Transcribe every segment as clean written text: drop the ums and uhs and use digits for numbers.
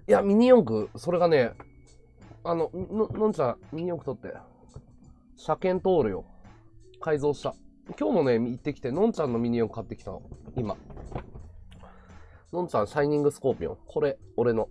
いや、ミニ四駆、それがね、のんちゃん、ミニ四駆取って。車検通るよ。改造した。今日もね、行ってきて、のんちゃんのミニ四駆買ってきたの。今。のんちゃん、シャイニングスコーピオン。これ、俺の。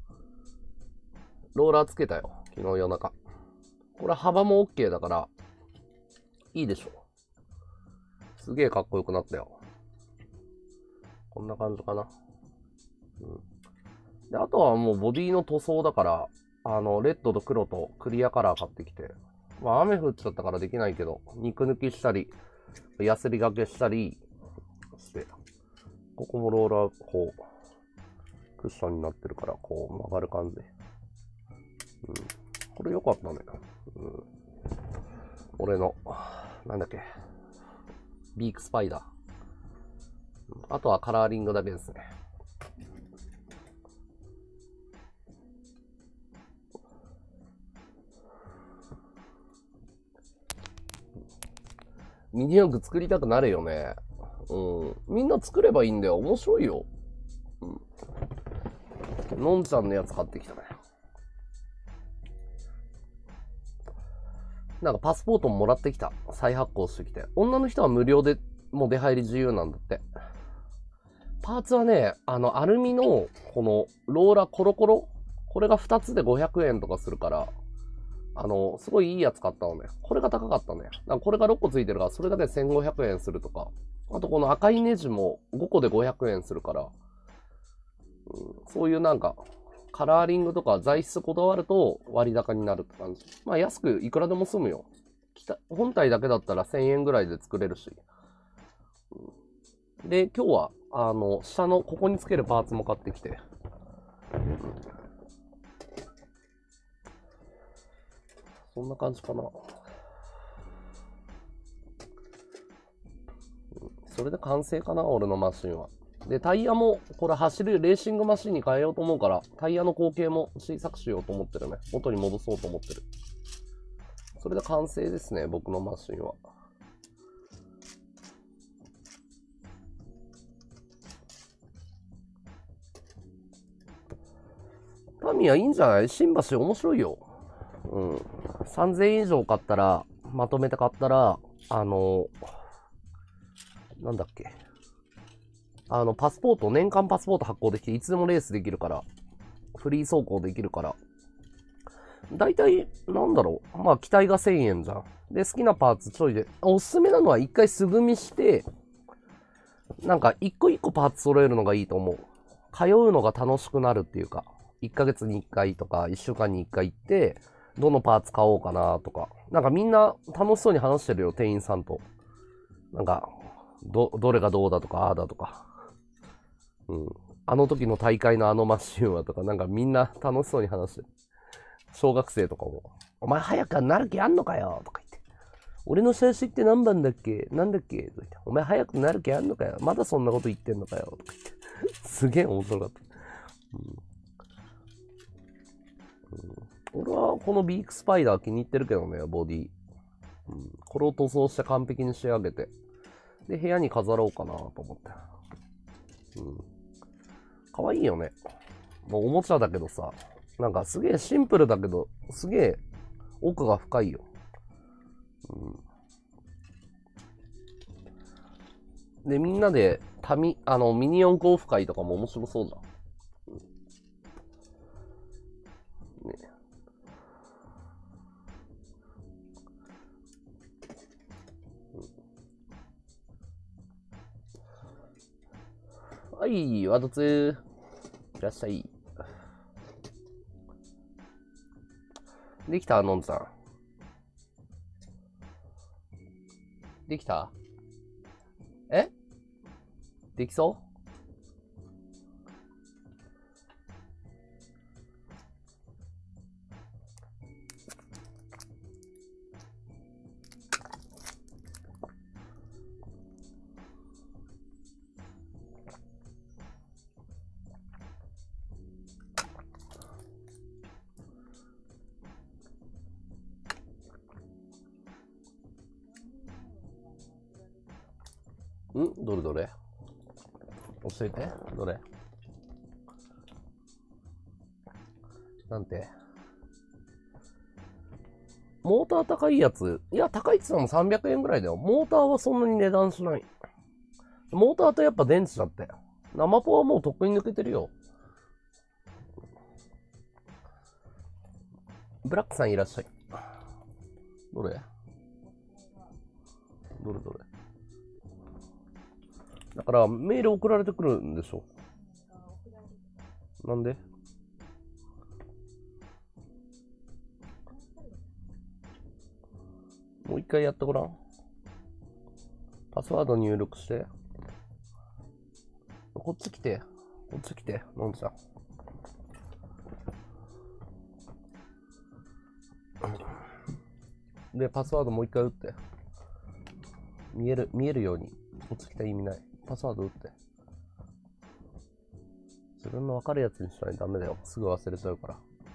ローラーつけたよ。昨日夜中。これ幅も OK だから、いいでしょ。すげえかっこよくなったよ。こんな感じかな。うん。で、あとはもうボディの塗装だから、レッドと黒とクリアカラー買ってきて。まあ雨降っちゃったからできないけど、肉抜きしたり、ヤスリがけしたりして、ここもローラー、こう、クッションになってるから、こう曲がる感じ。うん。これ良かったね。うん。俺の、なんだっけ、ビークスパイダー。あとはカラーリングだけですね。ミニ四駆作りたくなるよね。うん。みんな作ればいいんだよ。面白いよ。うん。のんちゃんのやつ買ってきたね。なんかパスポートももらってきた。再発行してきて。女の人は無料でもう出入り自由なんだって。パーツはね、アルミの、この、ローラコロコロこれが2つで500円とかするから、すごいいいやつ買ったのね。これが高かったね。だからこれが6個ついてるから、それだけで1500円するとか。あとこの赤いネジも5個で500円するから、そういうなんか、カラーリングとか材質こだわると割高になるって感じ。まあ安くいくらでも済むよ。本体だけだったら1000円ぐらいで作れるし。で、今日は、下のここにつけるパーツも買ってきて。そんな感じかな。それで完成かな、俺のマシンは。で、タイヤも、これ走るレーシングマシンに変えようと思うから、タイヤの口径も小さくしようと思ってるね。元に戻そうと思ってる。それで完成ですね、僕のマシンは。タミヤいいんじゃない？新橋面白いよ。うん。3000円以上買ったら、まとめて買ったら、なんだっけ。パスポート、年間パスポート発行できて、いつでもレースできるから、フリー走行できるから、だいたい、なんだろう。まあ、機体が1000円じゃん。で、好きなパーツちょいで、おすすめなのは一回素組みして、なんか一個一個パーツ揃えるのがいいと思う。通うのが楽しくなるっていうか、1ヶ月に1回とか、1週間に1回行って、どのパーツ買おうかなとか。なんかみんな楽しそうに話してるよ、店員さんと。なんか、どれがどうだとか、ああだとか。うん。あの時の大会のあのマシンはとか、なんかみんな楽しそうに話してる。小学生とかも。お前早くなる気あんのかよとか言って。俺の写真って何番だっけなんだっけとか言って。お前早くなる気あんのかよまだそんなこと言ってんのかよとか言って。すげえ面白かった。俺はこのビークスパイダー気に入ってるけどね、ボディ。これを塗装して完璧に仕上げて。で、部屋に飾ろうかなと思って。かわいいよね。もうおもちゃだけどさ、なんかすげえシンプルだけど、すげえ奥が深いよ。で、みんなで、ミニ四駆オフ会とかも面白そうじゃん。ね。はい、ワドツー。いらっしゃい。できたのんさん。できたえできそうどれどれ教えて。どれなんて。モーター高いやつ。いや、高いって言っても300円ぐらいだよ。モーターはそんなに値段しない。モーターとやっぱ電池だって。生ポはもうとっくに抜けてるよ。ブラックさんいらっしゃい。どれどれどれ。だからメール送られてくるんでしょ。なんで？もう一回やってごらん。パスワード入力して。こっち来て。こっち来て。のんちゃん。で、パスワードもう一回打って。見えるように。こっち来た意味ない。パスワード打って。自分の分かるやつにしないとダメだよ。すぐ忘れちゃうから。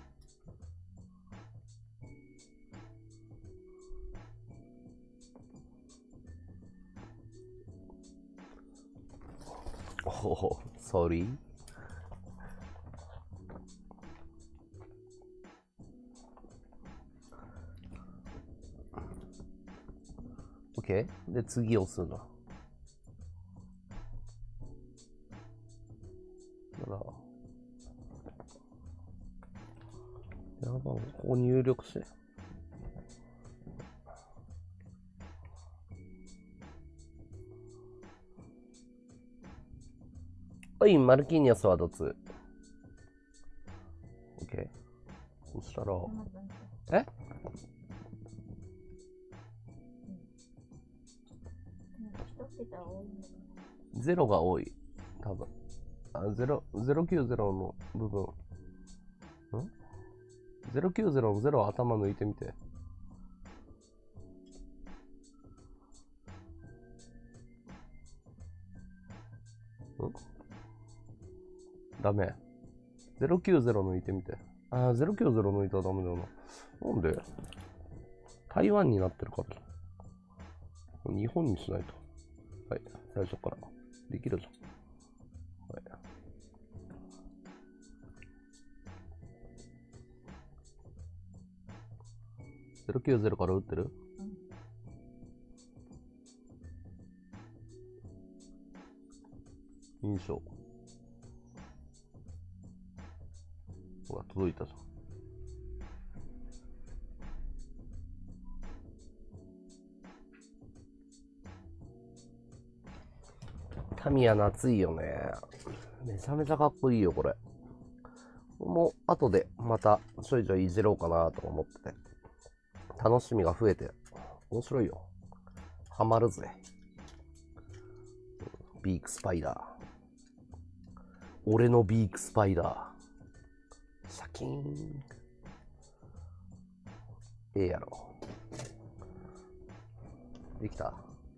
おお、sorry。OK？ で、次押すんだ。だから、電話番号、ここ入力して。はい、マルキーニャスはどつ。OK。そしたら、え？ゼロが多い。多分。090の部分。090の0を頭抜いてみて。ダメ。090抜いてみて。090抜いたらダメだよな。なんで？台湾になってるから。日本にしないと。はい。最初から。できるじゃん。はい。090から打ってる？認証。ほら、届いたじゃん。タミヤ夏いよね。めちゃめちゃかっこいいよ、これ。もう、後でまたちょいちょいいじろうかなと思ってて。楽しみが増えて、面白いよ。ハマるぜ。ビークスパイダー。俺のビークスパイダー。シャキーン。やろ。できた。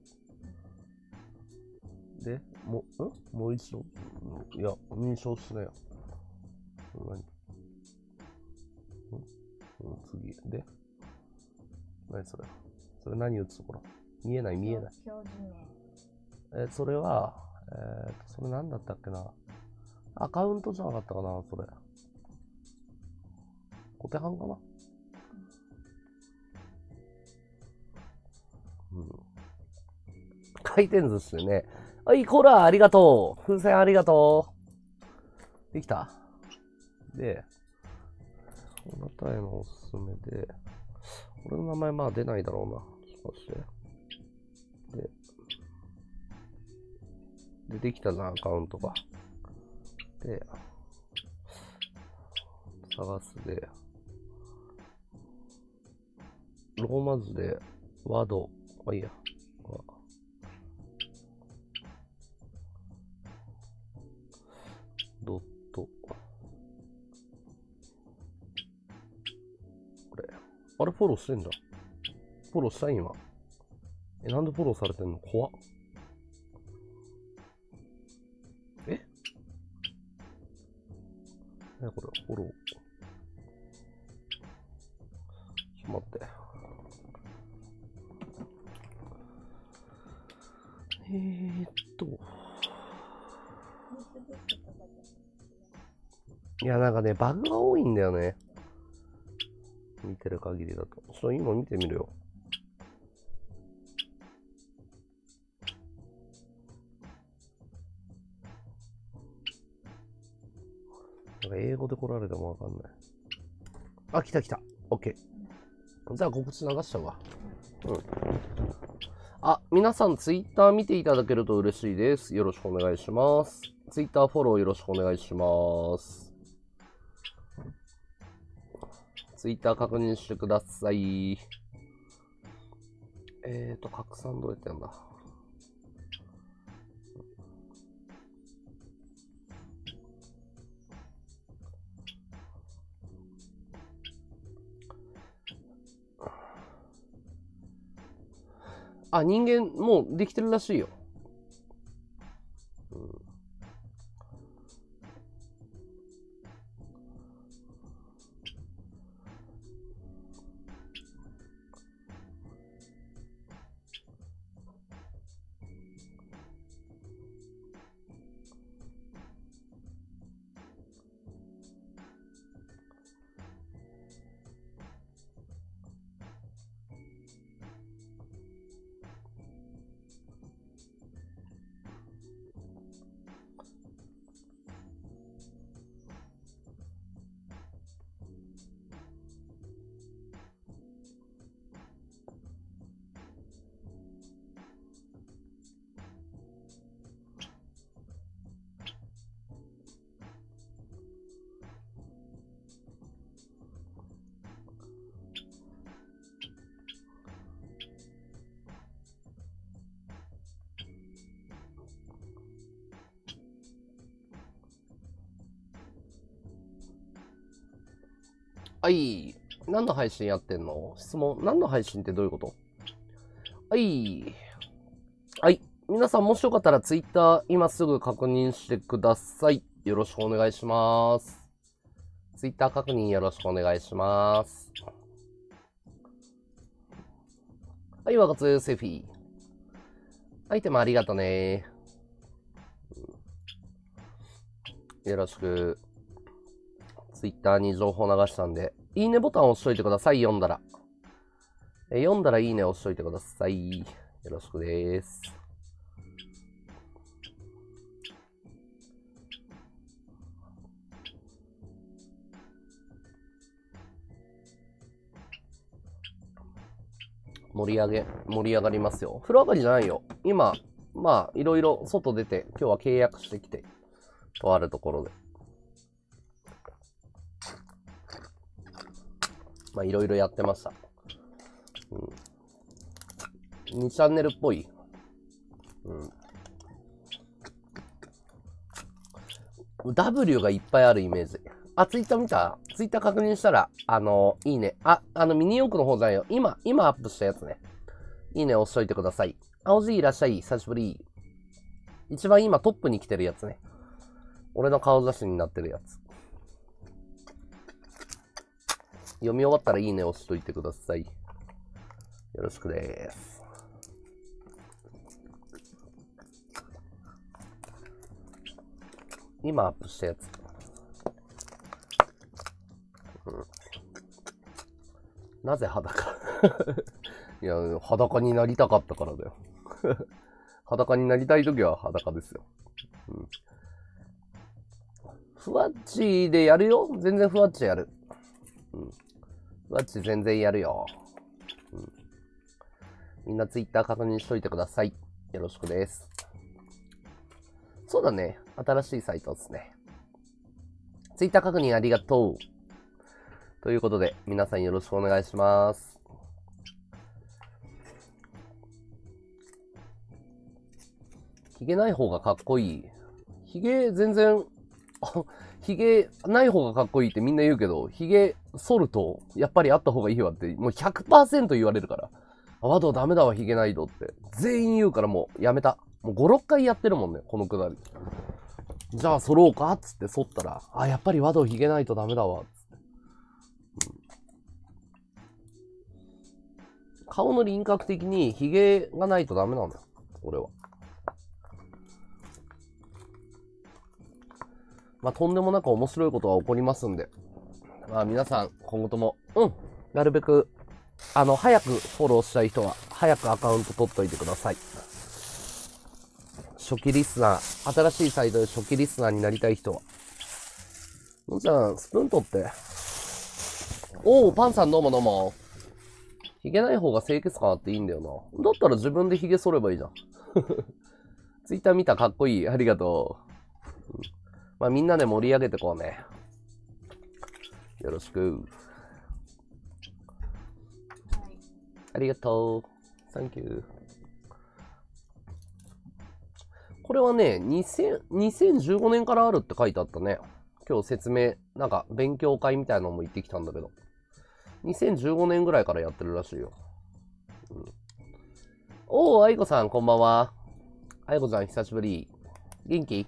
で、もう一度。いや、認証しなよ。何？次。で、何それ？それ何打つところ？見えない。それは、それ何だったっけな。アカウントじゃなかったかな、それ。小手半かな？回転寿司でね。はい、コーラありがとう。風船ありがとう。できた。で、あなたへのおすすめで、俺の名前まあ出ないだろうな。そして。で、できたじゃん、アカウントが。で、探すで、ローマ字で、ワード、まあいいや。ドット。これ。あれ、フォローしてんじゃん。フォローしたい今。なんでフォローされてんの？怖っ。これ、フォロー。ちょっと待って。いや、なんかね、バグが多いんだよね。 見てる限りだと。ちょっと今見てみるよ。なんか英語で来られてもわかんない。あ、来た来た。OK。じゃあ告知流しちゃうわ。うん。あ、皆さんツイッター見ていただけると嬉しいです。よろしくお願いします。ツイッターフォローよろしくお願いします。ツイッター確認してください。拡散どうやってやんだ。あ、人間もうできてるらしいよ。はい。何の配信やってんの？質問。何の配信ってどういうこと？はい。はい。皆さんもしよかったらツイッター今すぐ確認してください。よろしくお願いします。ツイッター確認よろしくお願いします。はい、若津セフィ。アイテムありがとね。よろしく。ツイッターに情報流したんで、いいねボタンを押しといてください、読んだら。読んだらいいね押しといてください。よろしくです。盛り上がりますよ。風呂上がりじゃないよ。今、まあ、いろいろ外出て、今日は契約してきて、とあるところで。まあ、いろいろやってました。2チャンネルっぽい。W がいっぱいあるイメージ。あ、ツイッター見た？ツイッター確認したら、いいね。ミニ四駆の方じゃないよ。今アップしたやつね。いいね押しといてください。青Gいらっしゃい。久しぶり。一番今トップに来てるやつね。俺の顔写真になってるやつ。読み終わったらいいね押しといてください。よろしくです。今アップしたやつ。なぜ裸いや、裸になりたかったからだよ。裸になりたいときは裸ですよ。ふわっちでやるよ。全然ふわっちやる。ふわっち全然やるよ。みんなツイッター確認しといてください。よろしくです。そうだね。新しいサイトですね。ツイッター確認ありがとう。ということで、皆さんよろしくお願いします。ヒゲない方がかっこいい。ヒゲ全然、ヒゲない方がかっこいいってみんな言うけど、ヒゲ剃るとやっぱりあった方がいいわってもう 100% 言われるから。ワドダメだわヒゲないとって。全員言うからもうやめた。もう5、6回やってるもんね、このくだり。じゃあ剃ろうかっつって剃ったら、あ、やっぱりワドヒゲないとダメだわっつって。顔の輪郭的にヒゲがないとダメなんだよ、俺は。まあ、とんでもなく面白いことは起こりますんで。まあ、皆さん、今後とも、 なるべく、早くフォローしたい人は、早くアカウント取っといてください。初期リスナー、新しいサイトで初期リスナーになりたい人は。のんちゃん、スプーン取って。おー、パンさんどうもどうも。ヒゲない方が清潔感あっていいんだよな。だったら自分でヒゲ剃ればいいじゃん。ツイッター見たかっこいい。ありがとう。まあみんなで盛り上げてこうね。よろしく。ありがとう。サンキュー。これはね、2015年からあるって書いてあったね。今日説明、なんか勉強会みたいなのも行ってきたんだけど。2015年ぐらいからやってるらしいよ。おー、あいこさんこんばんは。あいこさん久しぶり。元気？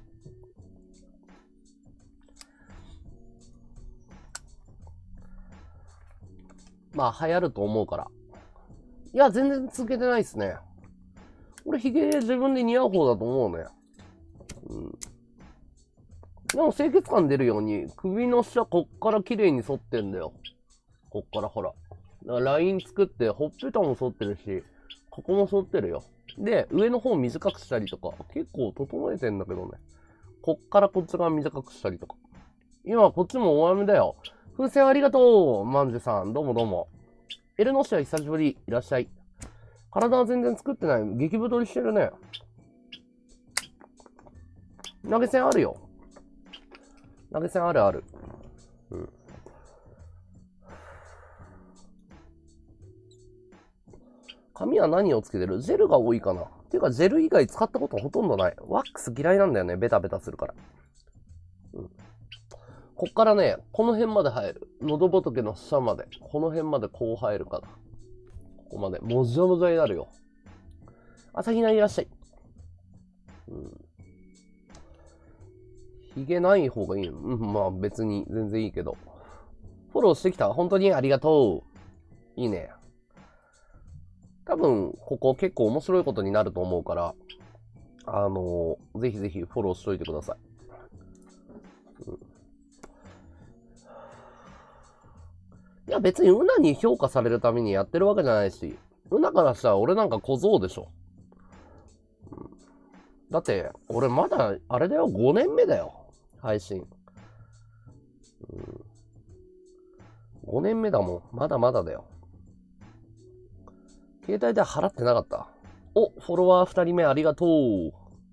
まあ流行ると思うから。いや、全然続けてないっすね。俺ヒゲ自分で似合う方だと思うね。でも清潔感出るように首の下こっから綺麗に剃ってんだよ。こっからほら。だからライン作ってほっぺたも剃ってるし、ここも剃ってるよ。で、上の方短くしたりとか、結構整えてんだけどね。こっからこっち側短くしたりとか。今こっちも大雨だよ。風船ありがとう、まんじゅさん。どうもどうも。エルノシア久しぶり。いらっしゃい。体は全然作ってない。激太りしてるね。投げ銭あるよ。投げ銭あるある。髪は何をつけてる？ジェルが多いかな。ていうか、ジェル以外使ったことほとんどない。ワックス嫌いなんだよね。ベタベタするから。こっからね、この辺まで生える。喉仏の下まで。この辺までこう生えるかな。ここまで。もじゃもじゃになるよ。朝日奈いらっしゃい。ヒゲない方がいいの？まあ別に全然いいけど。フォローしてきた？本当にありがとう。いいね。多分、ここ結構面白いことになると思うから、ぜひぜひフォローしといてください。いや別にウナに評価されるためにやってるわけじゃないし、ウナからしたら俺なんか小僧でしょ。だって、俺まだ、あれだよ、5年目だよ。配信。5年目だもん。まだまだだよ。携帯で払ってなかった。お、フォロワー2人目ありがとう。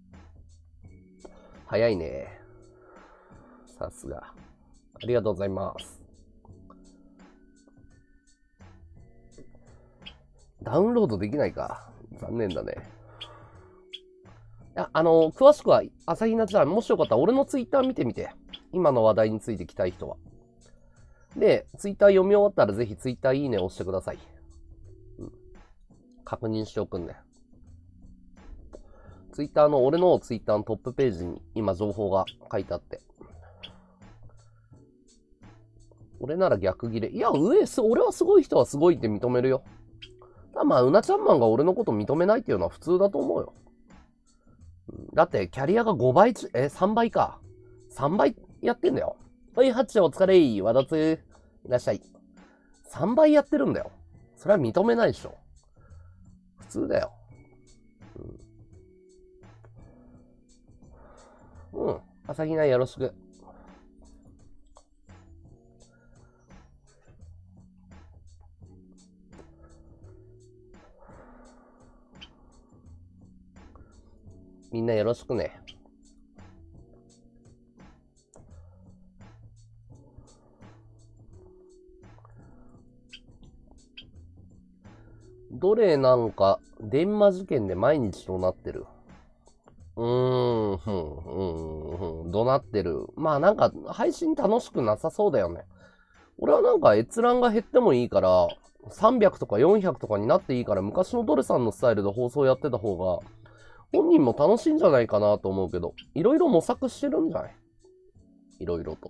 早いね。さすが。ありがとうございます。ダウンロードできないか。残念だね。詳しくは、朝日奈ちゃん、もしよかったら俺のツイッター見てみて。今の話題について聞きたい人は。で、ツイッター読み終わったらぜひツイッターいいね押してください。確認しておくんね。ツイッターの、俺のツイッターのトップページに今情報が書いてあって。俺なら逆ギレ。いや、俺はすごい人はすごいって認めるよ。まあ、うなちゃんマンが俺のこと認めないっていうのは普通だと思うよ。だって、キャリアが5倍3倍か。3倍やってんだよ。はい、ハッチお疲れ。わだつ。いらっしゃい。3倍やってるんだよ。それは認めないでしょ。普通だよ。朝日奈よろしく。みんなよろしくね。どれなんか、電話事件で毎日となってる。どなってる。まあなんか、配信楽しくなさそうだよね。俺はなんか閲覧が減ってもいいから、300とか400とかになっていいから、昔のドレさんのスタイルで放送やってた方が、本人も楽しいんじゃないかなと思うけど、いろいろ模索してるんじゃない？いろいろと。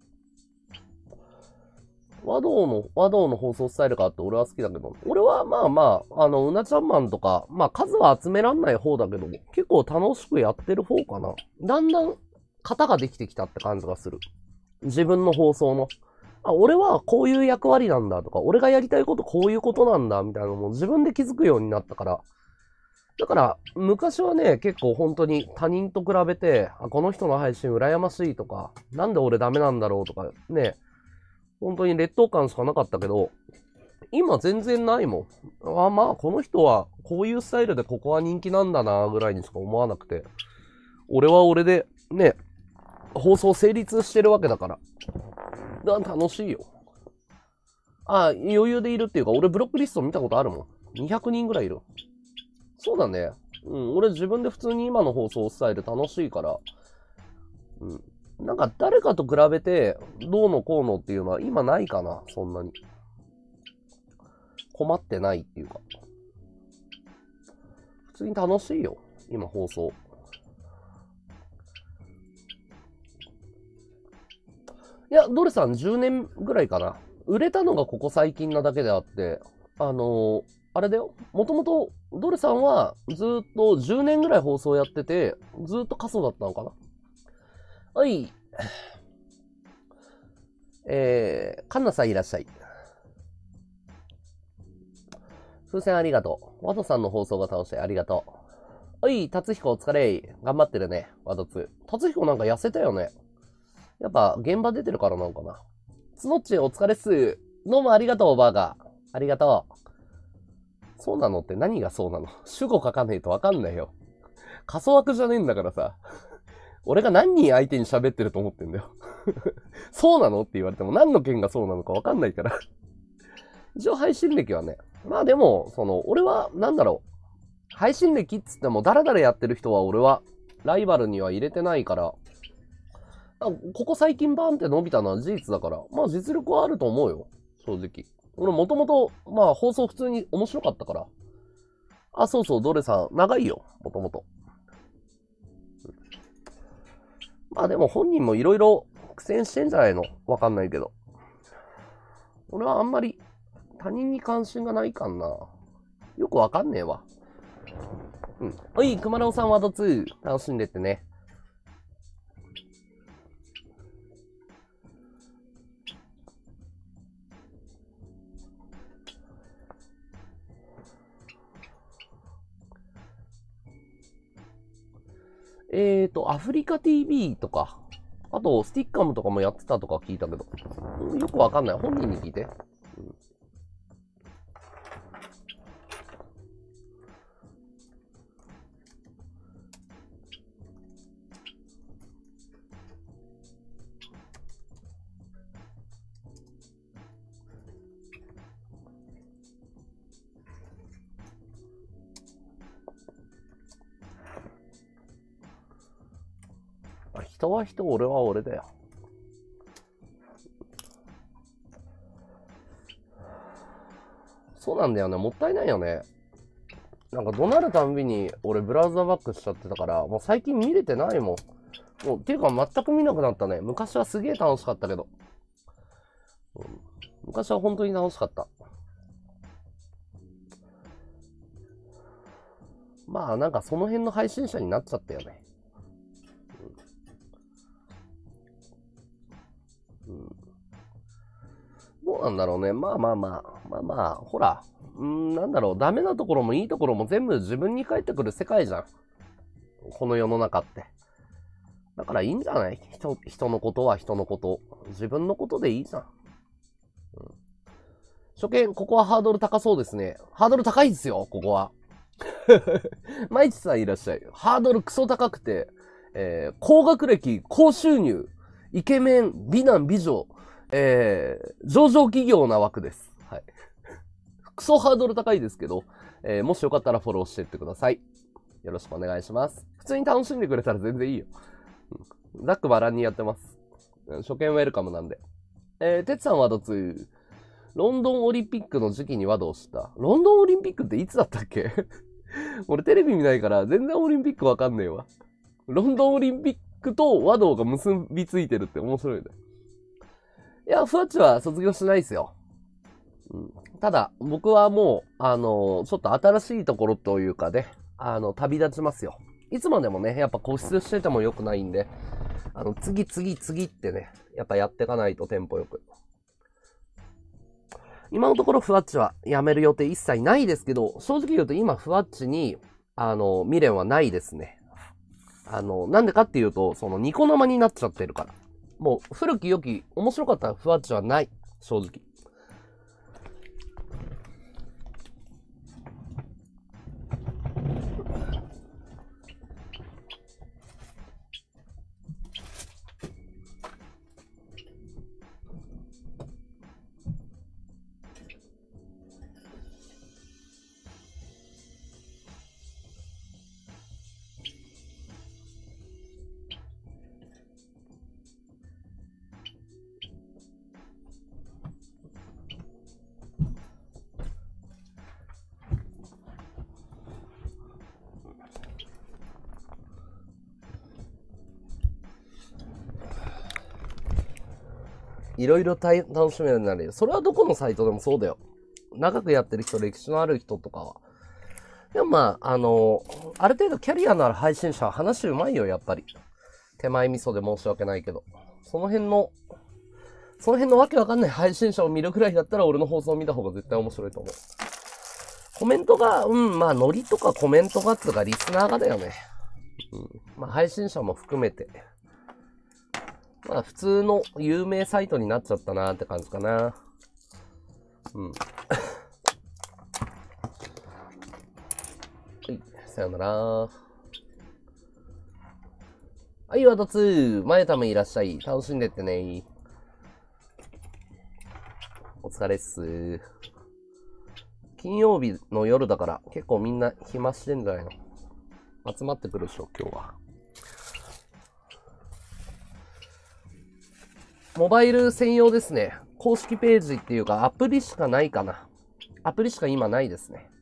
和道の放送スタイルがあって俺は好きだけど、俺はまあまあ、うなちゃんマンとか、まあ数は集めらんない方だけど、結構楽しくやってる方かな。だんだん型ができてきたって感じがする。自分の放送の。 あ、俺はこういう役割なんだとか、俺がやりたいことこういうことなんだみたいなのも自分で気づくようになったから。だから、昔はね、結構本当に他人と比べて、あ、この人の配信羨ましいとか、なんで俺ダメなんだろうとか、ね、本当に劣等感しかなかったけど、今全然ないもん。あ、まあ、この人はこういうスタイルでここは人気なんだな、ぐらいにしか思わなくて。俺は俺で、ね、放送成立してるわけだから。楽しいよ。あ、余裕でいるっていうか、俺ブロックリスト見たことあるもん。200人ぐらいいる。そうだね。うん、俺自分で普通に今の放送スタイル楽しいから。うん。なんか誰かと比べて、どうのこうのっていうのは今ないかな、そんなに。困ってないっていうか。普通に楽しいよ、今放送。いや、ドルさん10年ぐらいかな。売れたのがここ最近なだけであって、あれだよ。もともと、ドルさんはずーっと10年ぐらい放送やってて、ずーっと過疎だったのかな。はい。カンナさんいらっしゃい。風船ありがとう。ワドさんの放送が楽しい。ありがとう。はい、達彦お疲れ。頑張ってるね。ワド2。達彦なんか痩せたよね。やっぱ現場出てるからなのかな。つのっちお疲れっす。どうもありがとう、バーガー。ありがとう。そうなのって何がそうなの？主語書かねえとわかんないよ。仮想枠じゃねえんだからさ。俺が何人相手に喋ってると思ってんだよ。そうなのって言われても何の件がそうなのかわかんないから。一応配信歴はね。まあでも、俺は、なんだろう。配信歴っつっても、ダラダラやってる人は俺は、ライバルには入れてないから、ここ最近バーンって伸びたのは事実だから、まあ実力はあると思うよ。正直。俺もともと、まあ放送普通に面白かったから。あ、そうそう、ドレさん、長いよ。もともと。まあでも本人もいろいろ苦戦してんじゃないの？わかんないけど。俺はあんまり他人に関心がないかんな。よくわかんねえわ。うん。おい、熊野さんワード2、楽しんでってね。アフリカ TV とか、あと、スティッカムとかもやってたとか聞いたけど、よくわかんない。本人に聞いて。人は人、俺は俺だよ。そうなんだよね。もったいないよね。なんか怒鳴るたんびに俺ブラウザバックしちゃってたから、もう最近見れてないもん。もう、っていうか全く見なくなったね。昔はすげえ楽しかったけど。昔は本当に楽しかった。まあなんかその辺の配信者になっちゃったよね。どうなんだろうね。まあ、ほら。なんだろう。ダメなところもいいところも全部自分に返ってくる世界じゃん。この世の中って。だからいいんじゃない？人のことは人のこと。自分のことでいいじゃん。初見、ここはハードル高そうですね。ハードル高いですよ、ここは。マイチさんいらっしゃい。ハードルクソ高くて、高学歴、高収入、イケメン、美男美女、上場企業な枠です。はい。クソハードル高いですけど、もしよかったらフォローしてってください。よろしくお願いします。普通に楽しんでくれたら全然いいよ。ざっくばらんにやってます。初見ウェルカムなんで。てつさんはどつロンドンオリンピックの時期にワドをした。ロンドンオリンピックっていつだったっけ？俺テレビ見ないから全然オリンピックわかんねえわ。ロンドンオリンピックと和道が結びついてるって面白いね。いや、ふわっちは卒業しないですよ。ただ、僕はもう、ちょっと新しいところというかね、旅立ちますよ。いつまでもね、やっぱ固執してても良くないんで、次ってね、やっぱやっていかないとテンポよく。 今のところふわっちはやめる予定一切ないですけど、正直言うと今ふわっちに、未練はないですね。なんでかっていうと、ニコ生になっちゃってるから。もう、古き良き、面白かったふわっちはない。正直。いろいろ楽しめるようになるよ。それはどこのサイトでもそうだよ。長くやってる人、歴史のある人とかは。でもまあ、ある程度キャリアのある配信者は話うまいよ、やっぱり。手前味噌で申し訳ないけど。その辺のわけわかんない配信者を見るくらいだったら俺の放送を見た方が絶対面白いと思う。コメントが、まあ、ノリとかコメントがつうかリスナーがだよね。まあ、配信者も含めて。まあ、普通の有名サイトになっちゃったなーって感じかな。はい、さよなら。はい、ワトツー。前ためいらっしゃい。楽しんでってね。お疲れっす。金曜日の夜だから結構みんな暇してんじゃないの？集まってくるでしょ、今日は。モバイル専用ですね。公式ページっていうかアプリしかないかな。アプリしか今ないですね。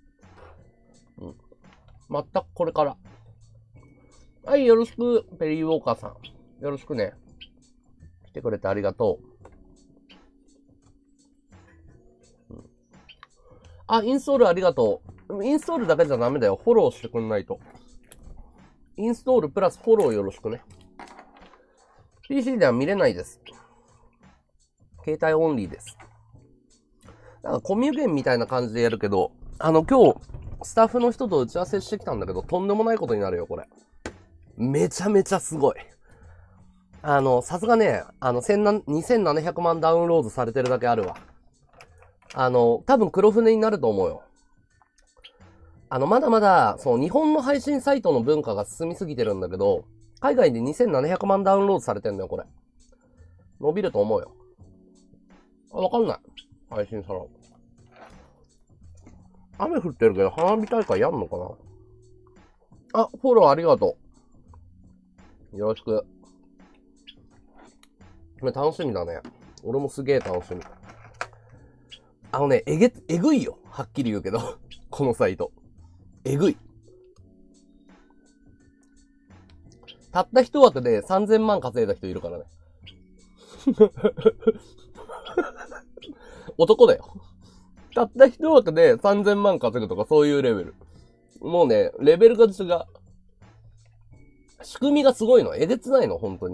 全くこれから。はい、よろしく、ペリーウォーカーさん。よろしくね。来てくれてありがとう。あ、インストールありがとう。インストールだけじゃダメだよ。フォローしてくんないと。インストールプラスフォローよろしくね。PC では見れないです。携帯オンリーです。なんかコミュゲンみたいな感じでやるけど、今日、スタッフの人と打ち合わせしてきたんだけど、とんでもないことになるよ、これ。めちゃめちゃすごい。さすがね、2700万ダウンロードされてるだけあるわ。多分黒船になると思うよ。まだまだ、日本の配信サイトの文化が進みすぎてるんだけど、海外で2700万ダウンロードされてんだよ、これ。伸びると思うよ。わかんない。配信さら。雨降ってるけど、花火大会やんのかな？あ、フォローありがとう。よろしく。楽しみだね。俺もすげえ楽しみ。えぐいよ。はっきり言うけど。このサイト。えぐい。たった一枠で3000万稼いだ人いるからね。男だよ。たった一枠で3000万稼ぐとかそういうレベル。もうね、レベルが違う。仕組みがすごいの。えげつないの、本当に。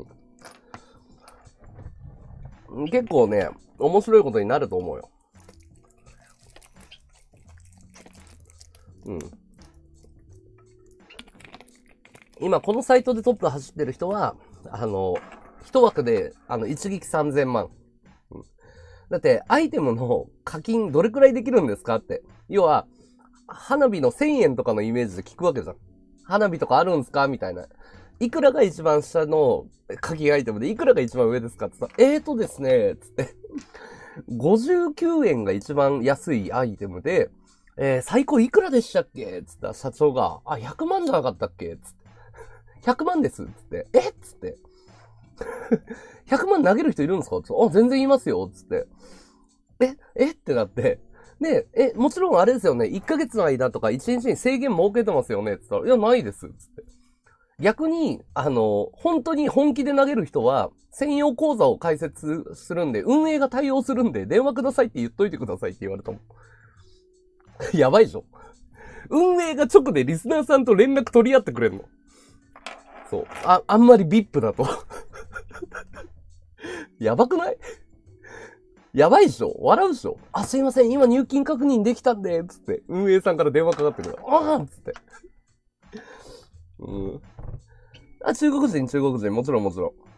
結構ね、面白いことになると思うよ。今、このサイトでトップ走ってる人は、一枠で、一撃3000万。だって、アイテムの課金どれくらいできるんですかって。要は、花火の1000円とかのイメージで聞くわけじゃん。花火とかあるんすかみたいな。いくらが一番下の課金アイテムで、いくらが一番上ですかってさ、ですね、つって。59円が一番安いアイテムで、最高いくらでしたっけつったら社長が、100万じゃなかったっけつって。100万ですつって。つって。100万投げる人いるんですかつって。全然いますよつって。ってなって。で、もちろんあれですよね。1ヶ月の間とか1日に制限設けてますよねつったら、いや、ないです。つって。逆に、本当に本気で投げる人は、専用口座を開設するんで、運営が対応するんで、電話くださいって言っといてくださいって言われたもん。やばいでしょ。運営が直でリスナーさんと連絡取り合ってくれるの。そう。あんまり VIP だと。やばくない？ やばいでしょ？笑うでしょ？あ、すいません、今入金確認できたんで、つって、運営さんから電話かかってくる。あーつって。あ、中国人、もちろん。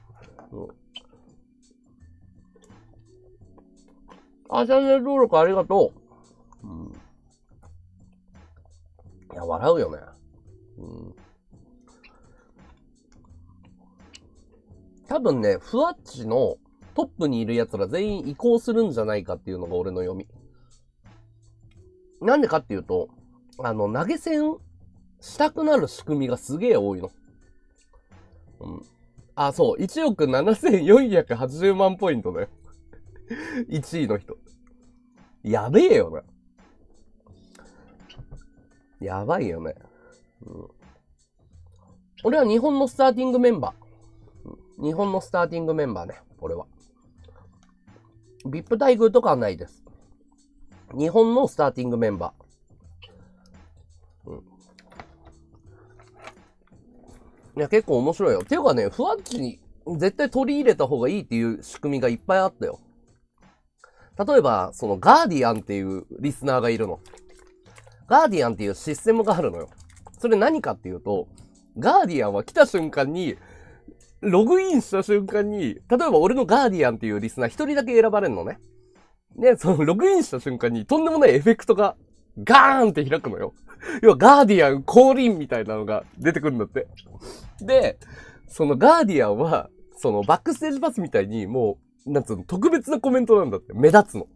あ、チャンネル登録ありがとう。いや、笑うよね。多分ね、ふわっちのトップにいる奴ら全員移行するんじゃないかっていうのが俺の読み。なんでかっていうと、投げ銭したくなる仕組みがすげえ多いの。あ、そう、1億7480万ポイントだよ。1位の人。やべえよな。やばいよね。俺は日本のスターティングメンバー。日本のスターティングメンバーね。俺は。VIP 待遇とかはないです。日本のスターティングメンバー。いや、結構面白いよ。ていうかね、ふわっちに絶対取り入れた方がいいっていう仕組みがいっぱいあったよ。例えば、そのガーディアンっていうリスナーがいるの。ガーディアンっていうシステムがあるのよ。それ何かっていうと、ガーディアンは来た瞬間に、ログインした瞬間に、例えば俺のガーディアンっていうリスナー一人だけ選ばれるのね。で、そのログインした瞬間にとんでもないエフェクトがガーンって開くのよ。要はガーディアン降臨みたいなのが出てくるんだって。で、そのガーディアンは、そのバックステージパスみたいにもう、なんつうの、特別なコメントなんだって。目立つの。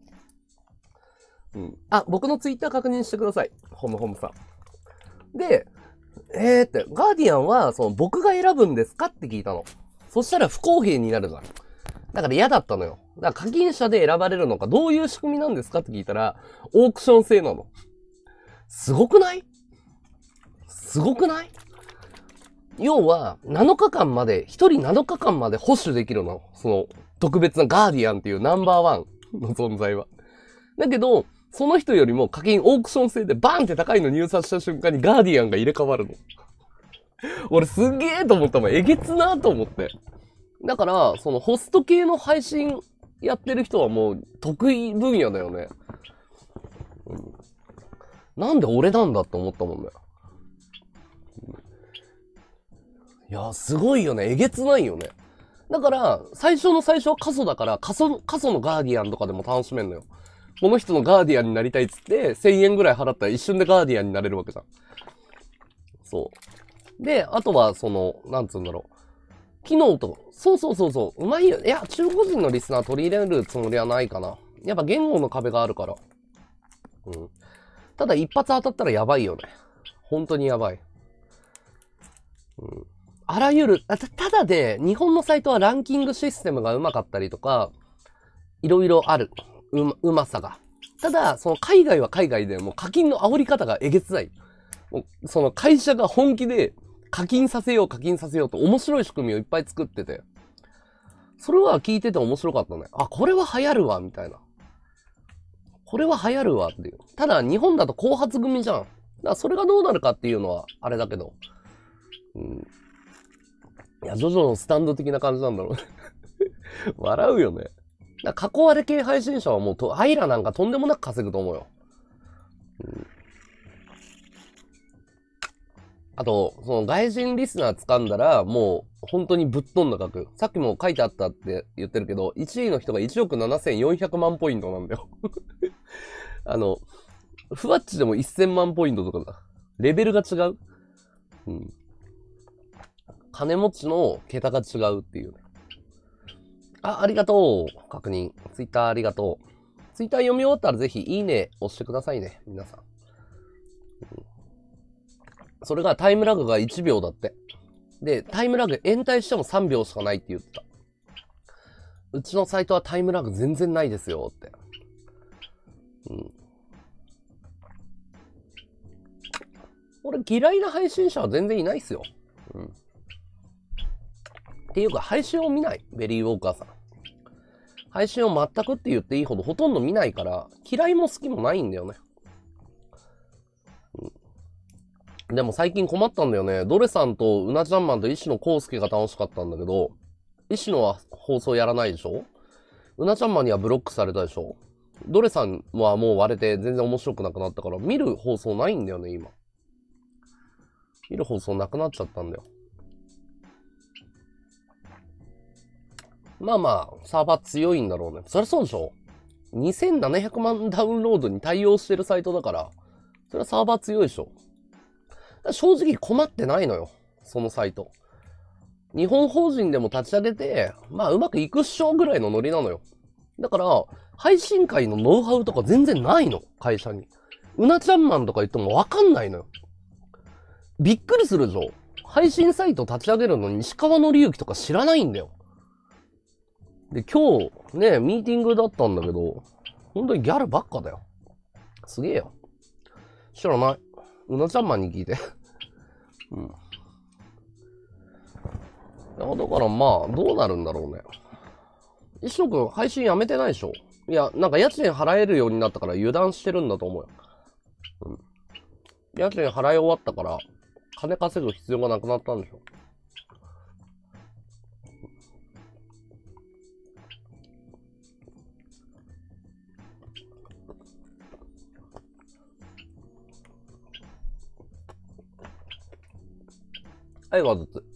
あ、僕のツイッター確認してください。ホムさん。で、って、ガーディアンは、その僕が選ぶんですかって聞いたの。そしたら不公平になるじゃん。だから嫌だったのよ。だから課金者で選ばれるのか、どういう仕組みなんですかって聞いたら、オークション制なの。すごくない？要は、7日間まで、1人7日間まで保守できるの。その、特別なガーディアンっていうナンバーワンの存在は。だけど、その人よりも課金オークション制でバーンって高いの入札した瞬間にガーディアンが入れ替わるの。俺すげえと思ったもん。えげつなと思って。だから、そのホスト系の配信やってる人はもう得意分野だよね。なんで俺なんだって思ったもんね。いや、すごいよね。えげつないよね。だから、最初は過疎だから、過疎のガーディアンとかでも楽しめんのよ。この人のガーディアンになりたいっつって、1000円ぐらい払ったら一瞬でガーディアンになれるわけじゃん。そう。で、あとは、その、なんつうんだろう。機能と、そう。うまいよ。いや、中国人のリスナー取り入れるつもりはないかな。やっぱ言語の壁があるから。ただ一発当たったらやばいよね。本当にやばい。あらゆる、ただで、日本のサイトはランキングシステムがうまかったりとか、いろいろある。うまさが。ただ、その海外は海外でもう課金の煽り方がえげつない。その会社が本気で課金させようと面白い仕組みをいっぱい作ってて。それは聞いてて面白かったね。あ、これは流行るわ、みたいな。これは流行るわっていう。ただ、日本だと後発組じゃん。だからそれがどうなるかっていうのは、あれだけど。いや、ジョジョのスタンド的な感じなんだろうね。笑うよね。過去割れ系配信者はもうアイラなんかとんでもなく稼ぐと思うよ。あと、その外人リスナー掴んだら、もう本当にぶっ飛んだ額。さっきも書いてあったって言ってるけど、1位の人が1億7400万ポイントなんだよ。ふわっちでも1000万ポイントとかだ。レベルが違う。金持ちの桁が違うっていう。ありがとう。確認。ツイッターありがとう。ツイッター読み終わったらぜひいいね押してくださいね。皆さん。それがタイムラグが1秒だって。で、タイムラグ延滞しても3秒しかないって言ってた。うちのサイトはタイムラグ全然ないですよって。俺嫌いな配信者は全然いないっすよ。っていうか配信を見ない。ベリーウォーカーさん。配信を全くって言っていいほどほとんど見ないから、嫌いも好きもないんだよね。でも最近困ったんだよね。ドレさんとうなちゃんマンと石野康介が楽しかったんだけど、石野は放送やらないでしょ？ うなちゃんマンにはブロックされたでしょ。ドレさんはもう割れて全然面白くなくなったから、見る放送ないんだよね、今。見る放送なくなっちゃったんだよ。まあまあ、サーバー強いんだろうね。そりゃそうでしょ。2700万ダウンロードに対応してるサイトだから、それはサーバー強いでしょ。正直困ってないのよ。そのサイト。日本法人でも立ち上げて、まあうまくいくっしょぐらいのノリなのよ。だから、配信会のノウハウとか全然ないの。会社に。うなちゃんマンとか言ってもわかんないのよ。びっくりするでしょ。配信サイト立ち上げるのに石川の之とか知らないんだよ。で、今日ね、ミーティングだったんだけど、本当にギャルばっかだよ。すげえよ。知らない。うなちゃんマンに聞いて。うん。だからまあ、どうなるんだろうね。一生くん配信やめてないでしょ。いや、なんか家賃払えるようになったから油断してるんだと思うよ。うん。家賃払い終わったから、金稼ぐ必要がなくなったんでしょ。はい、がずつ。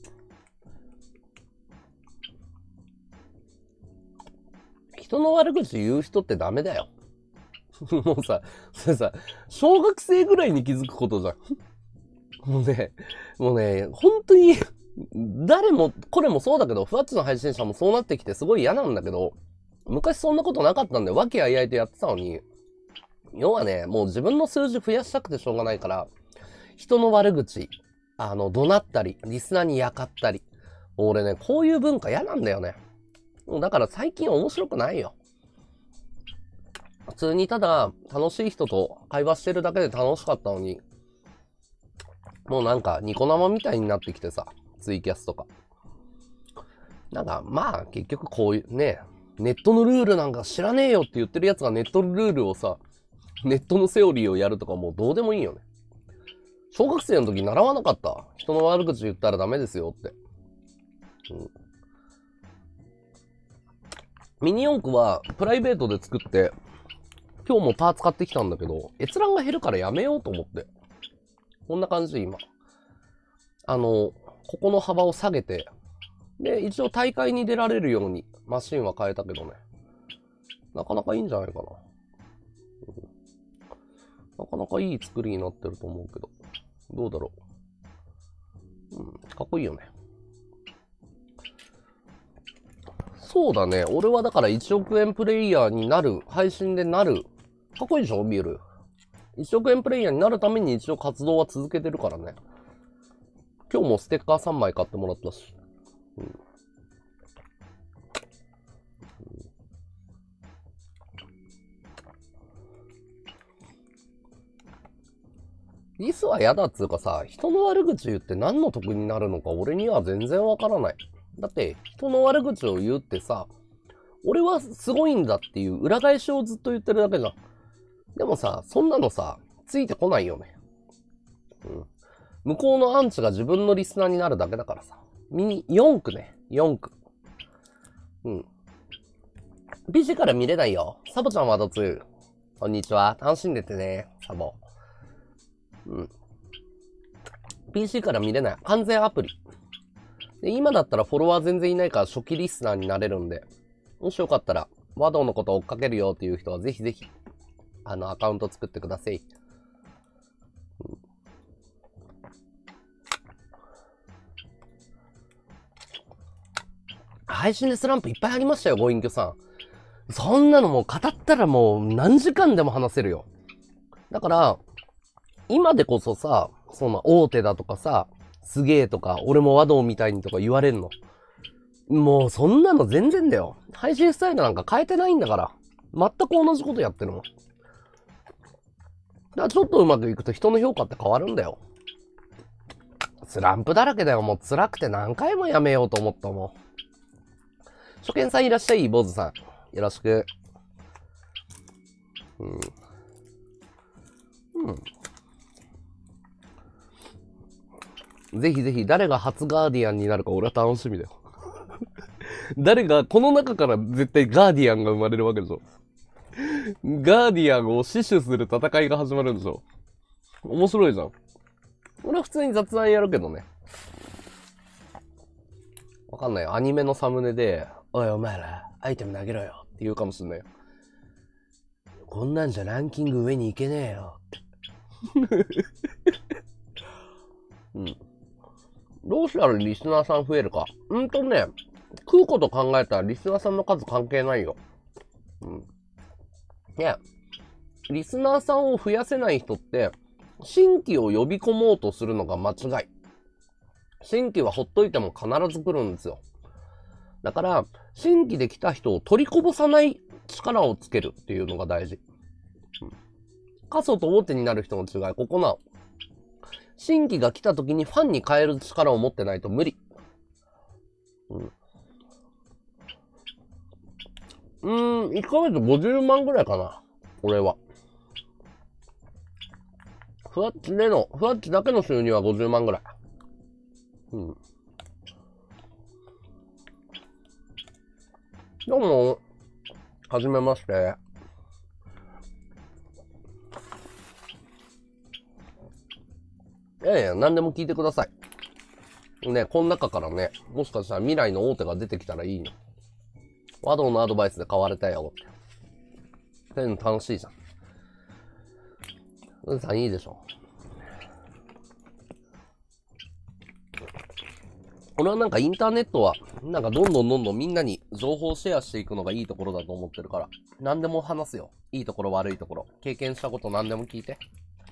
人の悪口言う人ってダメだよ。もうさ、それさ、小学生ぐらいに気づくことじゃん。もうね、本当に、誰も、これもそうだけど、ふわっちの配信者もそうなってきてすごい嫌なんだけど、昔そんなことなかったんで、和気あいあいとやってたのに、要はね、もう自分の数字増やしたくてしょうがないから、人の悪口、怒鳴ったり、リスナーにやかったり。俺ね、こういう文化嫌なんだよね。だから最近面白くないよ。普通にただ楽しい人と会話してるだけで楽しかったのに、もうなんかニコ生みたいになってきてさ、ツイキャスとか。なんかまあ結局こういうね、ネットのルールなんか知らねえよって言ってるやつがネットのルールをさ、ネットのセオリーをやるとかもうどうでもいいよね。小学生の時習わなかった。人の悪口言ったらダメですよって。うん、ミニ四駆はプライベートで作って、今日もパーツ買ってきたんだけど、閲覧が減るからやめようと思って。こんな感じで今。ここの幅を下げて、で、一応大会に出られるようにマシンは変えたけどね。なかなかいいんじゃないかな。なかなかいい作りになってると思うけど。どうだろう。かっこいいよね。そうだね。俺はだから1億円プレイヤーになる、配信でなる。かっこいいでしょビール。1億円プレイヤーになるために一応活動は続けてるからね。今日もステッカー3枚買ってもらったし。リスは嫌だっつうかさ、人の悪口言って何の得になるのか俺には全然わからない。だって、人の悪口を言うってさ、俺はすごいんだっていう裏返しをずっと言ってるだけじゃん。でもさ、そんなのさ、ついてこないよね。向こうのアンチが自分のリスナーになるだけだからさ。4区ね。4区。PC から見れないよ。サボちゃんはどつ。こんにちは。楽しんでてね、サボ。PC から見れない。完全アプリ。で、今だったらフォロワー全然いないから初期リスナーになれるんで、もしよかったら、ワドのこと追っかけるよっていう人はぜひぜひ、アカウント作ってください。配信でスランプいっぱいありましたよ、ご隠居さん。そんなのもう語ったらもう何時間でも話せるよ。だから、今でこそさ、その大手だとかさ、すげえとか、俺も和道みたいにとか言われるの。もうそんなの全然だよ。配信スタイルなんか変えてないんだから。全く同じことやってるもん。だからちょっとうまくいくと人の評価って変わるんだよ。スランプだらけだよ。もう辛くて何回もやめようと思ったもん。初見さんいらっしゃい、坊主さん。よろしく。ぜひぜひ誰が初ガーディアンになるか俺は楽しみだよ。 この中から絶対ガーディアンが生まれるわけでしょ。ガーディアンを死守する戦いが始まるんでしょ。面白いじゃん。俺は普通に雑談やるけどね。わかんないよ。アニメのサムネで、おいお前ら、アイテム投げろよって言うかもしんないよ。こんなんじゃランキング上に行けねえよって。うん。どうしたらリスナーさん増えるか。食うこと考えたらリスナーさんの数関係ないよ。うん。いや、リスナーさんを増やせない人って、新規を呼び込もうとするのが間違い。新規はほっといても必ず来るんですよ。だから、新規で来た人を取りこぼさない力をつけるっていうのが大事。過疎と大手になる人の違い、ここな。新規が来た時にファンに変える力を持ってないと無理。1ヶ月50万ぐらいかな。俺は。ふわっちだけの収入は50万ぐらい。どうも、はじめまして。いやいや、何でも聞いてください。ね、この中からね、もしかしたら未来の大手が出てきたらいいの。和道のアドバイスで買われたよって。そういうの楽しいじゃん。うんさんいいでしょ。俺はなんかインターネットは、なんかどんどんみんなに情報をシェアしていくのがいいところだと思ってるから、何でも話すよ。いいところ悪いところ。経験したこと何でも聞いて。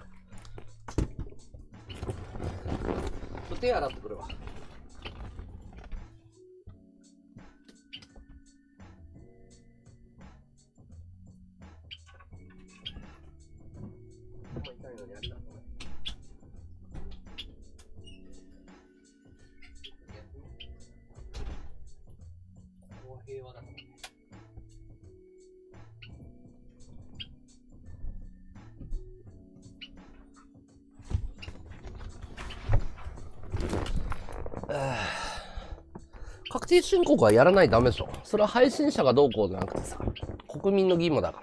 手洗ってくるわ。平和だから。確定申告はやらないとダメでしょ。それは配信者がどうこうじゃなくてさ、国民の義務だから。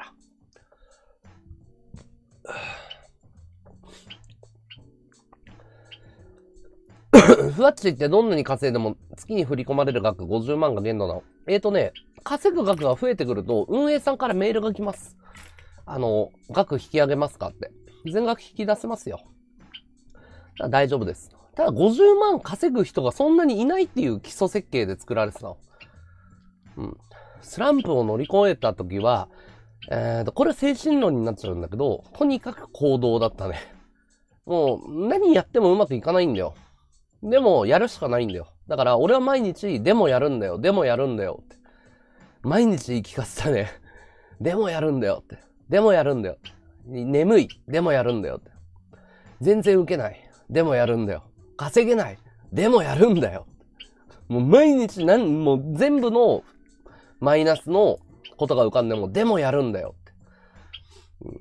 ふわっちってどんなに稼いでも月に振り込まれる額50万が限度なの。稼ぐ額が増えてくると運営さんからメールが来ます。額引き上げますかって。全額引き出せますよ。大丈夫です。ただ50万稼ぐ人がそんなにいないっていう基礎設計で作られてたの。スランプを乗り越えた時は、これ精神論になっちゃうんだけど、とにかく行動だったね。もう何やってもうまくいかないんだよ。でもやるしかないんだよ。だから俺は毎日でもやるんだよ。でもやるんだよって。毎日言い聞かせたね。でもやるんだよって。でもやるんだよって。眠い。でもやるんだよって。全然受けない。でもやるんだよ。稼げない。でもやるんだよ。もう毎日もう全部のマイナスのことが浮かんでも、でもやるんだよって。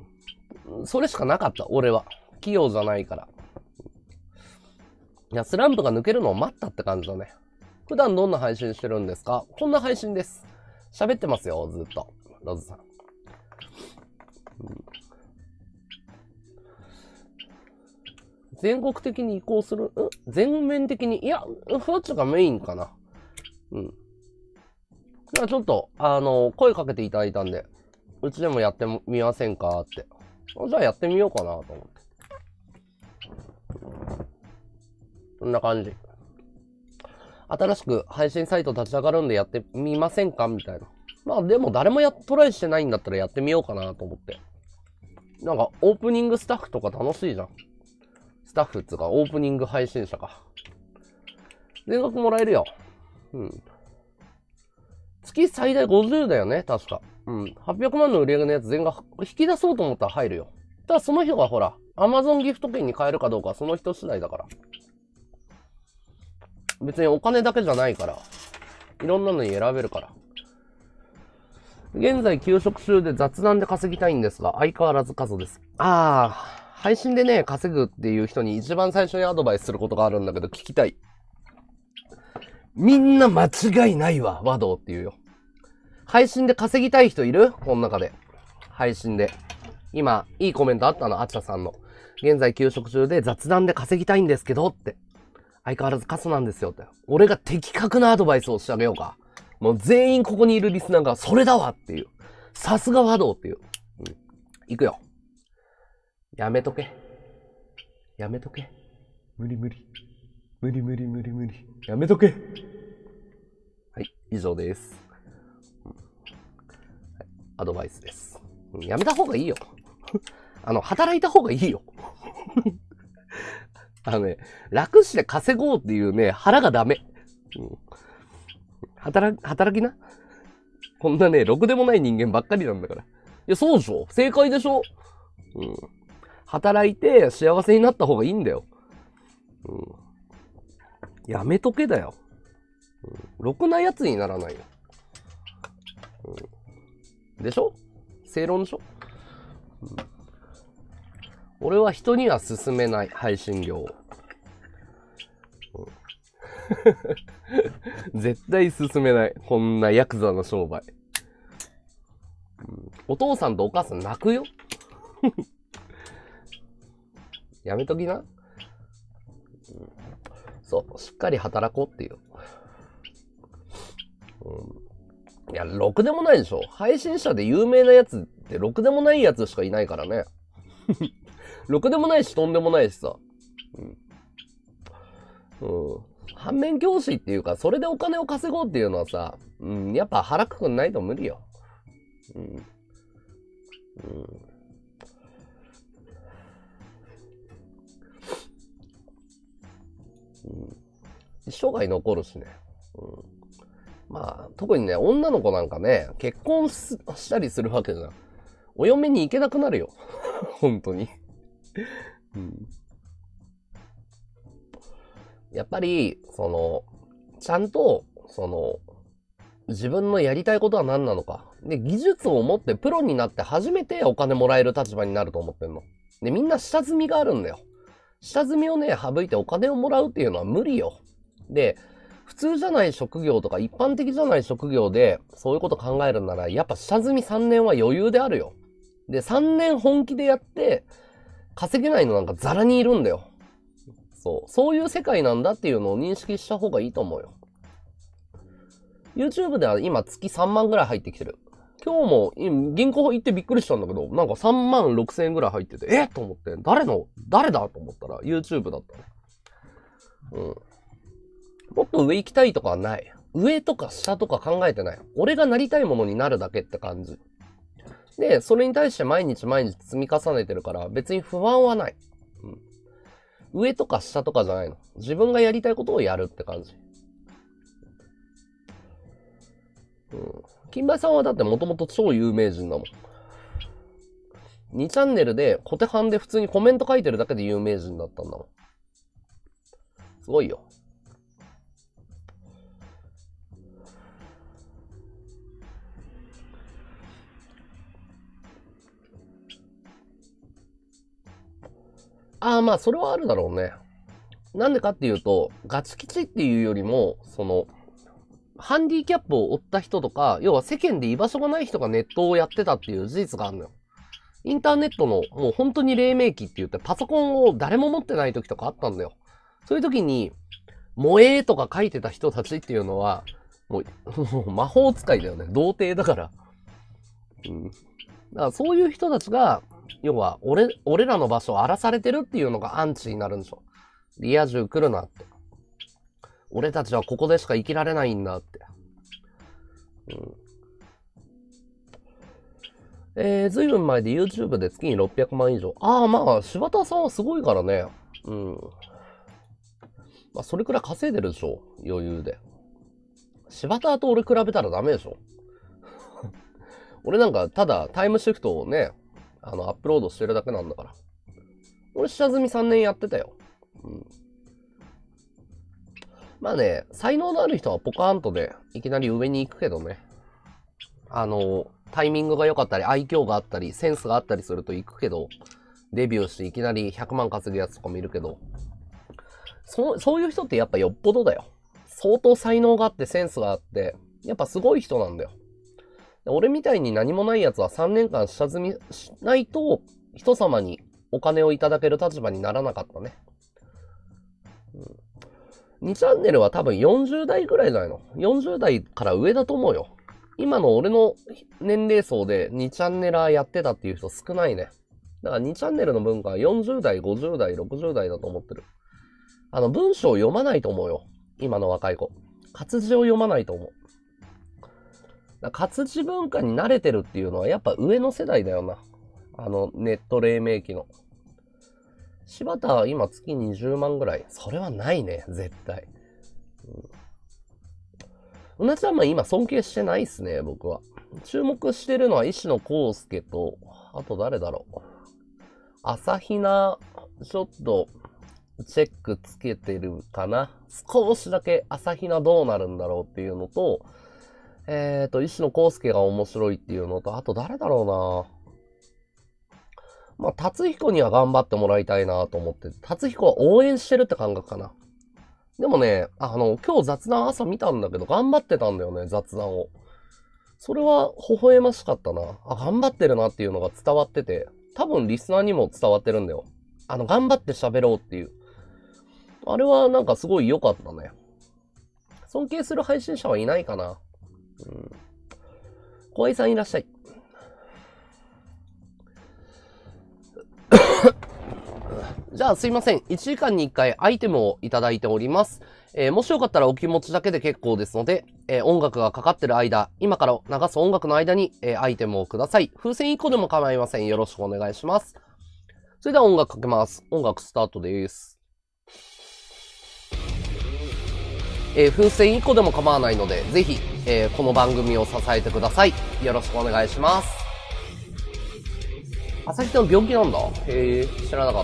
それしかなかった、俺は。器用じゃないから。いや、スランプが抜けるのを待ったって感じだね。普段どんな配信してるんですか？こんな配信です。喋ってますよ、ずっと。ロズさん。全国的に移行する？全面的に、いや、ふわっちがメインかな。ちょっと、声かけていただいたんで、うちでもやってみませんかって。じゃあやってみようかなと思って。こんな感じ。新しく配信サイト立ち上がるんでやってみませんかみたいな。まあでも誰もトライしてないんだったらやってみようかなと思って。なんかオープニングスタッフとか楽しいじゃん。スタッフっつうかオープニング配信者か。全額もらえるよ。月最大50だよね、確か。800万の売り上げのやつ全額引き出そうと思ったら入るよ。ただその人がほら、Amazon ギフト券に変えるかどうかはその人次第だから。別にお金だけじゃないから。いろんなのに選べるから。現在休職中で雑談で稼ぎたいんですが、相変わらず過疎です。配信でね、稼ぐっていう人に一番最初にアドバイスすることがあるんだけど、聞きたい。 みんな間違いないわ、和道っていうよ。配信で稼ぎたい人いる？この中で。配信で。今、いいコメントあったの、あちゃさんの。現在休職中で雑談で稼ぎたいんですけどって。相変わらずカスなんですよって。俺が的確なアドバイスをしてあげようか。もう全員ここにいるリスナーが、それだわっていう。さすが和道っていう。いくよ。やめとけ。やめとけ。無理無理。無理無理無理無理。やめとけ。はい、以上です。アドバイスです。やめた方がいいよ。働いた方がいいよ。楽して稼ごうっていうね、腹がダメ。働きな。こんなね、ろくでもない人間ばっかりなんだから。いや、そうでしょ？正解でしょ？働いて幸せになった方がいいんだよ。やめとけだよ。ろくなやつにならないよ。でしょ？正論でしょ？俺は人には勧めない配信業を。絶対勧めない。こんなヤクザの商売。お父さんとお母さん泣くよ。やめときな。そう、しっかり働こうっていう。いや、ろくでもないでしょ。配信者で有名なやつってろくでもないやつしかいないからね。ろくでもないしとんでもないしさ。反面教師っていうか、それでお金を稼ごうっていうのはさ、やっぱ腹くくんないと無理よ。一生涯残るしね。まあ、特にね、女の子なんかね、結婚したりするわけじゃん。お嫁に行けなくなるよ。本当に。やっぱり、ちゃんと、自分のやりたいことは何なのか。で、技術を持ってプロになって初めてお金もらえる立場になると思ってんの。で、みんな下積みがあるんだよ。下積みをね、省いてお金をもらうっていうのは無理よ。で、普通じゃない職業とか一般的じゃない職業でそういうこと考えるなら、やっぱ下積み3年は余裕であるよ。で、3年本気でやって、稼げないのなんかザラにいるんだよ。そういう世界なんだっていうのを認識した方がいいと思うよ。YouTube では今月3万ぐらい入ってきてる。今日も銀行行ってびっくりしたんだけど、なんか3万6千円ぐらい入ってて、と思って、誰だと思ったら YouTube だったね。もっと上行きたいとかはない。上とか下とか考えてない。俺がなりたいものになるだけって感じ。で、それに対して毎日積み重ねてるから別に不安はない。上とか下とかじゃないの。自分がやりたいことをやるって感じ。金梅さんはだってもともと超有名人だもん。2チャンネルでコテハンで普通にコメント書いてるだけで有名人だったんだもん。すごいよ。まあそれはあるだろうね。なんでかっていうと、ガチ吉っていうよりも、ハンディキャップを負った人とか、要は世間で居場所がない人がネットをやってたっていう事実があるのよ。インターネットのもう本当に黎明期って言ってパソコンを誰も持ってない時とかあったんだよ。そういう時に、萌えとか書いてた人たちっていうのは、もう魔法使いだよね。童貞だから。だからそういう人たちが、要は俺らの場所を荒らされてるっていうのがアンチになるんでしょ。リア充来るなって。俺たちはここでしか生きられないんだって。ずいぶん前で YouTube で月に600万以上。まあ、柴田さんはすごいからね。まあ、それくらい稼いでるでしょ。余裕で。柴田と俺比べたらダメでしょ。俺なんか、ただタイムシフトをね、アップロードしてるだけなんだから。俺、下積み3年やってたよ。まあね、才能のある人はポカーンとで、いきなり上に行くけどね。タイミングが良かったり、愛嬌があったり、センスがあったりすると行くけど、デビューしていきなり100万稼ぐやつとかもいるけど、そういう人ってやっぱよっぽどだよ。 相当才能があってセンスがあって、やっぱすごい人なんだよ。俺みたいに何もない奴は3年間下積みしないと、人様にお金をいただける立場にならなかったね。2チャンネルは多分40代ぐらいじゃないの。40代から上だと思うよ。今の俺の年齢層で2チャンネラーやってたっていう人少ないね。だから2チャンネルの文化は40代、50代、60代だと思ってる。文章を読まないと思うよ。今の若い子。活字を読まないと思う。活字文化に慣れてるっていうのはやっぱ上の世代だよな。ネット黎明期の。柴田は今月20万ぐらい。それはないね、絶対。うなちゃんも今尊敬してないっすね、僕は。注目してるのは石野康介と、あと誰だろう。朝比奈、ちょっと、チェックつけてるかな。少しだけ朝比奈どうなるんだろうっていうのと、石野康介が面白いっていうのと、あと誰だろうな。まあ、達彦には頑張ってもらいたいなと思って、達彦は応援してるって感覚かな。でもね、今日雑談朝見たんだけど、頑張ってたんだよね、雑談を。それは微笑ましかったな。頑張ってるなっていうのが伝わってて、多分リスナーにも伝わってるんだよ。頑張って喋ろうっていう。あれはなんかすごい良かったね。尊敬する配信者はいないかな。小井さんいらっしゃい。じゃあすいません。1時間に1回アイテムをいただいております。もしよかったらお気持ちだけで結構ですので、音楽がかかってる間、今から流す音楽の間に、アイテムをください。風船1個でも構いません。よろしくお願いします。それでは音楽かけます。音楽スタートです。風船1個でも構わないので、ぜひ、この番組を支えてください。よろしくお願いします。朝日の病気なんだ。へー、知らなかった。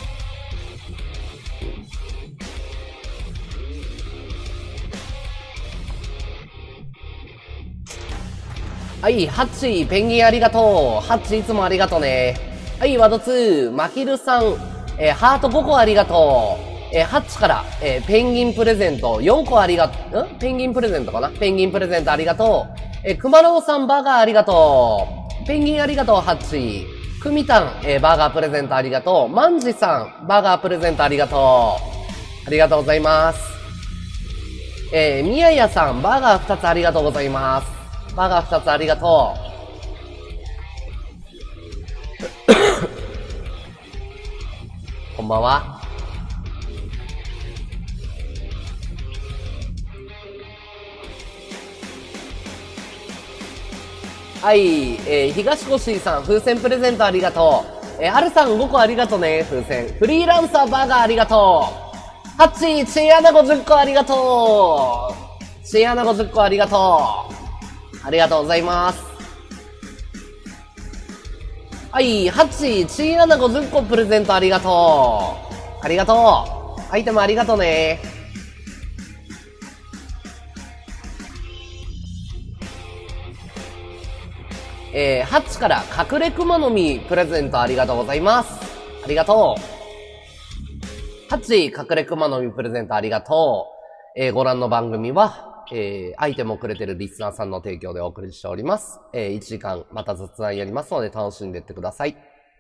はい、ハッチ、ペンギンありがとう。ハッチいつもありがとうね。はい、ワドツー、マヒルさん、ハート5個ありがとう。ハッチから、ペンギンプレゼント4個ありがとう。ペンギンプレゼントかな。ペンギンプレゼントありがとう。クマロウさんバーガーありがとう。ペンギンありがとう、ハッチ。クミタン、バーガープレゼントありがとう。マンジさん、バーガープレゼントありがとう。ありがとうございます。ミヤヤさん、バーガー2つありがとうございます。バーガー2つありがとう。こんばんは。はい、東越さん、風船プレゼントありがとう。あるさん5個ありがとうね、風船。フリーランサーバーガーありがとう。ハッチ、チンアナゴ10個ありがとう。チンアナゴ10個ありがとう。ありがとうございます。はい、ハッチ、チンアナゴ10個プレゼントありがとう。ありがとう。アイテムありがとうね。ハッチから隠れ熊の実プレゼントありがとうございます。ありがとう。ハッチ、隠れ熊の実プレゼントありがとう。ご覧の番組は、アイテムをくれてるリスナーさんの提供でお送りしております。1時間また雑談やりますので楽しんでいってください。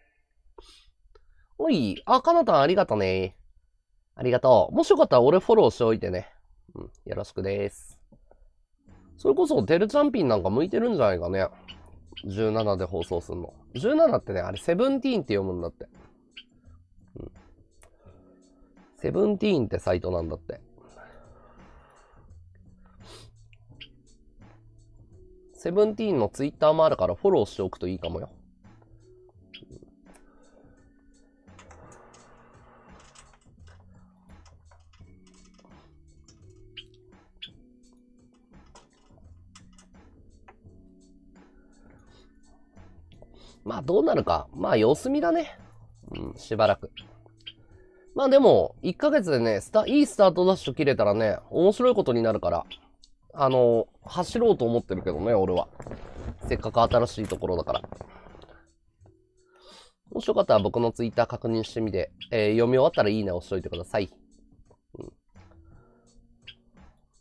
おい、かなたんありがとね。ありがとう。もしよかったら俺フォローしておいてね。よろしくです。それこそテルチャンピンなんか向いてるんじゃないかね。17で放送するの。17ってね、あれセブンティーンって読むんだって。セブンティーンってサイトなんだって。セブンティーンのツイッターもあるからフォローしておくといいかもよ。まあどうなるか。まあ様子見だね。しばらく。まあでも、1ヶ月でね、いいスタートダッシュ切れたらね、面白いことになるから、走ろうと思ってるけどね、俺は。せっかく新しいところだから。もしよかったら僕のツイッター確認してみて、読み終わったらいいね押しといてください。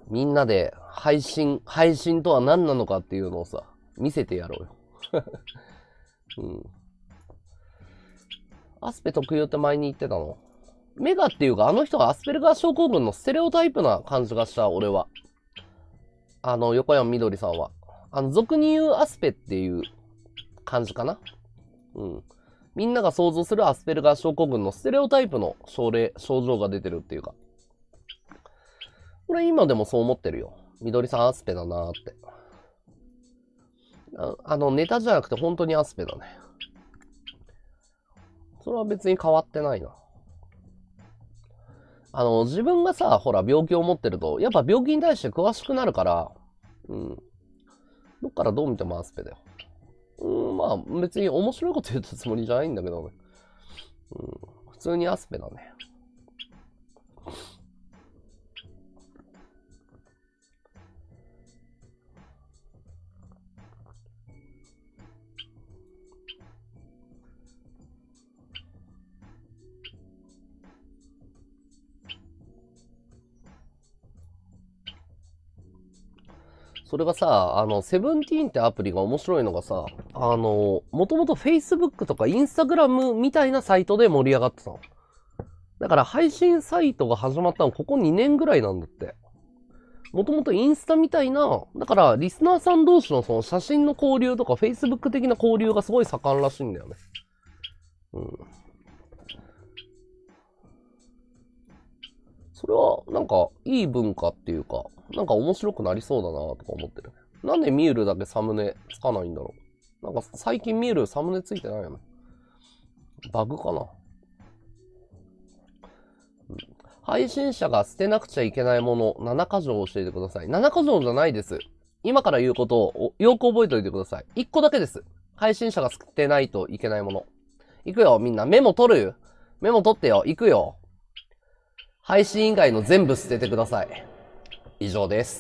みんなで配信とは何なのかっていうのをさ、見せてやろうよ。うん。アスペ特有って前に言ってたの？メガっていうか、あの人がアスペルガー症候群のステレオタイプな感じがした、俺は。横山みどりさんは。俗に言うアスペっていう感じかな。うん。みんなが想像するアスペルガー症候群のステレオタイプの症状が出てるっていうか。俺今でもそう思ってるよ。みどりさんアスペだなーって。ネタじゃなくて本当にアスペだね。それは別に変わってないな。自分がさ、ほら、病気を持ってると、やっぱ病気に対して詳しくなるから、うん。どっからどう見てもアスペだよ。まあ、別に面白いこと言ったつもりじゃないんだけどね。普通にアスペだね。それがさ、セブンティーンってアプリが面白いのがさ、もともと Facebook とか Instagram みたいなサイトで盛り上がってたの。だから配信サイトが始まったのここ2年ぐらいなんだって。もともとインスタみたいな、だからリスナーさん同士のその写真の交流とか Facebook 的な交流がすごい盛んらしいんだよね。うん。それはなんかいい文化っていうか、なんか面白くなりそうだなとか思ってる。なんでミュールだけサムネつかないんだろう。なんか最近ミュールサムネついてないよね。バグかな。配信者が捨てなくちゃいけないもの、7箇条を教えてください。7箇条じゃないです。今から言うことをよく覚えておいてください。1個だけです。配信者が捨てないといけないもの。いくよ、みんな。メモ取る？メモ取ってよ。いくよ。配信以外の全部捨ててください。以上です。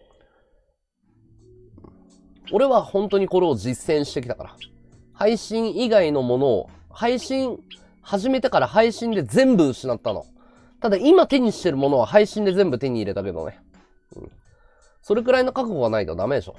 俺は本当にこれを実践してきたから。配信以外のものを、配信始めてから配信で全部失ったの。ただ今手にしてるものは配信で全部手に入れたけどね。それくらいの覚悟がないとダメでしょ。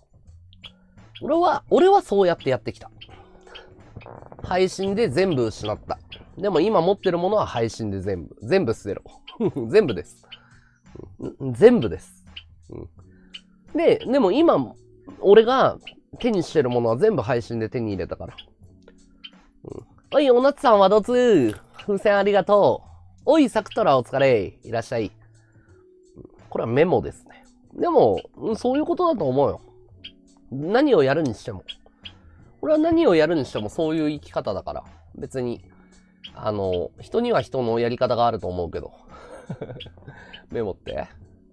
俺はそうやってやってきた。配信で全部失った。でも今持ってるものは配信で全部捨てろ。全部です。全部です。でも今、俺が手にしてるものは全部配信で手に入れたから。おい、おなつさんはどつ風船ありがとう。おい、サクトラお疲れ。いらっしゃい。これはメモですね。でも、そういうことだと思うよ。何をやるにしても。俺は何をやるにしてもそういう生き方だから。別に、人には人のやり方があると思うけど。メモって。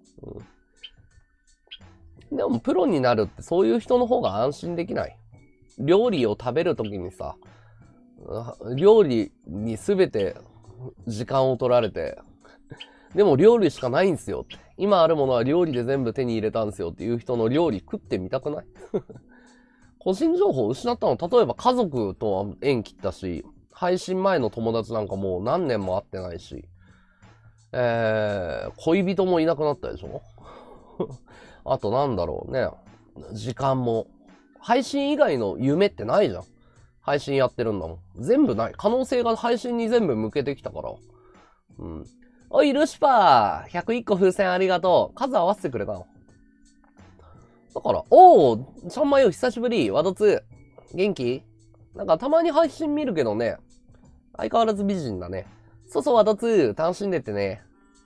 でも、プロになるってそういう人の方が安心できない。料理を食べるときにさ、料理にすべて時間を取られて、でも料理しかないんすよって。今あるものは料理で全部手に入れたんすよっていう人の料理食ってみたくない？個人情報を失ったの。例えば家族とは縁切ったし、配信前の友達なんかもう何年も会ってないし、恋人もいなくなったでしょ？あとなんだろうね。時間も。配信以外の夢ってないじゃん。配信やってるんだもん。全部ない。可能性が配信に全部向けてきたから。おい、ルシファー !101 個風船ありがとう。数合わせてくれたの。だから、ちゃんまよ、久しぶり。ワドツ。元気？なんかたまに配信見るけどね。相変わらず美人だね。そうそう、ワドツ。楽しんでってね。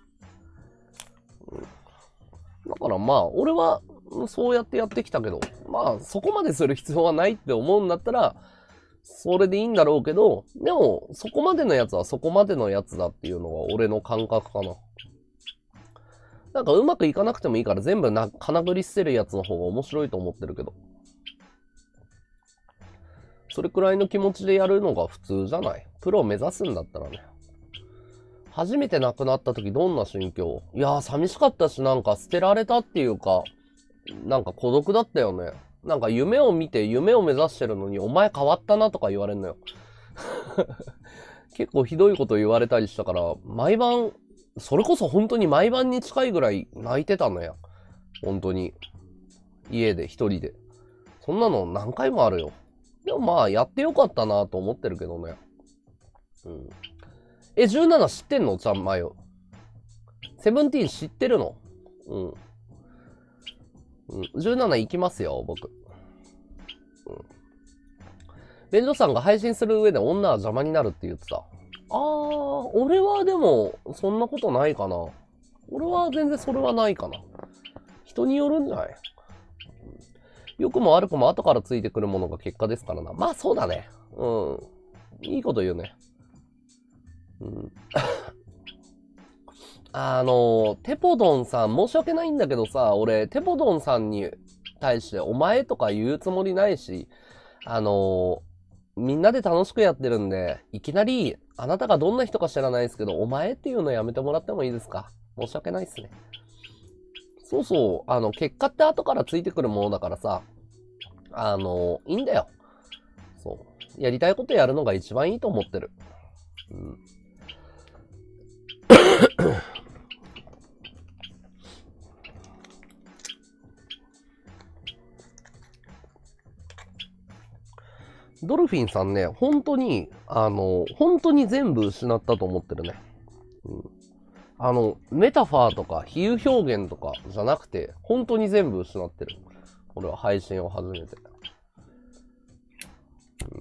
だからまあ、俺は、そうやってやってきたけど、まあ、そこまでする必要はないって思うんだったら、それでいいんだろうけど、でも、そこまでのやつはそこまでのやつだっていうのが俺の感覚かな。なんかうまくいかなくてもいいから全部金繰り捨てるやつの方が面白いと思ってるけど。それくらいの気持ちでやるのが普通じゃない？プロを目指すんだったらね。初めて亡くなった時どんな心境？いやー寂しかったし、なんか捨てられたっていうか、なんか孤独だったよね。なんか夢を見て夢を目指してるのにお前変わったなとか言われんのよ。結構ひどいこと言われたりしたから、毎晩それこそ本当に毎晩に近いぐらい泣いてたのよ。本当に。家で一人で。そんなの何回もあるよ。でもまあ、やってよかったなと思ってるけどね。うん。17知ってんのちゃんまよ。セブンティーン知ってるの？うん。うん。17行きますよ、僕。うん。ベンジョさんが配信する上で女は邪魔になるって言ってた。俺はでも、そんなことないかな。俺は全然それはないかな。人によるんじゃない？良くも悪くも後からついてくるものが結果ですからな。まあそうだね。うん。いいこと言うね。うん。テポドンさん、申し訳ないんだけどさ、俺、テポドンさんに対してお前とか言うつもりないし、みんなで楽しくやってるんで、いきなり、あなたがどんな人か知らないですけど、お前っていうのやめてもらってもいいですか？申し訳ないっすね。そうそう、結果って後からついてくるものだからさ、いいんだよ。そう。やりたいことやるのが一番いいと思ってる。うん。ドルフィンさんね、本当に、本当に全部失ったと思ってるね。うん。メタファーとか比喩表現とかじゃなくて、本当に全部失ってる。俺は配信を始めて。うん。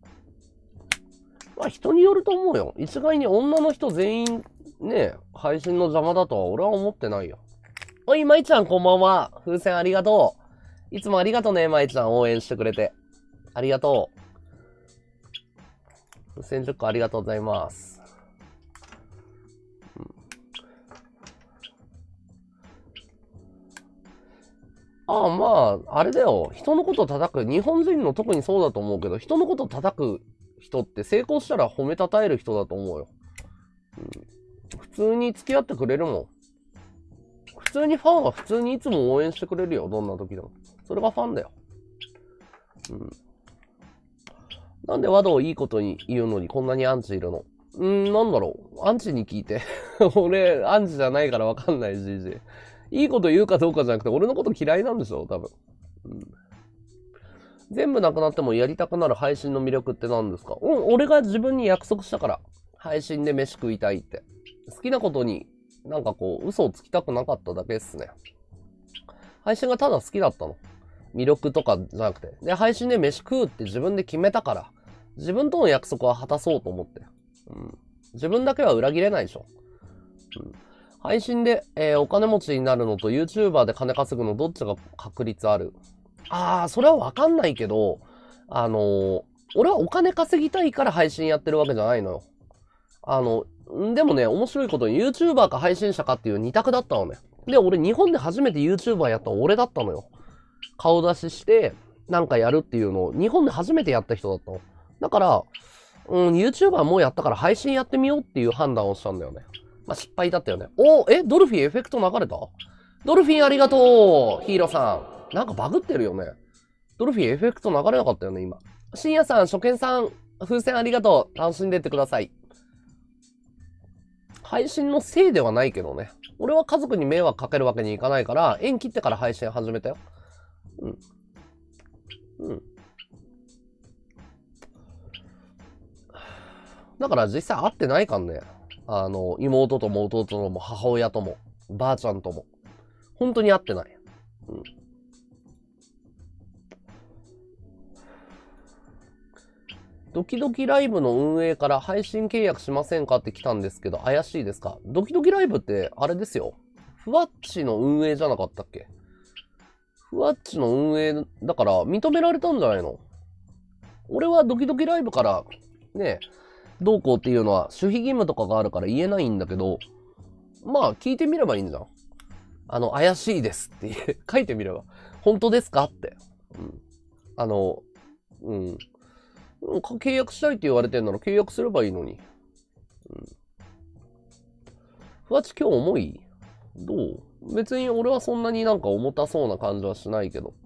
まあ人によると思うよ。一概に女の人全員ね、配信の邪魔だとは俺は思ってないよ。おい、まいちゃんこんばんは。風船ありがとう。いつもありがとうね、まいちゃん。応援してくれて。ありがとう。風船10個ありがとうございます。うん、まあ、あれだよ。人のこと叩く。日本人の特にそうだと思うけど、人のこと叩く人って成功したら褒めたたえる人だと思うよ。うん、普通に付き合ってくれるもん。普通にファンは普通にいつも応援してくれるよ。どんな時でも。それがファンだよ。うん。なんで和道いいことに言うのにこんなにアンチいるの？なんだろう。アンチに聞いて。俺、アンチじゃないからわかんない、GG。いいこと言うかどうかじゃなくて、俺のこと嫌いなんでしょ多分。うん、全部なくなってもやりたくなる配信の魅力って何ですか？俺が自分に約束したから。配信で飯食いたいって。好きなことになんかこう、嘘をつきたくなかっただけっすね。配信がただ好きだったの。魅力とかじゃなくて。で、配信で飯食うって自分で決めたから、自分との約束は果たそうと思って。うん。自分だけは裏切れないでしょ。うん。配信で、お金持ちになるのと YouTuber で金稼ぐのどっちが確率ある？それはわかんないけど、俺はお金稼ぎたいから配信やってるわけじゃないのよ。でもね、面白いことに YouTuber か配信者かっていう二択だったのね。で、俺日本で初めて YouTuber やったの俺だったのよ。顔出しして、なんかやるっていうのを日本で初めてやった人だったの。だから、YouTuber もうやったから配信やってみようっていう判断をしたんだよね。まあ、失敗だったよね。ドルフィンエフェクト流れた？ドルフィンありがとうヒーローさん。なんかバグってるよね。ドルフィンエフェクト流れなかったよね、今。深夜さん、初見さん、風船ありがとう。楽しんでってください。配信のせいではないけどね。俺は家族に迷惑かけるわけにいかないから、縁切ってから配信始めたよ。うん。うん。だから実際会ってないかんね。妹とも弟とも母親とも、ばあちゃんとも。本当に会ってない。うん。ドキドキライブの運営から配信契約しませんかって来たんですけど、怪しいですか？ドキドキライブって、あれですよ。ふわっちの運営じゃなかったっけ？ふわっちの運営だから認められたんじゃないの？俺はドキドキライブから、ね、どうこうっていうのは守秘義務とかがあるから言えないんだけど、まあ聞いてみればいいんじゃん。怪しいですって書いてみれば。本当ですかって。うん。あの、うん。契約したいって言われてんなら契約すればいいのに。うん。ふわち今日重い？どう？別に俺はそんなになんか重たそうな感じはしないけど。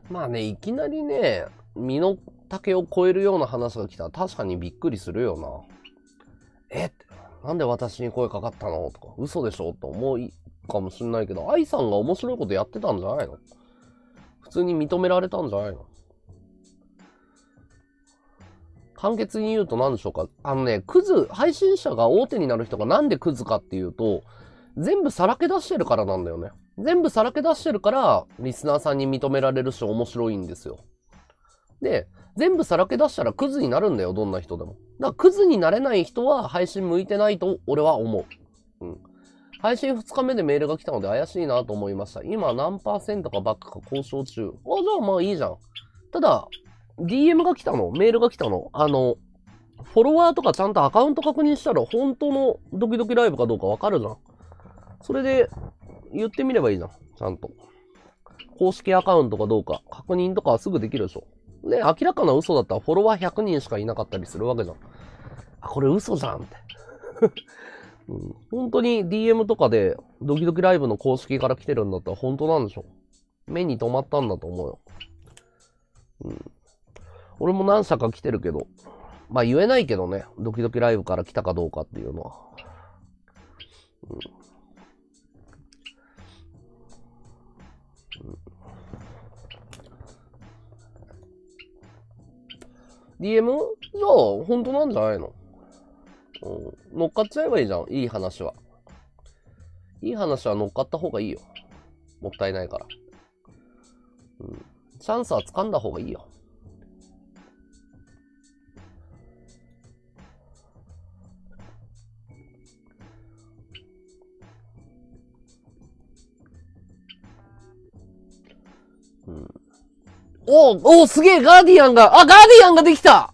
まあね、いきなりね、身の丈を超えるような話が来たら確かにびっくりするよな。なんで私に声かかったのとか、嘘でしょと思うかもしんないけど、愛さんが面白いことやってたんじゃないの？普通に認められたんじゃないの？簡潔に言うと何でしょうか。配信者が大手になる人がなんでクズかっていうと、全部さらけ出してるからなんだよね。全部さらけ出してるから、リスナーさんに認められるし面白いんですよ。で、全部さらけ出したらクズになるんだよ、どんな人でも。だからクズになれない人は配信向いてないと俺は思う。配信2日目でメールが来たので怪しいなと思いました。今何%かバックか交渉中。じゃあまあいいじゃん。ただ、DM が来たの？メールが来たの？フォロワーとかちゃんとアカウント確認したら本当のドキドキライブかどうかわかるじゃん。それで言ってみればいいじゃん。ちゃんと。公式アカウントかどうか確認とかはすぐできるでしょ。で、明らかな嘘だったらフォロワー100人しかいなかったりするわけじゃん。これ嘘じゃんって。本当に DM とかでドキドキライブの公式から来てるんだったら本当なんでしょ。目に留まったんだと思うよ。俺も何社か来てるけど、まあ言えないけどね、ドキドキライブから来たかどうかっていうのは。DM？ じゃあ、本当なんじゃないの？乗っかっちゃえばいいじゃん、いい話は。いい話は乗っかった方がいいよ。もったいないから。チャンスは掴んだ方がいいよ。すげえ、ガーディアンができた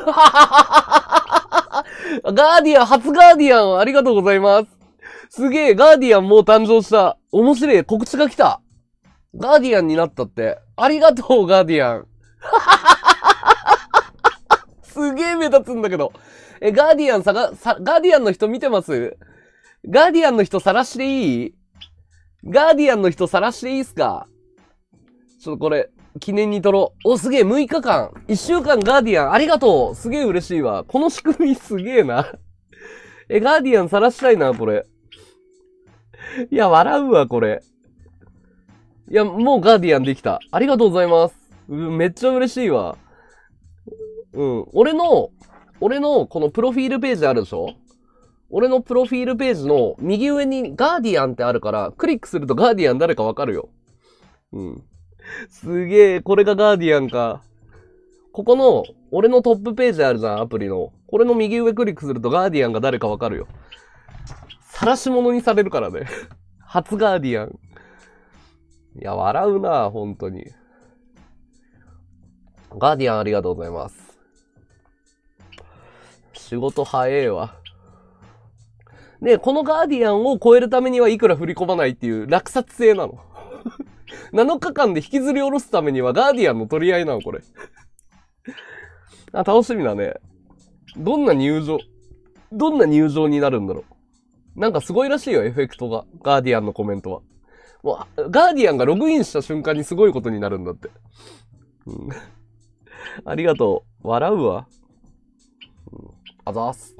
ガーディアン、初ガーディアン、ありがとうございます。すげえ、ガーディアンもう誕生した。面白い、告知が来た。ガーディアンになったって。ありがとう、ガーディアン。すげえ目立つんだけど。ガーディアンガーディアンの人見てます？ガーディアンの人晒していい？ガーディアンの人晒していいっすか？ちょっとこれ、記念に撮ろう。すげえ、6日間。1週間ガーディアン、ありがとう。すげえ嬉しいわ。この仕組みすげえな。ガーディアン晒したいな、これ。いや、笑うわ、これ。いや、もうガーディアンできた。ありがとうございます。めっちゃ嬉しいわ。俺のこのプロフィールページあるでしょ？俺のプロフィールページの右上にガーディアンってあるから、クリックするとガーディアン誰かわかるよ。すげえ、これがガーディアンか。ここの、俺のトップページあるじゃん、アプリの。これの右上クリックするとガーディアンが誰かわかるよ。晒し者にされるからね。初ガーディアン。いや、笑うな、本当に。ガーディアンありがとうございます。仕事早えわ。で、このガーディアンを超えるためにはいくら振り込まないっていう落札制なの。7日間で引きずり下ろすためにはガーディアンの取り合いなの、これ。楽しみだね。どんな入場になるんだろう。なんかすごいらしいよ、エフェクトが。ガーディアンのコメントは。もう、ガーディアンがログインした瞬間にすごいことになるんだって。ありがとう。笑うわ。あざーす。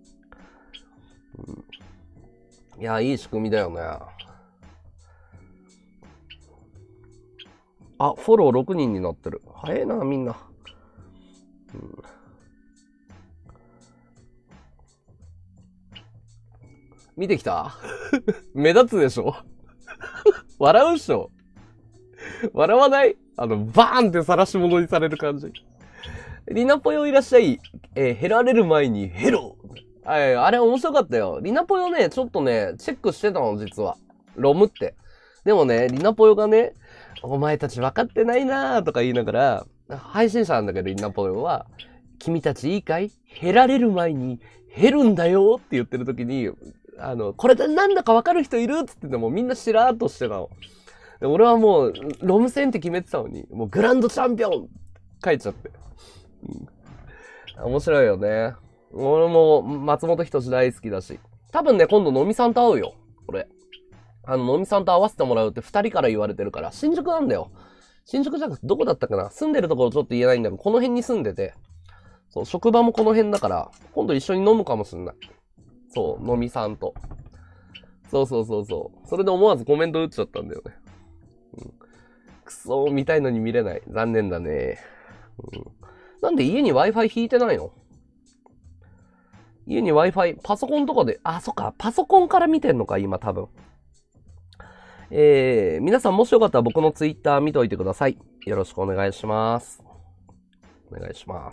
いや、いい仕組みだよね。フォロー6人になってる。早いな、みんな。見てきた？目立つでしょ？笑うっしょ？笑わない？バーンって晒し物にされる感じ。リナポヨいらっしゃい。減られる前にヘロ。あれ面白かったよ。リナポヨね、ちょっとね、チェックしてたの、実は。ロムって。でもね、リナポヨがね、お前たち分かってないなーとか言いながら、配信者なんだけど、リナポヨは、君たちいいかい？減られる前に減るんだよって言ってる時に、これでなんだか分かる人いるっつっててもみんなしらーっとしてたの。で俺はもう、ロム戦って決めてたのに、もうグランドチャンピオン書いちゃって。面白いよね。俺も松本人志大好きだし。多分ね、今度のみさんと会うよ。俺。のみさんと会わせてもらうって2人から言われてるから、新宿なんだよ。 新宿じゃなくてどこだったかな、住んでるところちょっと言えないんだけど、この辺に住んでて、そう、職場もこの辺だから、今度一緒に飲むかもしんない。そう、飲みさんと。そうそうそうそう。それで思わずコメント打っちゃったんだよね。うん、くそー、見たいのに見れない。残念だね。うん、なんで家に Wi-Fi 引いてないの？家に Wi-Fi、パソコンとかで、あ、そっか、パソコンから見てんのか、今多分。皆さんもしよかったら僕の Twitter 見といてください。よろしくお願いします。お願いします。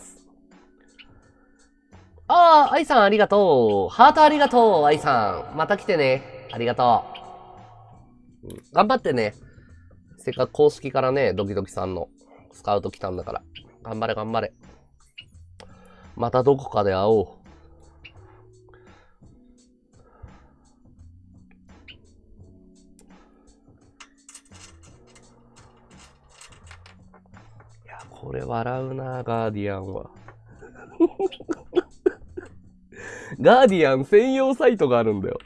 あー、愛さんありがとう。ハートありがとう、愛さん。また来てね。ありがとう。頑張ってね。せっかく公式からね、ドキドキさんのスカウト来たんだから。頑張れ頑張れ。またどこかで会おう。いや、これ笑うな、ガーディアンは。ガーディアン専用サイトがあるんだよ。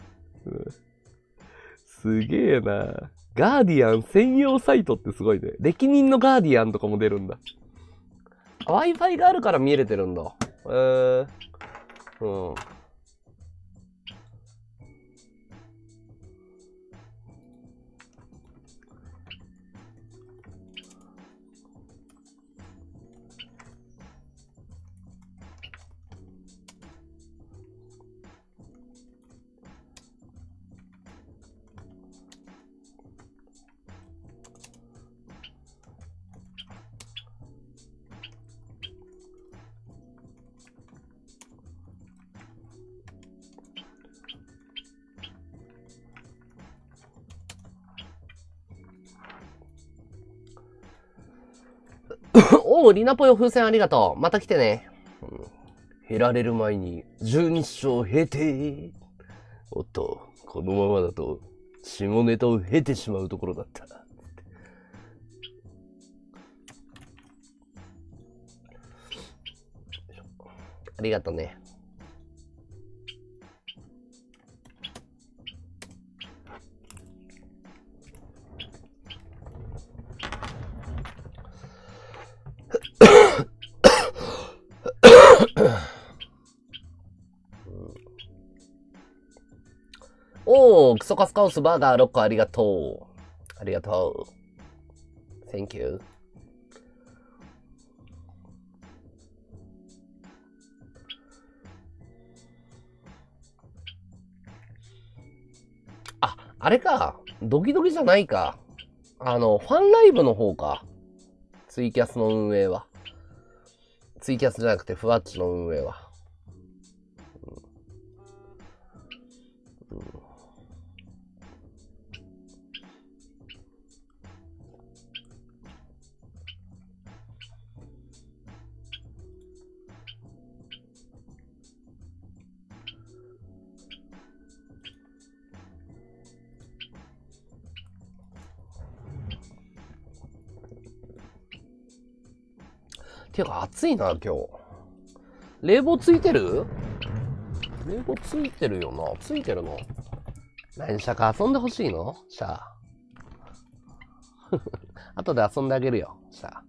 すげえな。ガーディアン専用サイトってすごいね。歴任のガーディアンとかも出るんだ。Wi-Fi があるから見れてるんだ。うん。おう、リナポヨ風船ありがとう。また来てね。減られる前に12勝経て。おっと、このままだと下ネタを経てしまうところだった。ありがとね。おー、クソカスカオスバーガー6個ありがとう。ありがとう。Thank you。あ、あれか。ドキドキじゃないか。ファンライブの方か。ツイキャスの運営は。ツイキャスじゃなくて、ふわっちの運営は。ていうか暑いな、今日。冷房ついてる？冷房ついてるよな。ついてるの？何シャか遊んでほしいの？シャー。後で遊んであげるよ、シャー。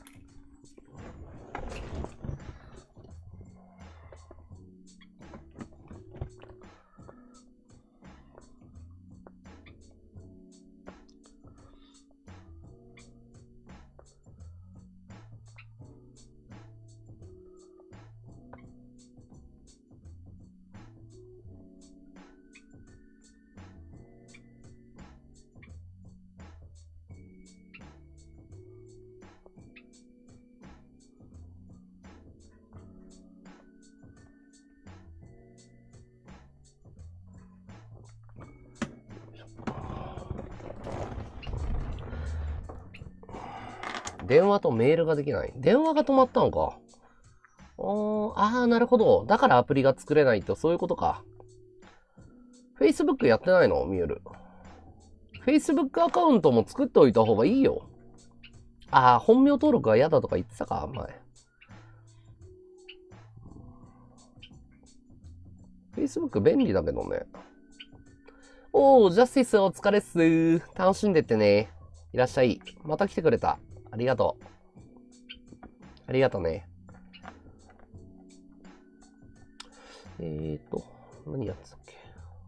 電話とメールができない。電話が止まったのか。なるほど。だからアプリが作れないってそういうことか。Facebook やってないの？ミュール。Facebook アカウントも作っておいた方がいいよ。本名登録が嫌だとか言ってたか、前。Facebook 便利だけどね。ジャスティスお疲れっす。楽しんでってね。 いらっしゃい。また来てくれた。ありがとう。ありがとうね。何やってたっけ。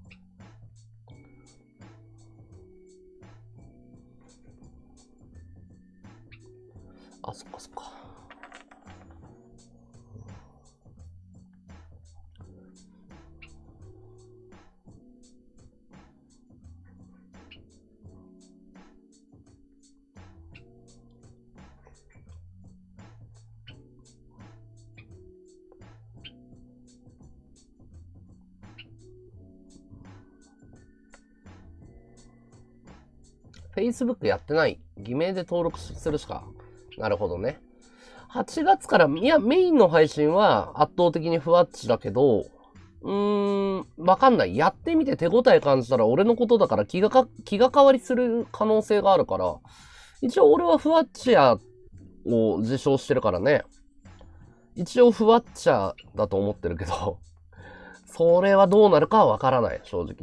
あ、そっかそっか。Facebook やってない。偽名で登録するしか。なるほどね。8月から、いや、メインの配信は圧倒的にふわっちだけど、わかんない。やってみて手応え感じたら俺のことだから気が変わりする可能性があるから、一応俺はふわっちやを自称してるからね。一応ふわっちゃだと思ってるけど、それはどうなるかはわからない、正直。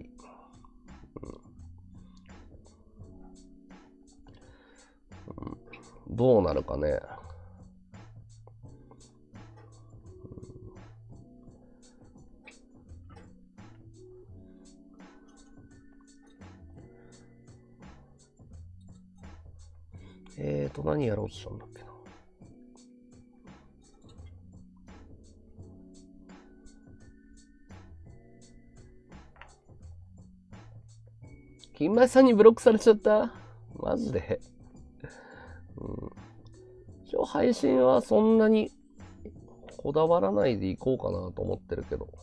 どうなるかね。何やろうとしたんだっけな。金前さんにブロックされちゃった。マジで。一応配信はそんなにこだわらないでいこうかなと思ってるけど。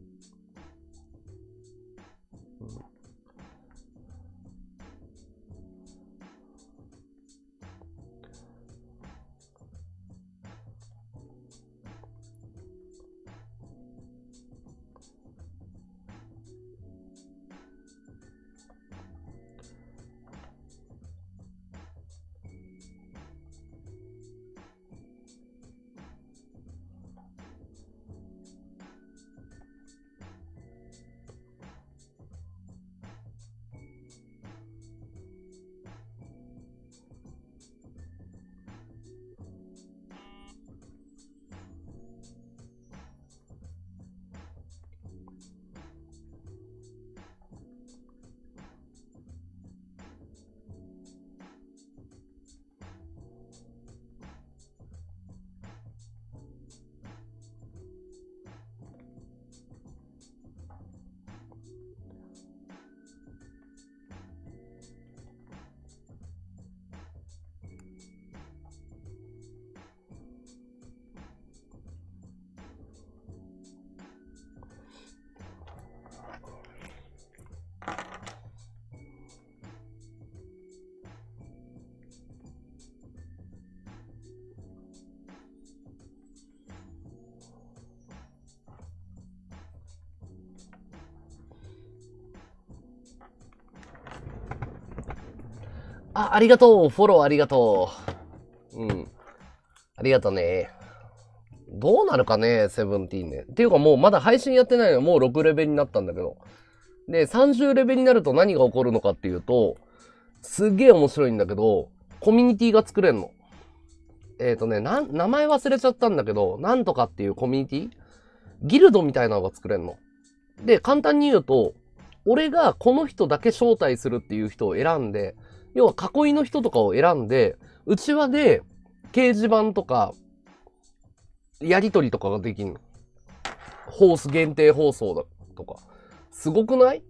ありがとう。フォローありがとう。ありがとうね。どうなるかね、セブンティーンね。っていうかもうまだ配信やってないのもう6レベルになったんだけど。で、30レベルになると何が起こるのかっていうと、すっげえ面白いんだけど、コミュニティが作れんの。名前忘れちゃったんだけど、なんとかっていうコミュニティギルドみたいなのが作れんの。で、簡単に言うと、俺がこの人だけ招待するっていう人を選んで、要は囲いの人とかを選んで、内輪で掲示板とか、やりとりとかができんの。限定放送だとか。すごくない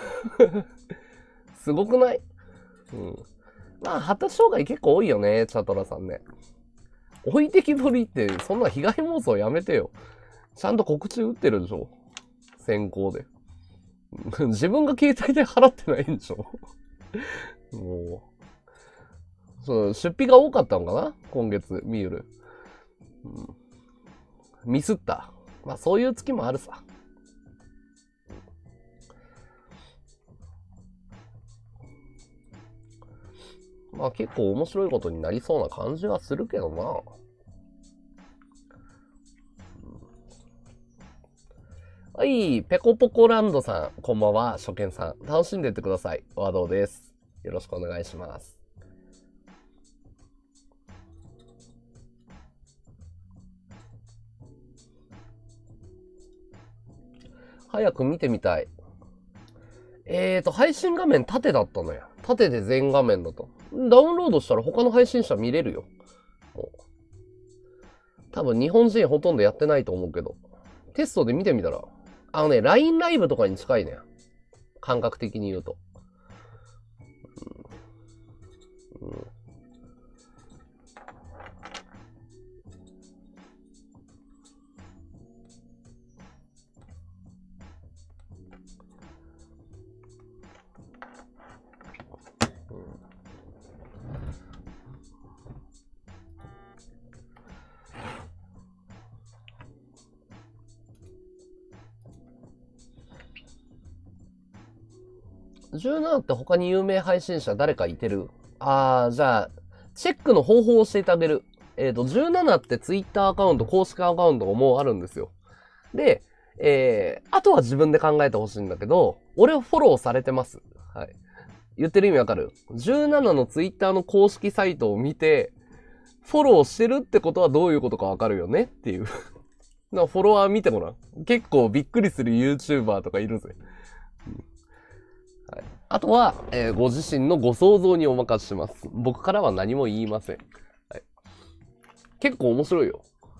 すごくない？まあ、発達障害結構多いよね、チャトラさんね。置いてきぼりって、そんな被害妄想やめてよ。ちゃんと告知打ってるでしょ。先行で。自分が携帯で払ってないんでしょ。もう。そう、出費が多かったのかな今月、ミール。ミスった。まあ、そういう月もあるさ。まあ結構面白いことになりそうな感じはするけどな。はい、ペコポコランドさん、こんばんは、初見さん。楽しんでってください。和道です。よろしくお願いします。 早く見てみたい。配信画面縦だったのよ。縦で全画面だと。ダウンロードしたら他の配信者見れるよ。もう多分日本人ほとんどやってないと思うけど。テストで見てみたら。LINE ライブとかに近いね。感覚的に言うと。17って他に有名配信者誰かいてる？じゃあ、チェックの方法を教えてあげる。17ってツイッターアカウント、公式アカウントがもうあるんですよ。で、あとは自分で考えてほしいんだけど、俺をフォローされてます。はい。言ってる意味わかる？ 17 のツイッターの公式サイトを見て、フォローしてるってことはどういうことかわかるよねっていう。フォロワー見てもらう。結構びっくりする YouTuber とかいるぜ。はい、あとは、ご自身のご想像にお任せします。僕からは何も言いません。はい、結構面白いよ。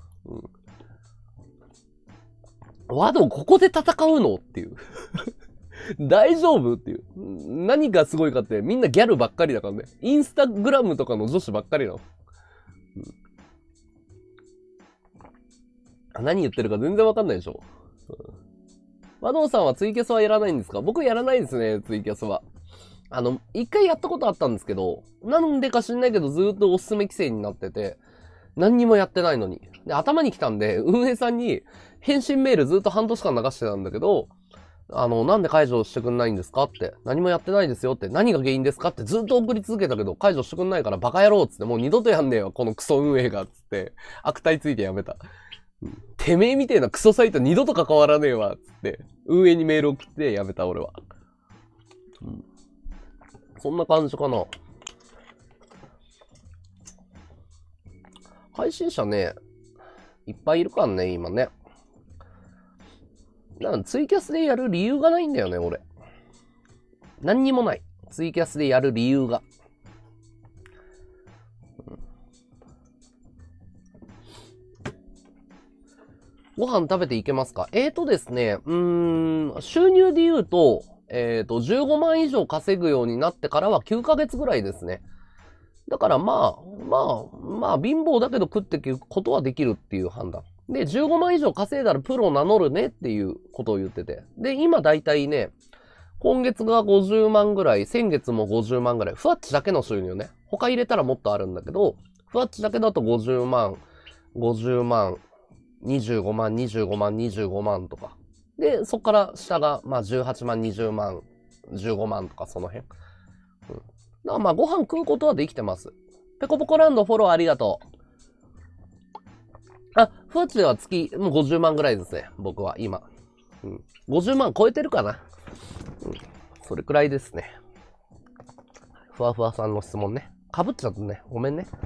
ワドここで戦うのっていう。大丈夫っていう。何がすごいかってみんなギャルばっかりだからね。インスタグラムとかの女子ばっかりなの。何言ってるか全然わかんないでしょ。ワドさんはツイキャスはやらないんですか？僕やらないですね、ツイキャスは。一回やったことあったんですけど、なんでか知んないけどずっとおすすめ規制になってて、何にもやってないのに。で、頭に来たんで、運営さんに返信メールずっと半年間流してたんだけど、なんで解除してくんないんですかって。何もやってないですよって。何が原因ですかってずっと送り続けたけど、解除してくんないからバカ野郎っつって、もう二度とやんねえよ、このクソ運営がっつって、悪態ついてやめた。てめえみてえなクソサイト二度と関わらねえわ、つって、運営にメール送ってやめた、俺は。そんな感じかな。配信者ね、いっぱいいるからね、今ね。なんかツイキャスでやる理由がないんだよね、俺。何にもない。ツイキャスでやる理由が。ご飯食べていけますか？ですね、収入で言うと、15万以上稼ぐようになってからは9ヶ月ぐらいですね。だからまあ、貧乏だけど食っていくことはできるっていう判断。で、15万以上稼いだらプロを名乗るねっていうことを言ってて。で、今だいたいね、今月が50万ぐらい、先月も50万ぐらい。ふわっちだけの収入ね。他入れたらもっとあるんだけど、ふわっちだけだと50万、50万、25万、25万、25万とか。で、そっから下が、まあ18万、20万、15万とかその辺。だからまあご飯食うことはできてます。ペコポコランドフォローありがとう。ふわっちでは月、もう50万ぐらいですね。僕は今。50万超えてるかな。それくらいですね。ふわふわさんの質問ね。かぶっちゃったね。ごめんね。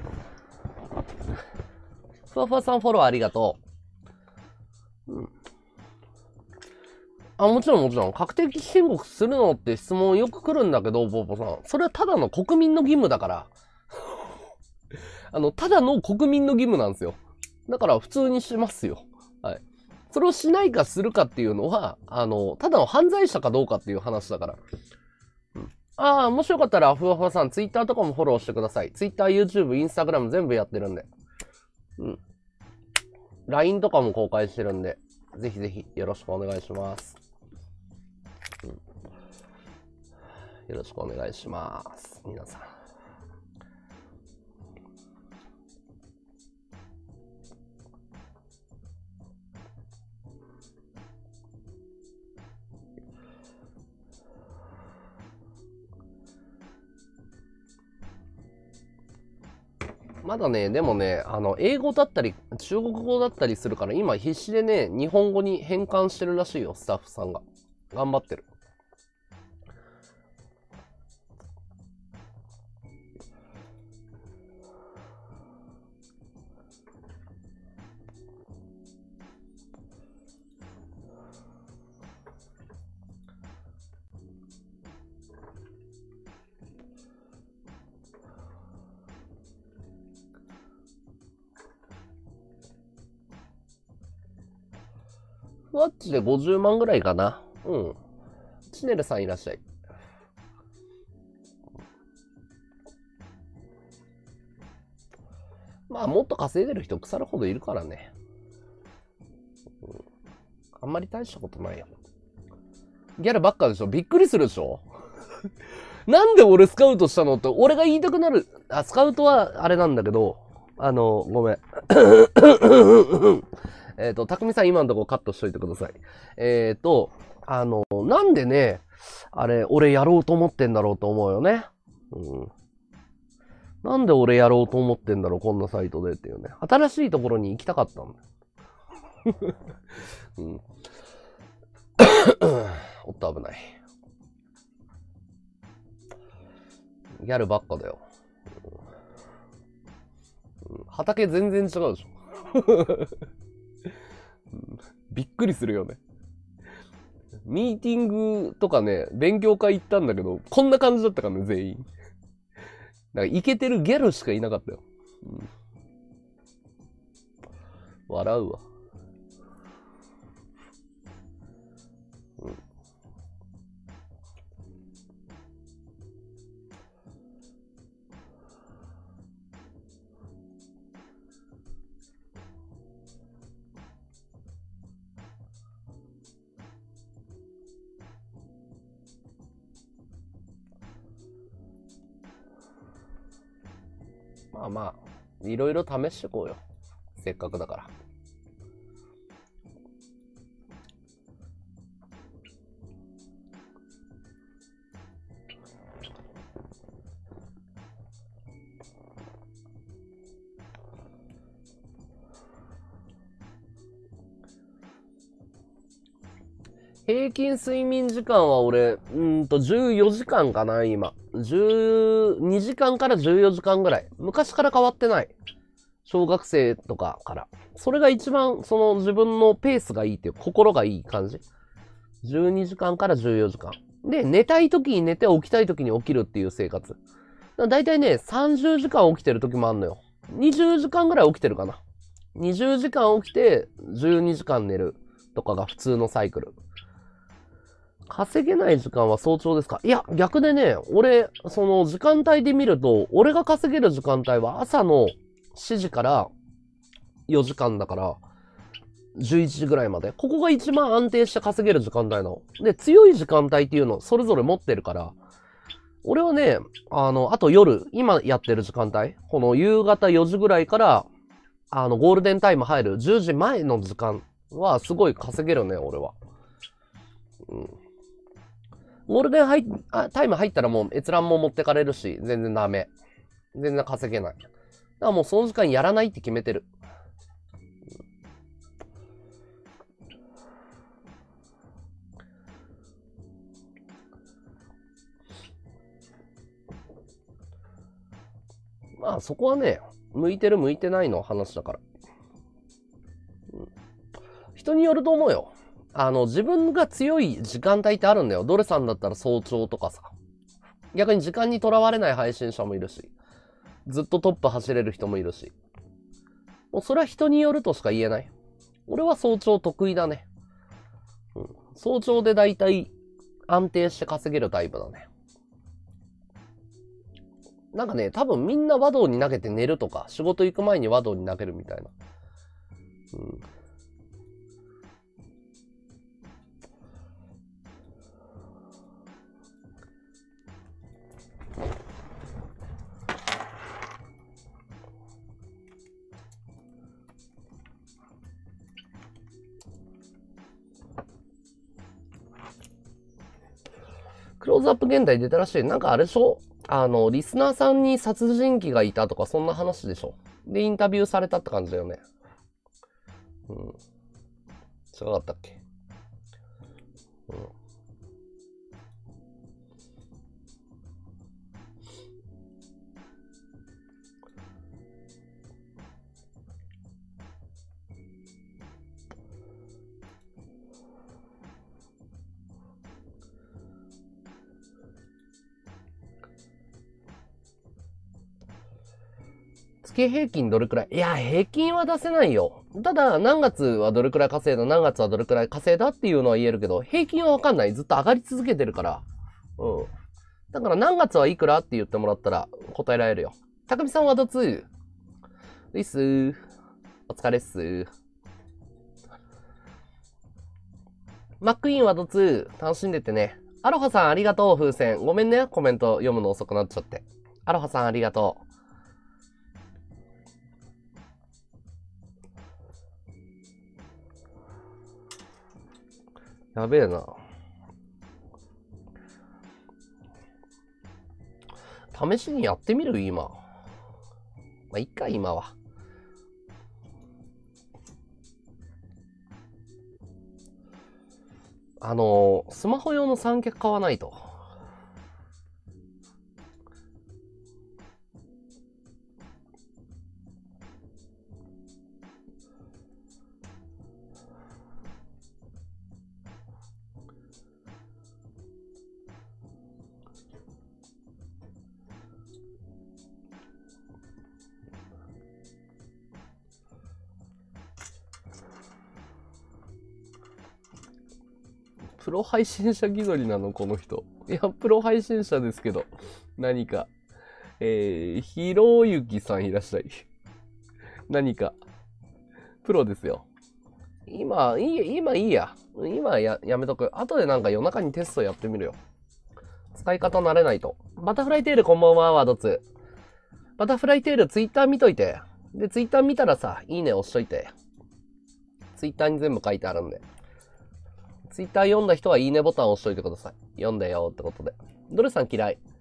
ふわふわさんフォローありがとう。もちろんもちろん。確定申告するのって質問よく来るんだけど、ポポさん。それはただの国民の義務だから。ただの国民の義務なんですよ。だから普通にしますよ。はい。それをしないかするかっていうのは、ただの犯罪者かどうかっていう話だから。もしよかったら、ふわふわさん、ツイッターとかもフォローしてください。ツイッター、YouTube、インスタグラム全部やってるんで。LINE とかも公開してるんで、ぜひぜひよろしくお願いします。よろしくお願いします。皆さん。まだね、でもね、英語だったり、中国語だったりするから、今必死でね、日本語に変換してるらしいよ、スタッフさんが。頑張ってる。 ふわっちで50万ぐらいかな。うん。チネルさんいらっしゃい。まあ、もっと稼いでる人腐るほどいるからね。あんまり大したことないよ。ギャルばっかでしょ。びっくりするでしょ。なんで俺スカウトしたのって俺が言いたくなる。あ、スカウトはあれなんだけど、ごめん。たくみさん今のところカットしといてください。なんでね、あれ、俺やろうと思ってんだろうと思うよね。うん。なんで俺やろうと思ってんだろう、こんなサイトでっていうね。新しいところに行きたかったんだよ。うん。おっと危ない。ギャルばっかだよ。畑全然違うでしょ。びっくりするよね。ミーティングとかね、勉強会行ったんだけど、こんな感じだったからね、全員。なんかイケてるギャルしかいなかったよ。うん、笑うわ。うん、まあまあ、いろいろ試してこうよ。せっかくだから。平均睡眠時間は俺、14時間かな、今。12時間から14時間ぐらい。昔から変わってない。小学生とかから。それが一番、その自分のペースがいいっていう、心がいい感じ。12時間から14時間。で、寝たい時に寝て起きたい時に起きるっていう生活。だいたいね、30時間起きてる時もあんのよ。20時間ぐらい起きてるかな。20時間起きて、12時間寝るとかが普通のサイクル。稼げない時間は早朝ですか？いや、逆でね、俺、その時間帯で見ると、俺が稼げる時間帯は朝の7時から4時間だから、11時ぐらいまで。ここが一番安定して稼げる時間帯なの。で、強い時間帯っていうのをそれぞれ持ってるから、俺はね、あと夜、今やってる時間帯、この夕方4時ぐらいから、ゴールデンタイム入る10時前の時間はすごい稼げるね、俺は。うん。ゴールデンタイム入ったらもう閲覧も持ってかれるし、全然ダメ。全然稼げない。だからもうその時間やらないって決めてる。まあそこはね、向いてる向いてないの話だから。うん、人によると思うよ。自分が強い時間帯ってあるんだよ。ドルさんだったら早朝とかさ。逆に時間にとらわれない配信者もいるし。ずっとトップ走れる人もいるし。もうそれは人によるとしか言えない。俺は早朝得意だね。うん、早朝でだいたい安定して稼げるタイプだね。なんかね、多分みんな和道に投げて寝るとか、仕事行く前に和道に投げるみたいな。うん。クローズアップ現代出たらしい。なんかあれでしょ？リスナーさんに殺人鬼がいたとかそんな話でしょ？で、インタビューされたって感じだよね。うん。違かったっけ？うん。 月平均どれくらい？いや、平均は出せないよ。ただ、何月はどれくらい稼いだ、何月はどれくらい稼いだっていうのは言えるけど、平均はわかんない。ずっと上がり続けてるから。うん。だから何月はいくらって言ってもらったら答えられるよ。たくみさんはどつういっすー。お疲れっす。マックイーンはどつ楽しんでてね。アロハさんありがとう、風船。ごめんね、コメント読むの遅くなっちゃって。アロハさんありがとう。やべえな。試しにやってみる今。まあ、いっか、今は。スマホ用の三脚買わないと。プロ配信者気取りなのこの人。いや、プロ配信者ですけど。何か。ひろゆきさんいらっしゃい。何か。プロですよ。今いいや。今やめとく。後でなんか夜中にテストやってみるよ。使い方慣れないと。バタフライテールこんばんは、ワード2。バタフライテールツイッター見といて。で、ツイッター見たらさ、いいね押しといて。ツイッターに全部書いてあるんで。ツイッター読んだ人はいいねボタン押しといてください。読んだよってことで。ドルさん嫌い。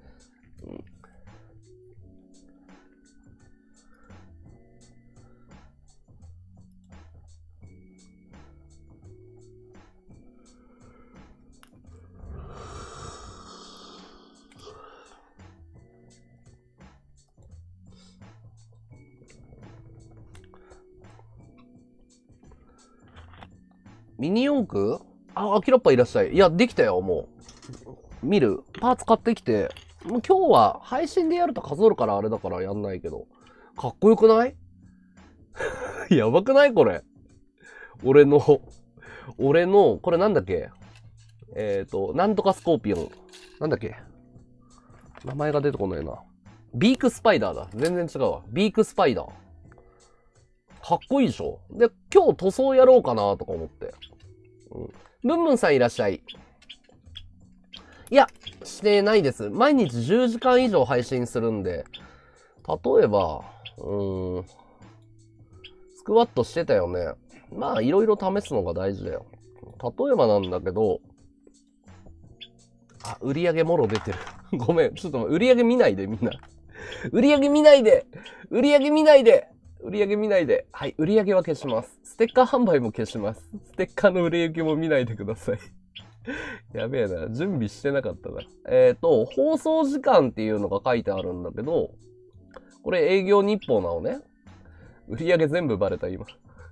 ミニ四駆？アキラッパいらっしゃい。いや、できたよ、もう。見る？パーツ買ってきて。もう今日は配信でやると数えるからあれだからやんないけど。かっこよくない？やばくないこれ。俺の、これなんだっけ？なんとかスコーピオン。なんだっけ？名前が出てこないな。ビークスパイダーだ。全然違うわ。ビークスパイダー。かっこいいでしょ？で、今日塗装やろうかなとか思って。ブンブンさんいらっしゃい。いや、してないです。毎日10時間以上配信するんで、例えば、スクワットしてたよね。まあ、いろいろ試すのが大事だよ。例えばなんだけど、売り上げもろ出てる。ごめん、ちょっと売り上げ見ないで、みんな。売り上げ見ないで。売り上げ見ないで。売り上げ見ないで。はい、売り上げは消します。ステッカー販売も消します。ステッカーの売り上げも見ないでください。やべえな。準備してなかったな。放送時間っていうのが書いてあるんだけど、これ営業日報なのね。売り上げ全部バレた、今。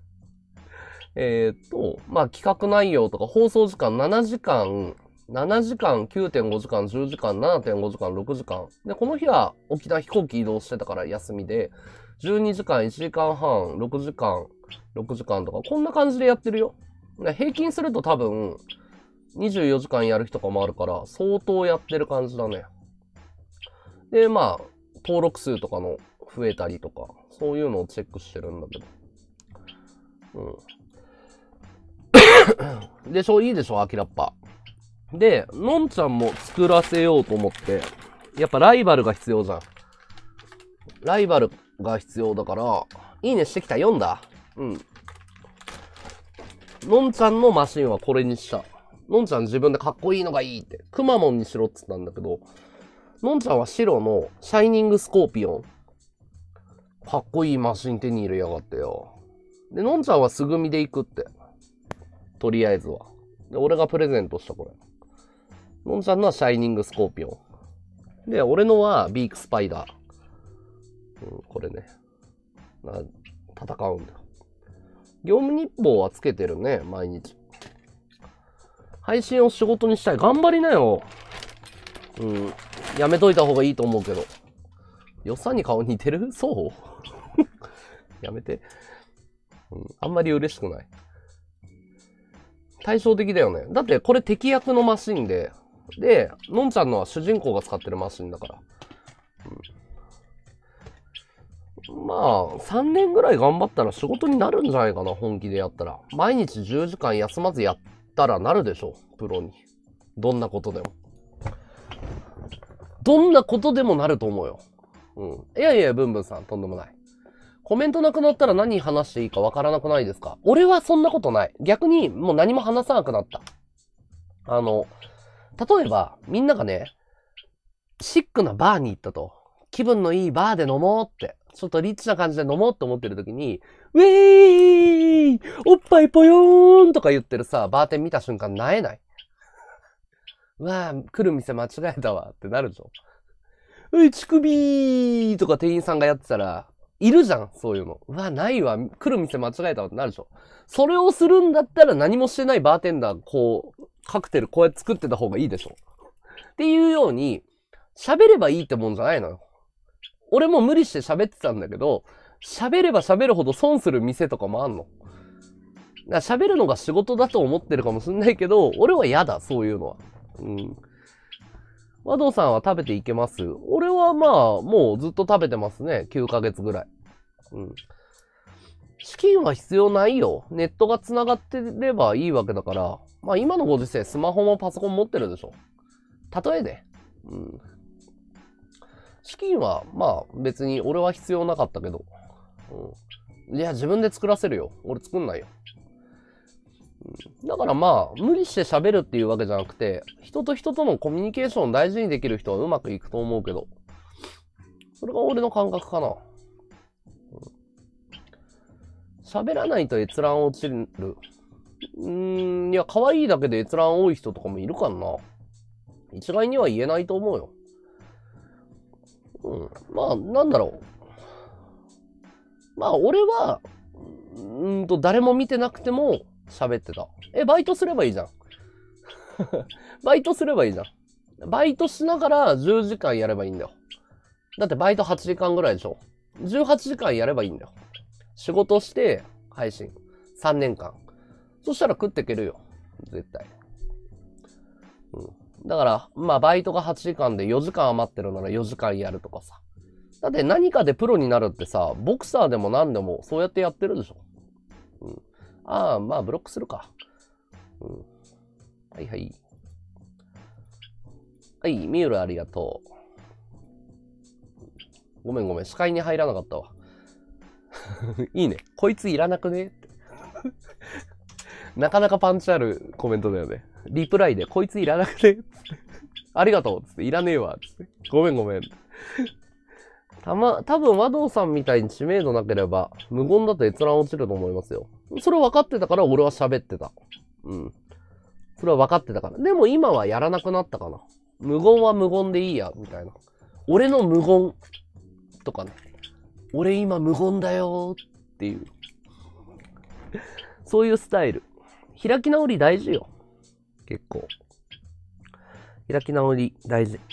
まあ、企画内容とか放送時間7時間、9.5時間、10時間、7.5時間、6時間。で、この日は沖縄飛行機移動してたから休みで、12時間、1時間半、6時間、6時間とか、こんな感じでやってるよ。平均すると多分、24時間やる日とかもあるから、相当やってる感じだね。で、まあ、登録数とかの増えたりとか、そういうのをチェックしてるんだけど。でしょ？いいでしょ？アキラッパ。で、のんちゃんも作らせようと思って、やっぱライバルが必要じゃん。ライバルが必要だから、いいねしてきた。読んだ？のんちゃんのマシンはこれにした。のんちゃん自分でかっこいいのがいいって。くまモンにしろって言ったんだけど、のんちゃんは白のシャイニングスコーピオン。かっこいいマシン手に入れやがってよ。で、のんちゃんは素組みで行くって。とりあえずは。で、俺がプレゼントしたこれ。のんちゃんのはシャイニングスコーピオン。で、俺のはビークスパイダー。これね。戦うんだよ。業務日報はつけてるね、毎日。配信を仕事にしたい。頑張りなよ。やめといた方がいいと思うけど。よさに顔似てる？そうやめて。あんまり嬉しくない。対照的だよね。だってこれ敵役のマシンで、のんちゃんのは主人公が使ってるマシンだから。まあ、3年ぐらい頑張ったら仕事になるんじゃないかな、本気でやったら。毎日10時間休まずやったらなるでしょ、プロに。どんなことでも。どんなことでもなると思うよ。いやいや、ブンブンさん、とんでもない。コメントなくなったら何話していいかわからなくないですか？俺はそんなことない。逆に、もう何も話さなくなった。例えば、みんながね、シックなバーに行ったと。気分のいいバーで飲もうって。ちょっとリッチな感じで飲もうって思ってる時に、ウェーイおっぱいぽよーんとか言ってるさ、バーテン見た瞬間、萎えない？うわぁ、来る店間違えたわってなるでしょ。乳首ーとか店員さんがやってたら、いるじゃん、そういうの。うわ、ないわ、来る店間違えたわってなるでしょ。それをするんだったら何もしてないバーテンダー、こう、カクテルこうやって作ってた方がいいでしょ。っていうように、喋ればいいってもんじゃないのよ。俺も無理して喋ってたんだけど、喋れば喋るほど損する店とかもあんの。だから喋るのが仕事だと思ってるかもしんないけど、俺は嫌だ、そういうのは。和道さんは食べていけます？俺はまあ、もうずっと食べてますね。9ヶ月ぐらい。資金は必要ないよ。ネットが繋がってればいいわけだから。まあ今のご時世、スマホもパソコン持ってるでしょ。例えで。資金は、まあ別に俺は必要なかったけど。いや、自分で作らせるよ。俺作んないよ。だからまあ、無理して喋るっていうわけじゃなくて、人と人とのコミュニケーションを大事にできる人はうまくいくと思うけど、それが俺の感覚かな。喋らないと閲覧落ちる。いや、可愛いだけで閲覧多い人とかもいるかな。一概には言えないと思うよ。まあ、なんだろう。まあ、俺は、誰も見てなくても喋ってた。バイトすればいいじゃん。バイトすればいいじゃん。バイトしながら10時間やればいいんだよ。だってバイト8時間ぐらいでしょ。18時間やればいいんだよ。仕事して配信。3年間。そしたら食っていけるよ。絶対。だから、まあバイトが8時間で4時間余ってるなら4時間やるとかさ。だって何かでプロになるってさ、ボクサーでも何でもそうやってやってるでしょ。ああ、まあブロックするか。はいはい。はい、ミュールありがとう。ごめん、視界に入らなかったわ。いいね。こいついらなくねって。なかなかパンチあるコメントだよね。リプライで、こいついらなくねありがとうつって、いらねえわつって。ごめん。多分和道さんみたいに知名度なければ、無言だと閲覧落ちると思いますよ。それ分かってたから俺は喋ってた。それは分かってたから。でも今はやらなくなったかな。無言は無言でいいや、みたいな。俺の無言とかね。俺今無言だよっていう。そういうスタイル。開き直り大事よ。結構。開き直り大事。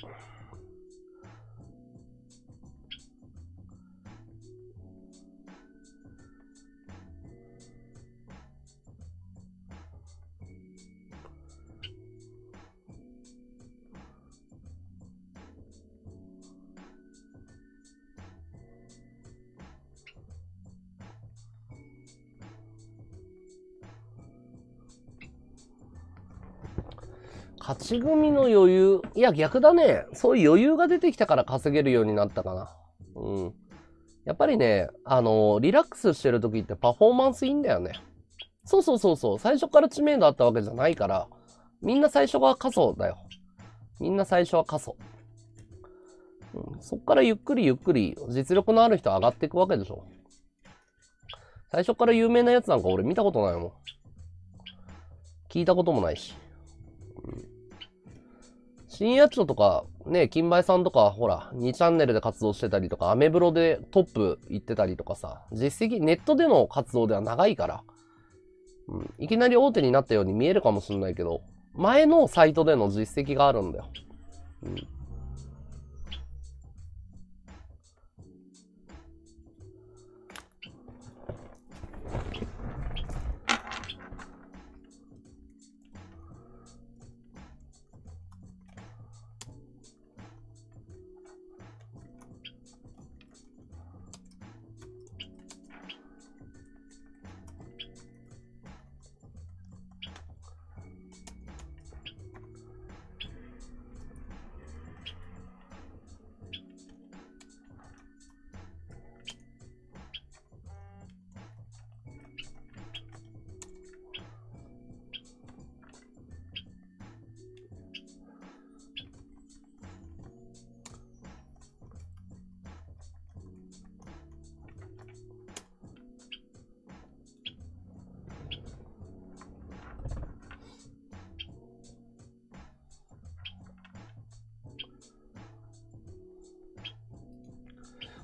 勝ち組の余裕。いや、逆だね。そういう余裕が出てきたから稼げるようになったかな。やっぱりね、リラックスしてる時ってパフォーマンスいいんだよね。そう。最初から知名度あったわけじゃないから、みんな最初が過疎だよ。みんな最初は過疎。そっからゆっくり実力のある人上がっていくわけでしょ。最初から有名なやつなんか俺見たことないもん。聞いたこともないし。深夜町とか、ね、金梅さんとか、ほら、2チャンネルで活動してたりとか、アメブロでトップ行ってたりとかさ、実績、ネットでの活動では長いから、いきなり大手になったように見えるかもしれないけど、前のサイトでの実績があるんだよ。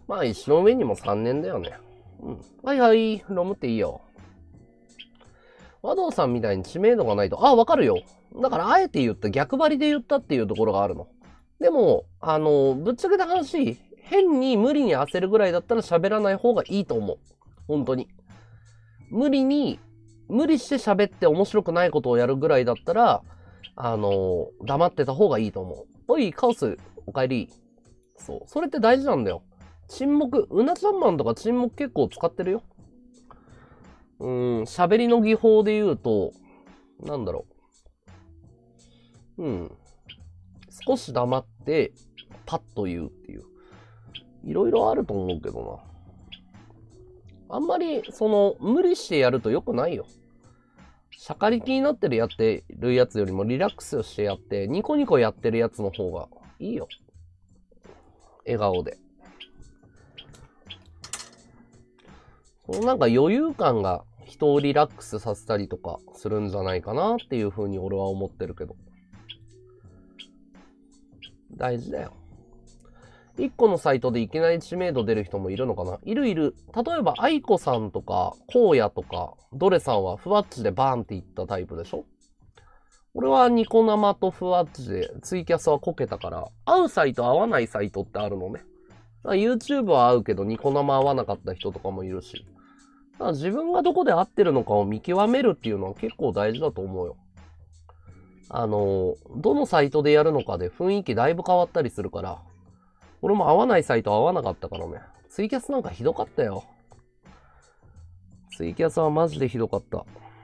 まあ石の上にも3年だよね。うん。はいはい、ロムっていいよ。和道さんみたいに知名度がないと、あ、わかるよ。だからあえて言った、逆張りで言ったっていうところがあるの。でも、ぶっちゃけた話、変に無理に焦るぐらいだったら喋らない方がいいと思う。本当に。無理して喋って面白くないことをやるぐらいだったら、黙ってた方がいいと思う。おい、カオス、お帰り。そう。それって大事なんだよ。沈黙、うなちゃんマンとか沈黙結構使ってるよ。喋りの技法で言うと、なんだろう。少し黙って、パッと言うっていう。いろいろあると思うけどな。あんまり、無理してやると良くないよ。しゃかりきになってるやつよりもリラックスしてやって、ニコニコやってるやつの方がいいよ。笑顔で。なんか余裕感が人をリラックスさせたりとかするんじゃないかなっていう風に俺は思ってるけど。大事だよ。一個のサイトでいきなり知名度出る人もいるのかな？いる。例えば、愛子さんとか、荒野とか、ドレさんはふわっちでバーンっていったタイプでしょ？俺はニコ生とふわっちでツイキャスはこけたから、合うサイト合わないサイトってあるのね。YouTube は合うけどニコ生合わなかった人とかもいるし。自分がどこで合ってるのかを見極めるっていうのは結構大事だと思うよ。どのサイトでやるのかで雰囲気だいぶ変わったりするから、俺も合わないサイト合わなかったからね。ツイキャスなんかひどかったよ。ツイキャスはマジでひどかった。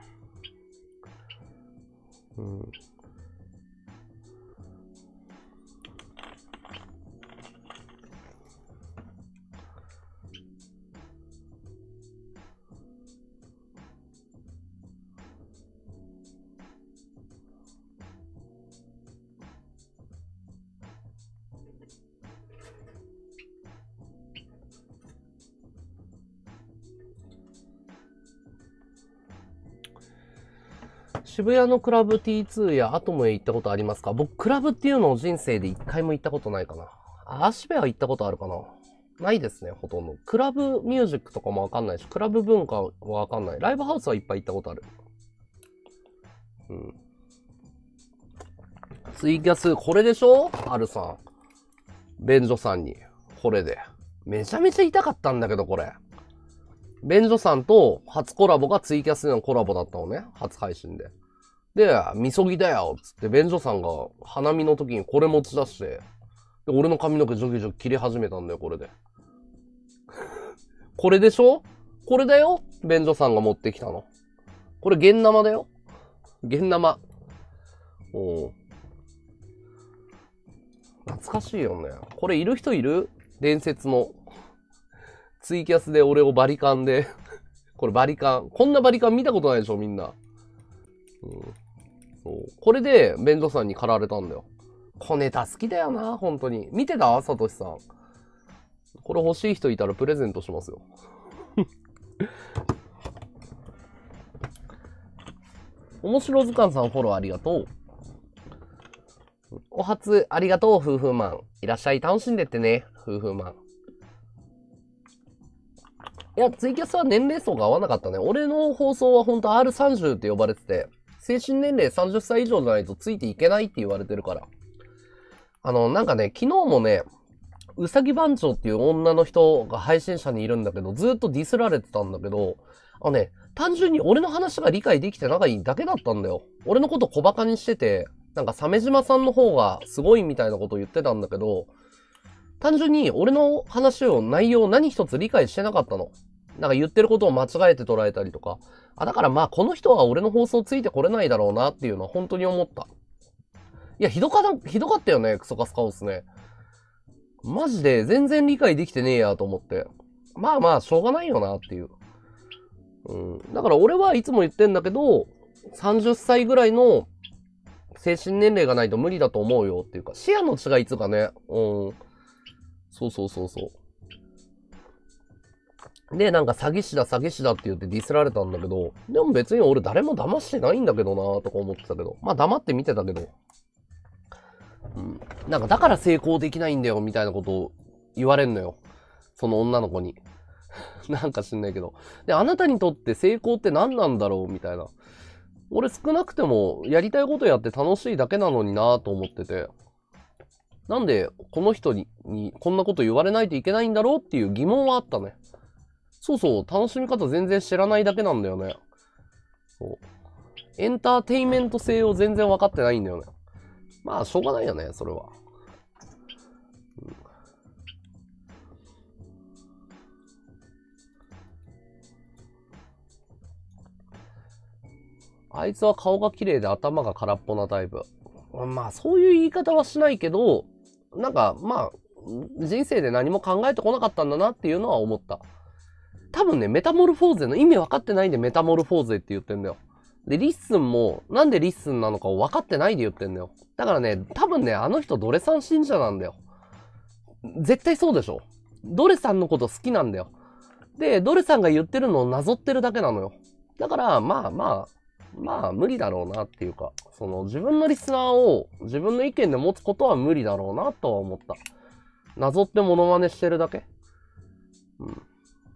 渋谷のクラブ T2 やアトムへ行ったことありますか？僕、クラブっていうのを人生で一回も行ったことないかな。足部は行ったことあるかな？ないですね、ほとんど。クラブミュージックとかもわかんないし、クラブ文化はわかんない。ライブハウスはいっぱい行ったことある。ツイキャス、これでしょ？アルさん。便所さんに。これで。めちゃめちゃ痛かったんだけど、これ。便所さんと初コラボがツイキャスでのコラボだったのね。初配信で。で、みそぎだよつって便所さんが花見の時にこれ持ち出して、で俺の髪の毛ジョキジョキ切り始めたんだよ、これで。これでしょ？これだよ？便所さんが持ってきたの。これ現生だよ。現生。懐かしいよね。これいる人いる？伝説の。ツイキャスで俺をバリカンで。これバリカン。こんなバリカン見たことないでしょ、みんな。そう。これで、便所さんに狩られたんだよ。小ネタ好きだよな、本当に。見てた？サトシさん。これ欲しい人いたらプレゼントしますよ。面白図鑑さんフォローありがとう。お初ありがとう、夫婦マン。いらっしゃい、楽しんでってね、夫婦マン。いや、ツイキャスは年齢層が合わなかったね。俺の放送はほんと R30 って呼ばれてて、精神年齢30歳以上じゃないとついていけないって言われてるから。なんかね、昨日もね、うさぎ番長っていう女の人が配信者にいるんだけど、ずっとディスられてたんだけど、単純に俺の話が理解できてないだけだったんだよ。俺のこと小馬鹿にしてて、なんか鮫島さんの方がすごいみたいなことを言ってたんだけど、単純に俺の話を内容何一つ理解してなかったの。なんか言ってることを間違えて捉えたりとか。だからまあこの人は俺の放送ついてこれないだろうなっていうのは本当に思った。いや、ひどかったよね、クソカスカオスね。マジで全然理解できてねえやと思って。まあまあ、しょうがないよなっていう。だから俺はいつも言ってんだけど、30歳ぐらいの精神年齢がないと無理だと思うよっていうか、視野の違いつうかね。そう。で、なんか詐欺師だって言ってディスられたんだけど、でも別に俺誰も騙してないんだけどなとか思ってたけど、まあ黙って見てたけど、なんかだから成功できないんだよみたいなことを言われんのよ。 その女の子に。なんか知んないけど。で、あなたにとって成功って何なんだろうみたいな。俺少なくてもやりたいことやって楽しいだけなのになぁと思ってて。なんでこの人にこんなこと言われないといけないんだろうっていう疑問はあったね。そうそう、楽しみ方全然知らないだけなんだよね。そう。エンターテイメント性を全然分かってないんだよね。まあ、しょうがないよね、それは。あいつは顔が綺麗で頭が空っぽなタイプ。まあ、そういう言い方はしないけど、なんか、まあ、人生で何も考えてこなかったんだなっていうのは思った。多分ね、メタモルフォーゼの意味分かってないんでメタモルフォーゼって言ってんだよ。で、リッスンも、なんでリッスンなのかを分かってないで言ってんだよ。だからね、多分ね、あの人ドレさん信者なんだよ。絶対そうでしょ。ドレさんのこと好きなんだよ。で、ドレさんが言ってるのをなぞってるだけなのよ。だから、まあ、無理だろうなっていうか、その自分のリスナーを自分の意見で持つことは無理だろうなとは思った。なぞってモノマネしてるだけ。うん。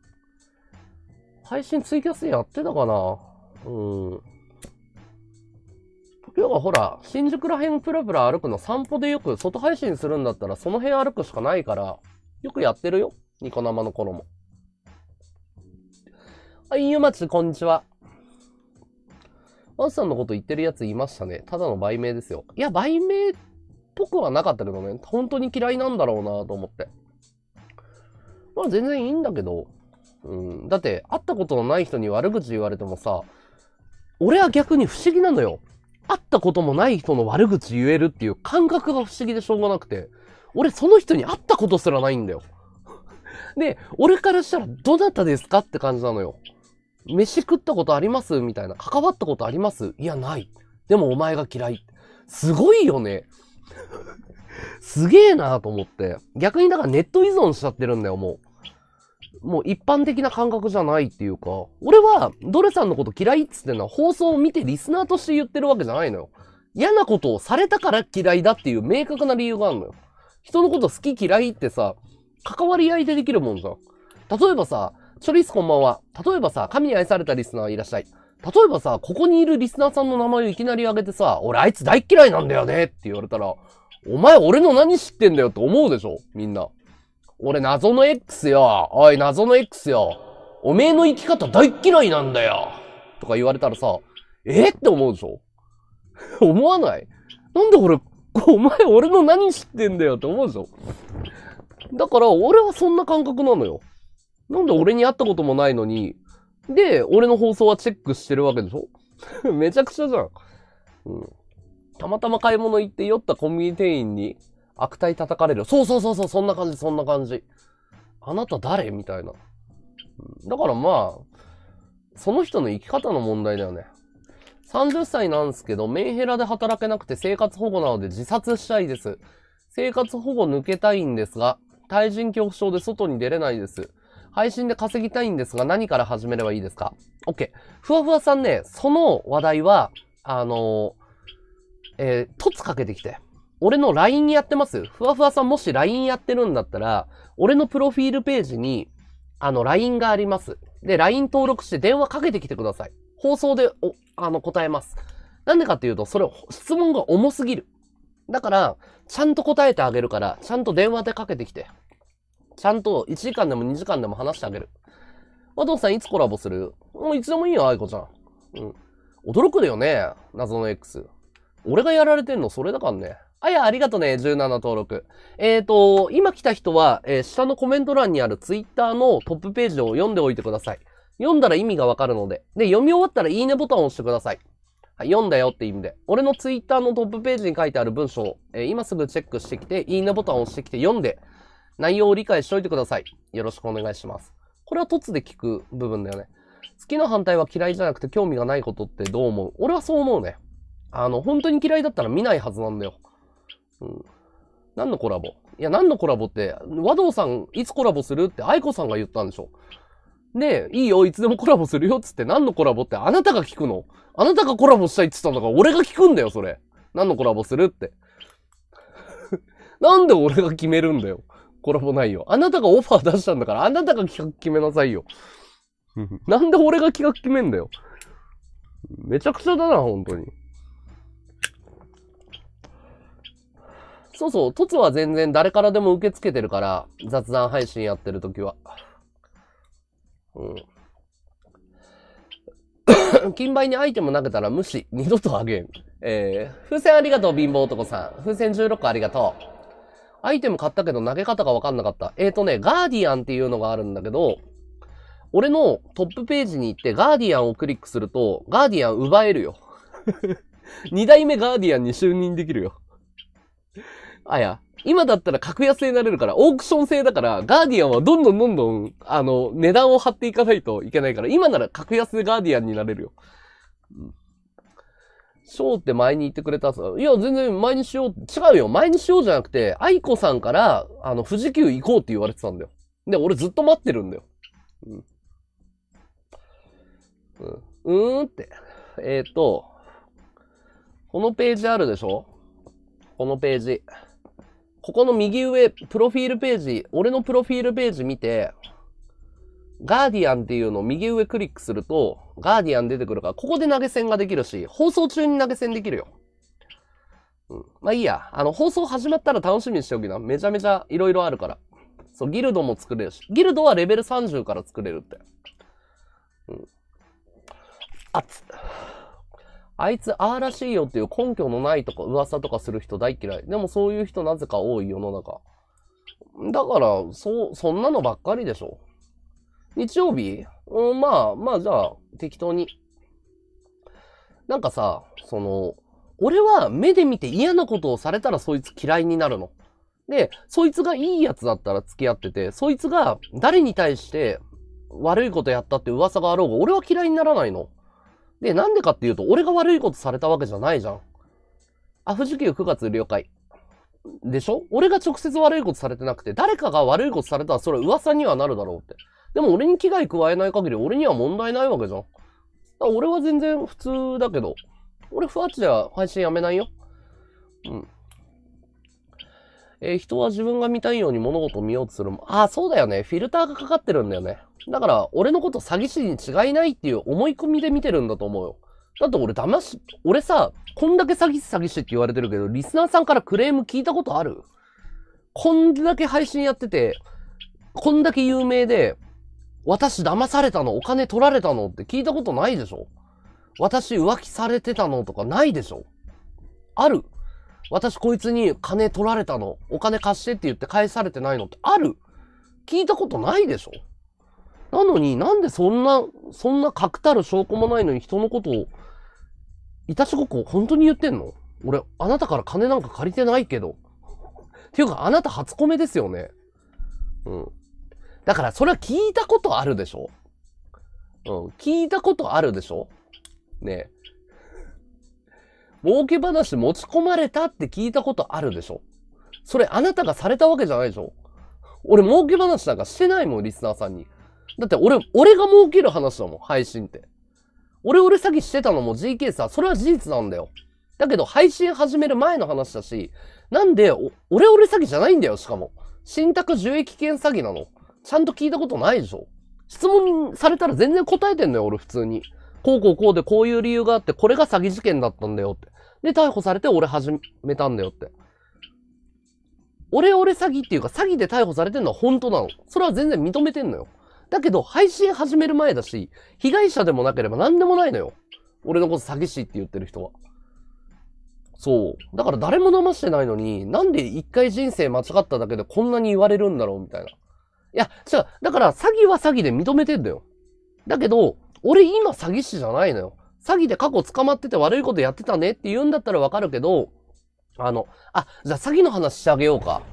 配信ツイキャスやってたかな。今日はほら、新宿ら辺プラプラ歩くの散歩でよく外配信するんだったらその辺歩くしかないから、よくやってるよ。ニコ生の頃も。はい、ゆまち、こんにちは。ワンさんのこと言ってるやついましたね。ただの売名ですよ。いや、売名っぽくはなかったけどね。本当に嫌いなんだろうなと思って。まあ全然いいんだけど。だって、会ったことのない人に悪口言われてもさ、俺は逆に不思議なのよ。会ったこともない人の悪口言えるっていう感覚が不思議でしょうがなくて、俺その人に会ったことすらないんだよ。で、俺からしたらどなたですかって感じなのよ。飯食ったことありますみたいな。関わったことありますいや、ない。でもお前が嫌い。すごいよね。すげえなと思って。逆にだからネット依存しちゃってるんだよ、もう。もう一般的な感覚じゃないっていうか、俺はドレさんのこと嫌いっつってんのは放送を見てリスナーとして言ってるわけじゃないのよ。嫌なことをされたから嫌いだっていう明確な理由があるのよ。人のこと好き嫌いってさ、関わり合いでできるもんじゃん。例えばさ、チョリスこんばんは。例えばさ、神に愛されたリスナーいらっしゃい。例えばさ、ここにいるリスナーさんの名前をいきなり挙げてさ、俺あいつ大嫌いなんだよねって言われたら、お前俺の何知ってんだよって思うでしょみんな。俺謎の X よ。おい謎の X よ。おめえの生き方大嫌いなんだよ。とか言われたらさ、って思うでしょ思わないなんでお前俺の何知ってんだよって思うでしょだから俺はそんな感覚なのよ。なんで俺に会ったこともないのに、で、俺の放送はチェックしてるわけでしょめちゃくちゃじゃん。たまたま買い物行って酔ったコンビニ店員に悪態叩かれる。そう、そんな感じ。あなた誰みたいな。だからまあ、その人の生き方の問題だよね。30歳なんですけど、メンヘラで働けなくて生活保護なので自殺したいです。生活保護抜けたいんですが、対人恐怖症で外に出れないです。配信で稼ぎたいんですが、何から始めればいいですか？ OK。ふわふわさんね、その話題は、凸かけてきて。俺の LINE やってます？ふわふわさんもし LINE やってるんだったら、俺のプロフィールページに、LINE があります。で、LINE 登録して電話かけてきてください。放送で、答えます。なんでかっていうと、それ、質問が重すぎる。だから、ちゃんと答えてあげるから、ちゃんと電話でかけてきて。ちゃんと1時間でも2時間でも話してあげる。和藤さんいつコラボする？もういつでもいいよ、愛子ちゃん。驚くよね、謎の X。俺がやられてんのそれだからね。ありがとね、17登録。今来た人は、下のコメント欄にあるツイッターのトップページを読んでおいてください。読んだら意味がわかるので。で、読み終わったらいいねボタンを押してください。はい、読んだよって意味で。俺のツイッターのトップページに書いてある文章を、今すぐチェックしてきて、いいねボタンを押してきて読んで、内容を理解しておいてください。よろしくお願いします。これは凸で聞く部分だよね。好きな反対は嫌いじゃなくて興味がないことってどう思う？俺はそう思うね。本当に嫌いだったら見ないはずなんだよ。何のコラボ？いや、何のコラボって、和道さんいつコラボするって愛子さんが言ったんでしょ。で、いいよ、いつでもコラボするよっつって何のコラボってあなたが聞くの？あなたがコラボしたいって言ったんだから俺が聞くんだよ、それ。何のコラボするって。なんで俺が決めるんだよ。 コラボ内容。あなたがオファー出したんだから、あなたが企画決めなさいよ。なんで俺が企画決めんだよ。めちゃくちゃだな、本当に。そうそう、トツは全然誰からでも受け付けてるから、雑談配信やってるときは。金売にアイテム投げたら無視。二度とあげん。風船ありがとう、貧乏男さん。風船16個ありがとう。アイテム買ったけど投げ方がわかんなかった。ガーディアンっていうのがあるんだけど、俺のトップページに行ってガーディアンをクリックすると、ガーディアン奪えるよ。二代目ガーディアンに就任できるよ。あや、今だったら格安になれるから、オークション制だから、ガーディアンはどんどん、値段を張っていかないといけないから、今なら格安でガーディアンになれるよ。ショーって前に言ってくれたさ。いや、全然前にしよう。違うよ。前にしようじゃなくて、愛子さんから、富士急行こうって言われてたんだよ。で、俺ずっと待ってるんだよ。って。このページあるでしょ？このページ。ここの右上、プロフィールページ、俺のプロフィールページ見て、ガーディアンっていうのを右上クリックすると、ガーディアン出てくるから、ここで投げ銭ができるし、放送中に投げ銭できるよ。まあいいや。放送始まったら楽しみにしておきな。めちゃめちゃ色々あるから。そう、ギルドも作れるし。ギルドはレベル30から作れるって。あいつ、あーらしいよっていう根拠のないとか噂とかする人大嫌い。でもそういう人なぜか多い世の中。だから、そんなのばっかりでしょ。日曜日？まあ、じゃあ、適当に。なんかさ、俺は目で見て嫌なことをされたらそいつ嫌いになるの。で、そいつがいいやつだったら付き合ってて、そいつが誰に対して悪いことやったって噂があろうが、俺は嫌いにならないの。で、なんでかっていうと、俺が悪いことされたわけじゃないじゃん。富士急9月了解。でしょ？俺が直接悪いことされてなくて、誰かが悪いことされたらそれ噂にはなるだろうって。でも俺に危害加えない限り俺には問題ないわけじゃん。俺は全然普通だけど、俺ふわっちでは配信やめないよ。人は自分が見たいように物事を見ようとする。そうだよね。フィルターがかかってるんだよね。だから、俺のこと詐欺師に違いないっていう思い込みで見てるんだと思うよ。だって俺さ、こんだけ詐欺師って言われてるけど、リスナーさんからクレーム聞いたことある？こんだけ配信やってて、こんだけ有名で、私騙されたの、お金取られたのって聞いたことないでしょ？私浮気されてたのとかないでしょ？ある？私こいつに金取られたの、お金貸してって言って返されてないのってある？聞いたことないでしょ？なのになんでそんな確たる証拠もないのに人のことを、いたちごっこ本当に言ってんの？俺、あなたから金なんか借りてないけど。っていうか、あなた初コメですよね。だから、それは聞いたことあるでしょ？聞いたことあるでしょ？ねえ。儲け話持ち込まれたって聞いたことあるでしょ？それあなたがされたわけじゃないでしょ？俺儲け話なんかしてないもん、リスナーさんに。だって俺が儲ける話だもん、配信って。俺詐欺してたのも GK さ、それは事実なんだよ。だけど配信始める前の話だし、なんで、俺詐欺じゃないんだよ、しかも。信託受益権詐欺なの。ちゃんと聞いたことないでしょ？質問されたら全然答えてんのよ、俺普通に。こうでこういう理由があって、これが詐欺事件だったんだよって。で、逮捕されて俺始めたんだよって。俺詐欺っていうか詐欺で逮捕されてんのは本当なの。それは全然認めてんのよ。だけど、配信始める前だし、被害者でもなければ何でもないのよ。俺のこと詐欺師って言ってる人は。そう。だから誰も騙してないのに、なんで一回人生間違っただけでこんなに言われるんだろうみたいな。いや、違う。だから詐欺は詐欺で認めてんだよ。だけど、俺今詐欺師じゃないのよ。詐欺で過去捕まってて悪いことやってたねって言うんだったらわかるけど、じゃあ詐欺の話してあげようか。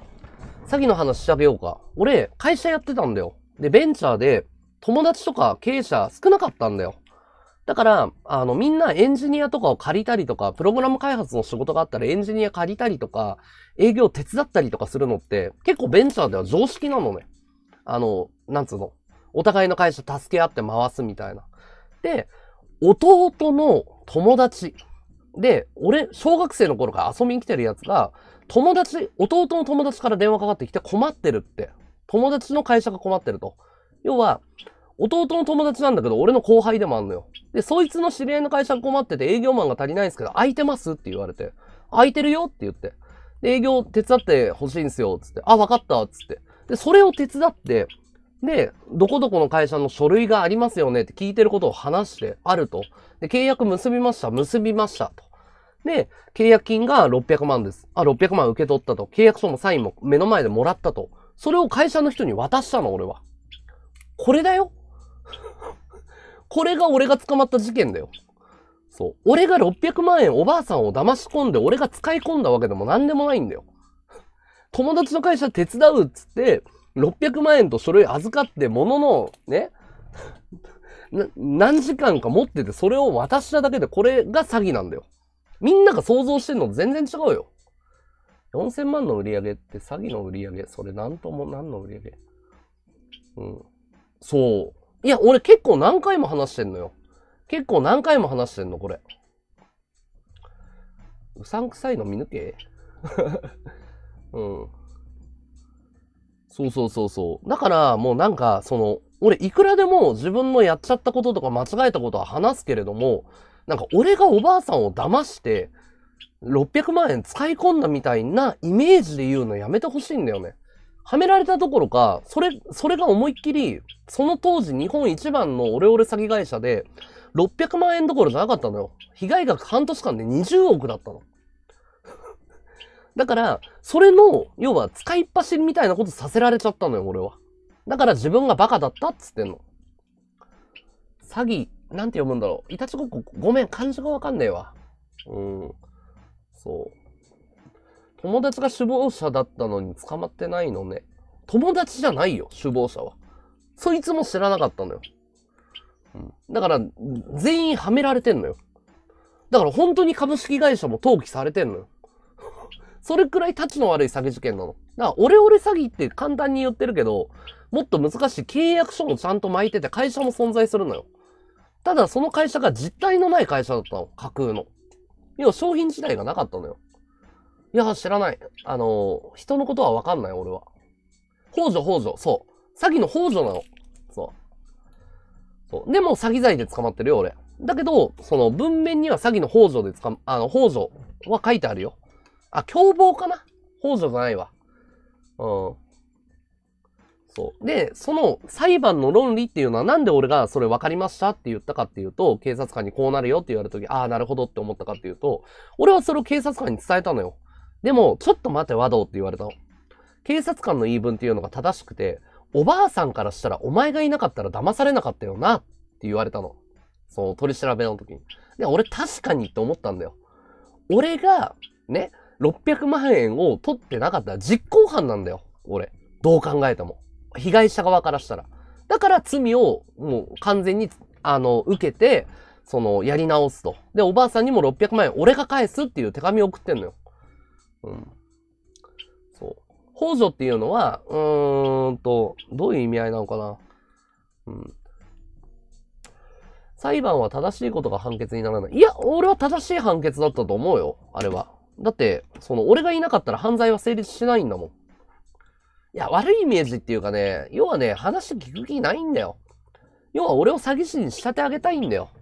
俺、会社やってたんだよ。で、ベンチャーで、友達とか経営者少なかったんだよ。だから、みんなエンジニアとかを借りたりとか、プログラム開発の仕事があったらエンジニア借りたりとか、営業手伝ったりとかするのって、結構ベンチャーでは常識なのね。なんつうの。お互いの会社助け合って回すみたいな。で、弟の友達で、俺、小学生の頃から遊びに来てるやつが、弟の友達から電話かかってきて困ってるって。友達の会社が困ってると。要は、弟の友達なんだけど、俺の後輩でもあんのよ。で、そいつの知り合いの会社が困ってて営業マンが足りないんですけど、空いてますって言われて、空いてるよって言って。で、営業手伝ってほしいんすよ、つって。あ、わかった、つって。で、それを手伝って、で、どこどこの会社の書類がありますよねって聞いてることを話して、あると。で、契約結びましたと。で、契約金が600万です。あ、600万受け取ったと。契約書もサインも目の前でもらったと。それを会社の人に渡したの、俺は。これだよ。これが俺が捕まった事件だよ。そう。俺が600万円おばあさんを騙し込んで、俺が使い込んだわけでも何でもないんだよ。友達の会社手伝うっつって、600万円と書類預かってものの、ね、何時間か持っててそれを渡しただけでこれが詐欺なんだよ。みんなが想像してんのと全然違うよ。4000万の売り上げって詐欺の売り上げ、それ何の売り上げ。うん。そう。いや、俺結構何回も話してんのよ。これ。うさんくさいの見抜けうん。そう。だから、もうなんか、俺いくらでも自分のやっちゃったこととか間違えたことは話すけれども、なんか俺がおばあさんを騙して、600万円使い込んだみたいなイメージで言うのやめてほしいんだよね。はめられたどころか、それが思いっきり、その当時日本一番のオレオレ詐欺会社で、600万円どころじゃなかったのよ。被害額半年間で20億だったの。だから、それの、要は使いっ走りみたいなことさせられちゃったのよ、俺は。だから自分がバカだったっつってんの。詐欺、なんて読むんだろう。いたちごっこ、ごめん、漢字がわかんねえわ。そう。友達が首謀者だったのに捕まってないのね。友達じゃないよ、首謀者は。そいつも知らなかったのよ。だから、全員はめられてんのよ。だから本当に株式会社も登記されてんのよ。それくらい立ちの悪い詐欺事件なの。だから、オレオレ詐欺って簡単に言ってるけど、もっと難しい契約書もちゃんと巻いてて会社も存在するのよ。ただ、その会社が実体のない会社だったの。架空の。要は商品自体がなかったのよ。いや、知らない。人のことはわかんない、俺は。幇助。そう。詐欺の幇助なの。そう。でも、詐欺罪で捕まってるよ、俺。だけど、文面には詐欺の幇助で幇助は書いてあるよ。あ、共謀かな？幇助じゃないわ。そう。で、その裁判の論理っていうのはなんで俺がそれ分かりましたって言ったかっていうと、警察官にこうなるよって言われた時、ああ、なるほどって思ったかっていうと、俺はそれを警察官に伝えたのよ。でも、ちょっと待て、和道って言われたの。警察官の言い分っていうのが正しくて、おばあさんからしたらお前がいなかったら騙されなかったよなって言われたの。その取り調べの時に。で、俺確かにって思ったんだよ。俺が、ね、600万円を取ってなかったら実行犯なんだよ。俺。どう考えても。被害者側からしたら。だから罪をもう完全に、受けて、やり直すと。で、おばあさんにも600万円俺が返すっていう手紙を送ってんのよ。そう。幇助っていうのは、どういう意味合いなのかな。裁判は正しいことが判決にならない。いや、俺は正しい判決だったと思うよ。あれは。だって、俺がいなかったら犯罪は成立しないんだもん。いや、悪いイメージっていうかね、要はね、話聞く気ないんだよ。要は俺を詐欺師に仕立て上げたいんだよ。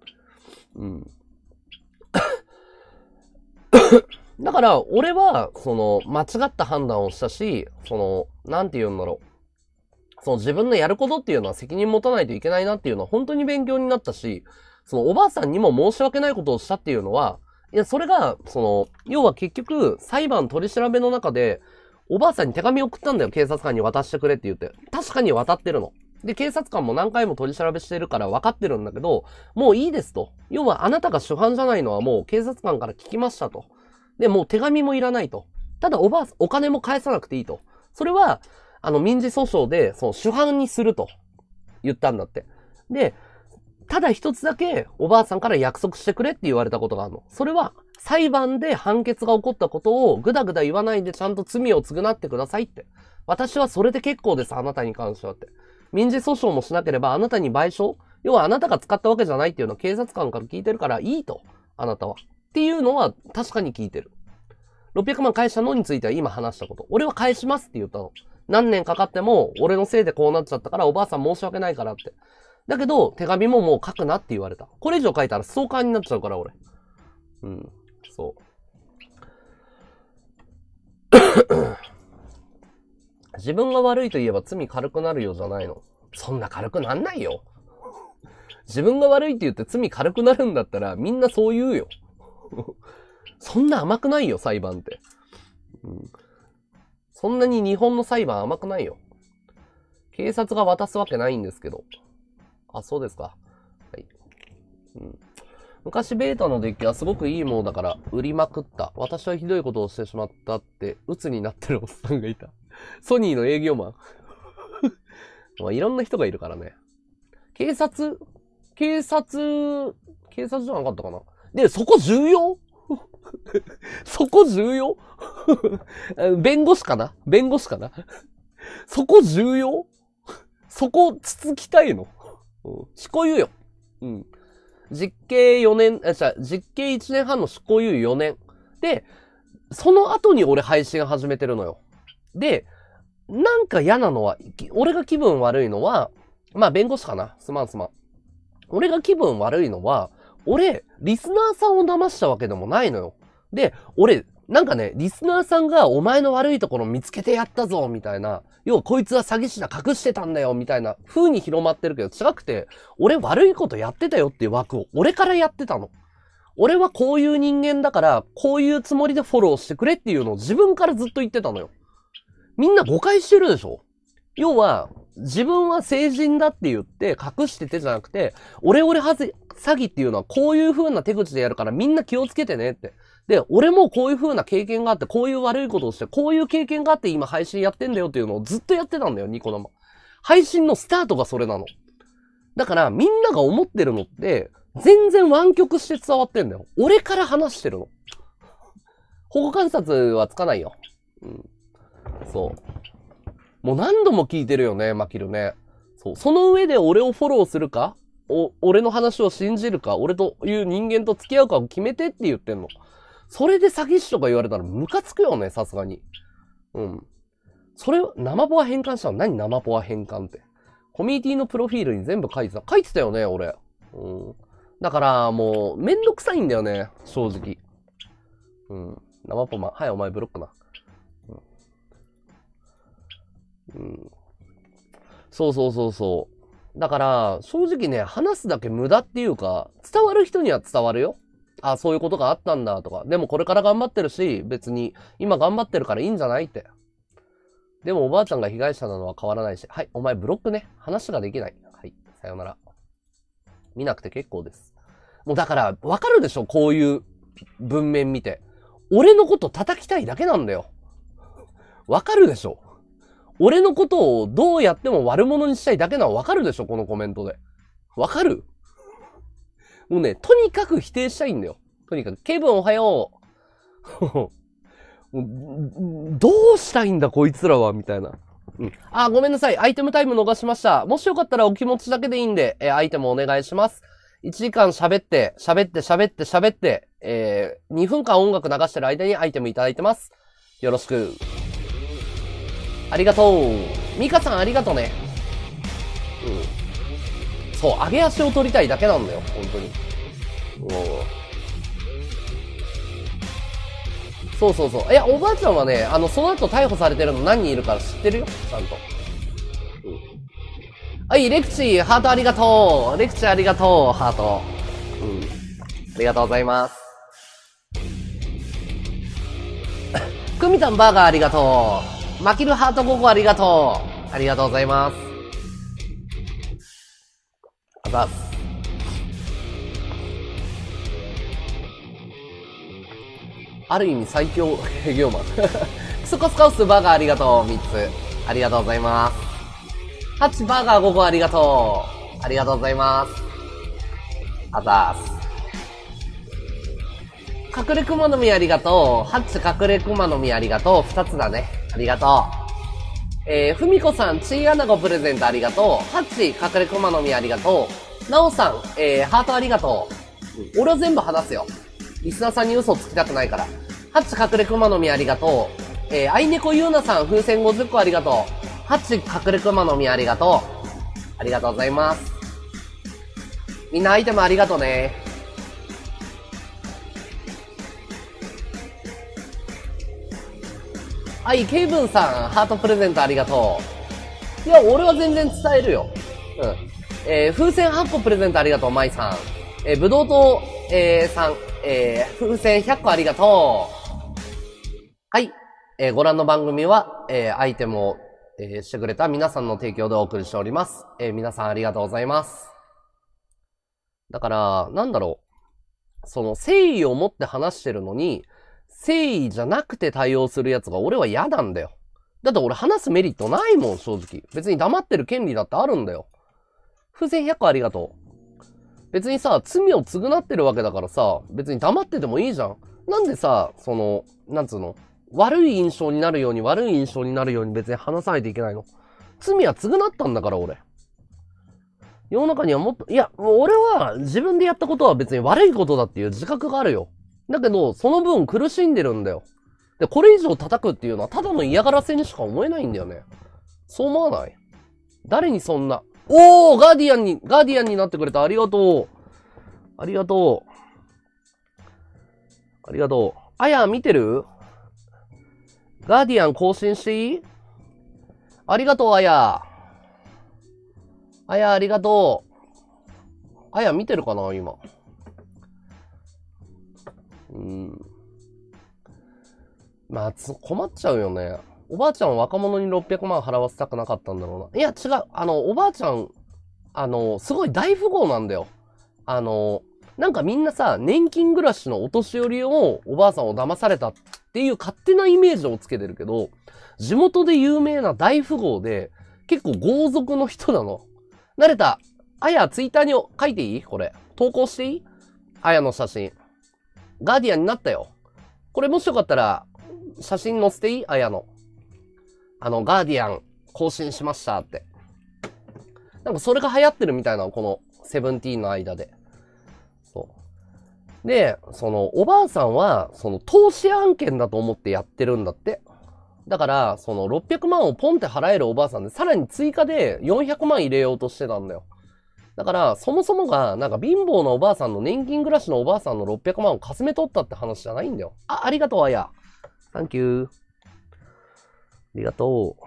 だから、俺は、間違った判断をしたし、なんて言うんだろう。自分のやることっていうのは責任持たないといけないなっていうのは本当に勉強になったし、おばあさんにも申し訳ないことをしたっていうのは、いや、それが、要は結局、裁判取り調べの中で、おばあさんに手紙を送ったんだよ、警察官に渡してくれって言って。確かに渡ってるの。で、警察官も何回も取り調べしてるから分かってるんだけど、もういいですと。要はあなたが主犯じゃないのはもう警察官から聞きましたと。で、もう手紙もいらないと。ただお金も返さなくていいと。それは、民事訴訟で、主犯にすると言ったんだって。で、ただ一つだけおばあさんから約束してくれって言われたことがあるの。それは、裁判で判決が起こったことをぐだぐだ言わないでちゃんと罪を償ってくださいって。私はそれで結構です、あなたに関してはって。民事訴訟もしなければあなたに賠償、要はあなたが使ったわけじゃないっていうのは警察官から聞いてるからいいと。あなたは。 っていうのは確かに聞いてる。600万返したのについては今話したこと。俺は返しますって言ったの。何年かかっても、俺のせいでこうなっちゃったから、おばあさん申し訳ないからって。だけど、手紙ももう書くなって言われた。これ以上書いたらストーカーになっちゃうから、俺。うん。そう。自分が悪いと言えば罪軽くなるよじゃないの。そんな軽くなんないよ。自分が悪いって言って罪軽くなるんだったら、みんなそう言うよ。そんな甘くないよ、裁判って。うん、そんなに日本の裁判甘くないよ。警察が渡すわけないんですけど。あ、そうですか。はい。うん、昔ベータのデッキはすごくいいものだから売りまくった。私はひどいことをしてしまったって、鬱になってるおっさんがいた。ソニーの営業マン。まあ、いろんな人がいるからね。警察じゃなかったかな。で、そこ重要そこ重要弁護士かなそこ重要そこつつきたいの執行猶予。うん。実刑4年、実刑1年半の執行猶予4年。で、その後に俺配信始めてるのよ。で、なんか嫌なのは、俺が気分悪いのは、まあ弁護士かな。すまん。俺が気分悪いのは、俺、リスナーさんを騙したわけでもないのよ。で、俺、なんかね、リスナーさんがお前の悪いところ見つけてやったぞ、みたいな。要はこいつは詐欺師だ、隠してたんだよ、みたいな風に広まってるけど、違くて、俺悪いことやってたよっていう枠を俺からやってたの。俺はこういう人間だから、こういうつもりでフォローしてくれっていうのを自分からずっと言ってたのよ。みんな誤解してるでしょ？要は、自分は成人だって言って隠しててじゃなくて、詐欺っていうのはこういう風な手口でやるからみんな気をつけてねって。で、俺もこういう風な経験があって、こういう悪いことをして、こういう経験があって今配信やってんだよっていうのをずっとやってたんだよ、ニコ生。配信のスタートがそれなの。だからみんなが思ってるのって、全然湾曲して伝わってんだよ。俺から話してるの。保護観察はつかないよ。うん。そう。もう何度も聞いてるよね、マキルね。そう。その上で俺をフォローするか、俺の話を信じるか、俺という人間と付き合うかを決めてって言ってんの。それで詐欺師とか言われたらムカつくよね、さすがに。うん。それ、生ポア変換したの？何生ポア変換って。コミュニティのプロフィールに全部書いてたよね、俺。うん。だから、もう、めんどくさいんだよね、正直。うん。生ポマ、はい、お前ブロックな。うん。そう。だから、正直ね、話すだけ無駄っていうか、伝わる人には伝わるよ。あ、そういうことがあったんだとか。でもこれから頑張ってるし、別に、今頑張ってるからいいんじゃないって。でもおばあちゃんが被害者なのは変わらないし。はい、お前ブロックね。話ができない。はい、さよなら。見なくて結構です。もうだから、わかるでしょ？こういう文面見て。俺のこと叩きたいだけなんだよ。わかるでしょ？俺のことをどうやっても悪者にしたいだけなのわかるでしょ？このコメントで。わかる？もうね、とにかく否定したいんだよ。とにかく。ケブンおはよう。どうしたいんだこいつらはみたいな。うん。あ、ごめんなさい。アイテムタイム逃しました。もしよかったらお気持ちだけでいいんで、アイテムお願いします。1時間喋って、2分間音楽流してる間にアイテムいただいてます。よろしく。ありがとう。ミカさんありがとね。うん。そう、上げ足を取りたいだけなんだよ。本当に。そう。いや、おばあちゃんはね、その後逮捕されてるの何人いるから知ってるよ。ちゃんと。うん。はい、レクチー、ハートありがとう。レクチーありがとう、ハート。うん。ありがとうございます。クミタンバーガーありがとう。マキルハート5個ありがとう。ありがとうございます。あざっす。ある意味最強営業マン。スコスカウスバーガーありがとう。3つ。ありがとうございます。ハッチバーガー5個ありがとう。ありがとうございます。あざーす。隠れ熊の実ありがとう。ハッチ隠れ熊の実ありがとう。2つだね。ありがとう。ふみこさん、チーアナゴプレゼントありがとう。ハッチ隠れ熊の実ありがとう。なおさん、ハートありがとう。俺は全部話すよ。 リスナーさんに嘘つきたくないから。ハッチ隠れ熊の実ありがとう。アイネコユーナさん風船50個ありがとう。ハッチ隠れ熊の実ありがとう。ありがとうございます。みんなアイテムありがとうね。はい、ケイブンさん、ハートプレゼントありがとう。いや、俺は全然伝えるよ。うん。風船8個プレゼントありがとう、マイさん。ぶどうと、さん、風船100個ありがとう。はい。ご覧の番組は、アイテムを、してくれた皆さんの提供でお送りしております。皆さんありがとうございます。だから、なんだろう。その、誠意を持って話してるのに、誠意じゃなくて対応するやつが俺は嫌なんだよ。だって俺話すメリットないもん、正直。別に黙ってる権利だってあるんだよ。風船100個ありがとう。別にさ、罪を償ってるわけだからさ、別に黙っててもいいじゃん。なんでさ、その、なんつうの、悪い印象になるように別に話さないといけないの。罪は償ったんだから、俺。世の中にはもっと、いや、もう俺は自分でやったことは別に悪いことだっていう自覚があるよ。だけど、その分苦しんでるんだよ。で、これ以上叩くっていうのはただの嫌がらせにしか思えないんだよね。そう思わない？誰にそんな。おー、ガーディアンになってくれた。ありがとう。ありがとう。ありがとう。あや、見てる？ガーディアン更新していい？ありがとう、あや。あや、ありがとう。あや、見てるかな今。まあ、困っちゃうよね。おばあちゃんは若者に600万払わせたくなかったんだろうな。いや、違う。おばあちゃん、すごい大富豪なんだよ。なんかみんなさ、年金暮らしのお年寄りをおばあさんを騙されたっていう勝手なイメージをつけてるけど、地元で有名な大富豪で、結構豪族の人なの。慣れた。あや、ツイッターに書いていい？これ。投稿していい？あやの写真。ガーディアンになったよ。これもしよかったら、写真載せていい？あやの。ガーディアン更新しましたって。なんかそれが流行ってるみたいなの、このセブンティーンの間で。そう。で、その、おばあさんは、その、投資案件だと思ってやってるんだって。だから、その、600万をポンって払えるおばあさんで、さらに追加で400万入れようとしてたんだよ。だから、そもそもが、なんか貧乏なおばあさんの年金暮らしのおばあさんの600万をかすめ取ったって話じゃないんだよ。ありがとう、あや。サンキュー。ありがと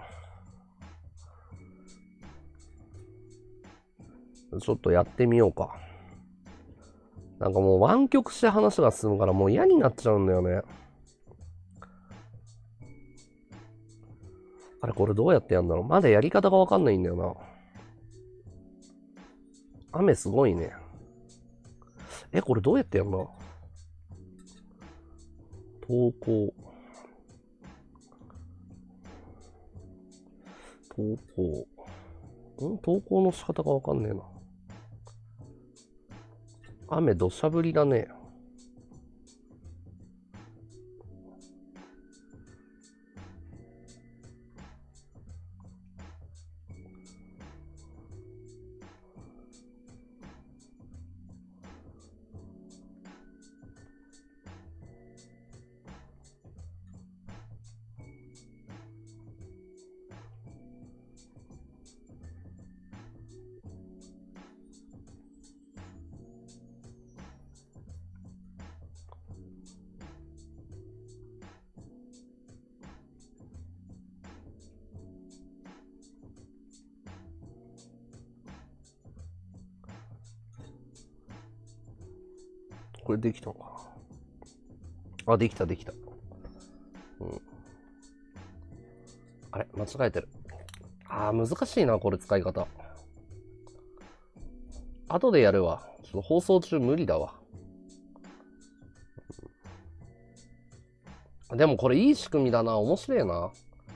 う。ちょっとやってみようか。なんかもう湾曲して話が進むからもう嫌になっちゃうんだよね。あれこれどうやってやるんだろう？まだやり方がわかんないんだよな。雨すごいね。これどうやってやるんだ？投稿。投稿の仕方がわかんねえな。雨土砂降りだね。これできたのかな？あ、できた。あれ間違えてる。難しいな、これ使い方。後でやるわ。ちょっと放送中無理だわ。でもこれいい仕組みだな。面白いな。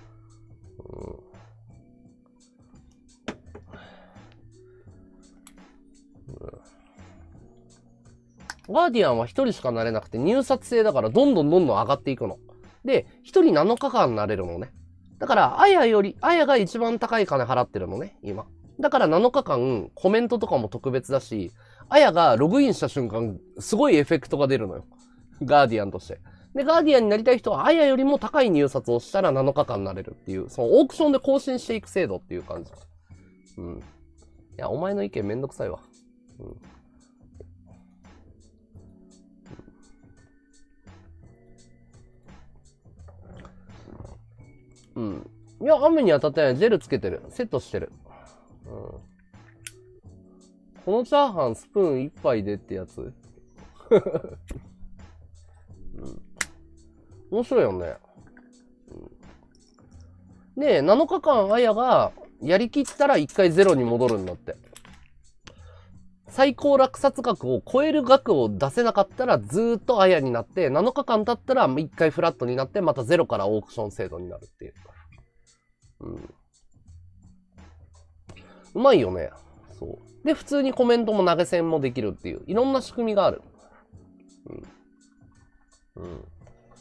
ガーディアンは一人しかなれなくて入札制だからどんどん上がっていくの。で、一人7日間なれるのね。だから、あやが一番高い金払ってるのね、今。だから7日間コメントとかも特別だし、あやがログインした瞬間、すごいエフェクトが出るのよ。 ガーディアンとして。で、ガーディアンになりたい人は、あやよりも高い入札をしたら7日間になれるっていう、そのオークションで更新していく制度っていう感じ。うん。いや、お前の意見めんどくさいわ。うん。うん。いや、雨に当たってない。ジェルつけてる。セットしてる。うん。このチャーハンスプーン1杯でってやつうん。面白いよね。うん、で、7日間あやがやりきったら1回ゼロに戻るんだって。最高落札額を超える額を出せなかったらずーっとあやになって、7日間経ったら1回フラットになって、またゼロからオークション制度になるっていう。うん。うまいよね。そう。で、普通にコメントも投げ銭もできるっていう、いろんな仕組みがある。うん。うん。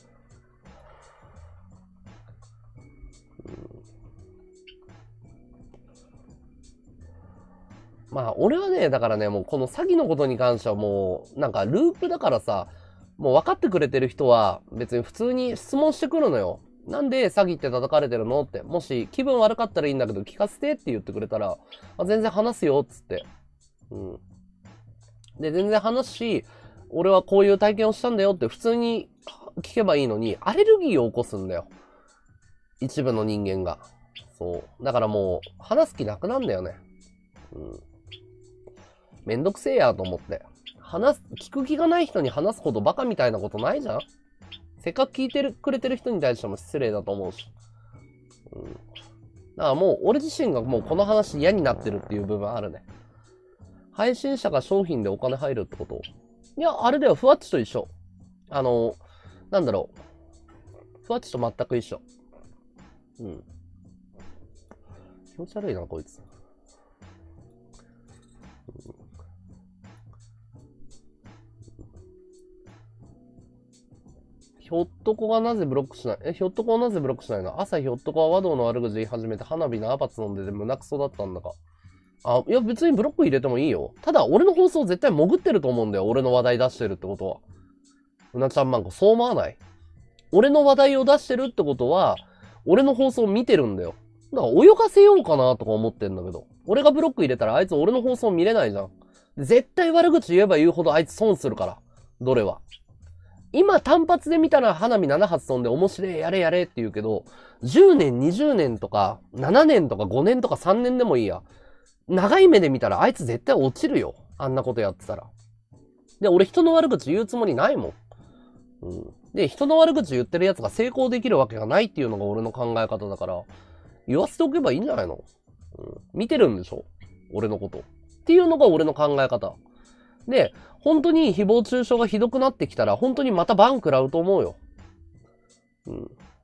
まあ、俺はね、だからね、もうこの詐欺のことに関してはもう、なんかループだからさ、もう分かってくれてる人は別に普通に質問してくるのよ。なんで詐欺って叩かれてるのって。もし気分悪かったらいいんだけど聞かせてって言ってくれたら、あ、全然話すよっつって。うん。で、全然話すし、俺はこういう体験をしたんだよって普通に聞けばいいのに、アレルギーを起こすんだよ。一部の人間が。そう。だからもう、話す気なくなんだよね。うん。めんどくせえやと思って。聞く気がない人に話すことバカみたいなことないじゃん。せっかく聞いてくれてる人に対しても失礼だと思うし。うん。だからもう、俺自身がもうこの話嫌になってるっていう部分あるね。配信者が商品でお金入るってこと？いや、あれだよ、ふわっちと一緒。なんだろう。ふわっちと全く一緒。うん。気持ち悪いな、こいつ。ひょっとこがなぜブロックしない？ひょっとこはなぜブロックしないの？朝ひょっとこは和道の悪口言い始めて花火のアパツ飲んでて胸クソだったんだか。あ、いや別にブロック入れてもいいよ。ただ俺の放送絶対潜ってると思うんだよ。俺の話題出してるってことは。うなちゃんマンコ、そう思わない？俺の話題を出してるってことは、俺の放送見てるんだよ。だから泳がせようかなとか思ってんだけど。俺がブロック入れたらあいつ俺の放送見れないじゃん。絶対悪口言えば言うほどあいつ損するから。どれは。今単発で見たら花火7発飛んで面白いやれやれって言うけど、10年、20年とか、7年とか5年とか3年でもいいや。長い目で見たらあいつ絶対落ちるよ。あんなことやってたら。で、俺人の悪口言うつもりないもん。うん。で、人の悪口言ってるやつが成功できるわけがないっていうのが俺の考え方だから、言わせておけばいいんじゃないの？うん。見てるんでしょ？俺のこと。っていうのが俺の考え方。で、本当に誹謗中傷がひどくなってきたら、本当にまたバン食らうと思うよ。うん。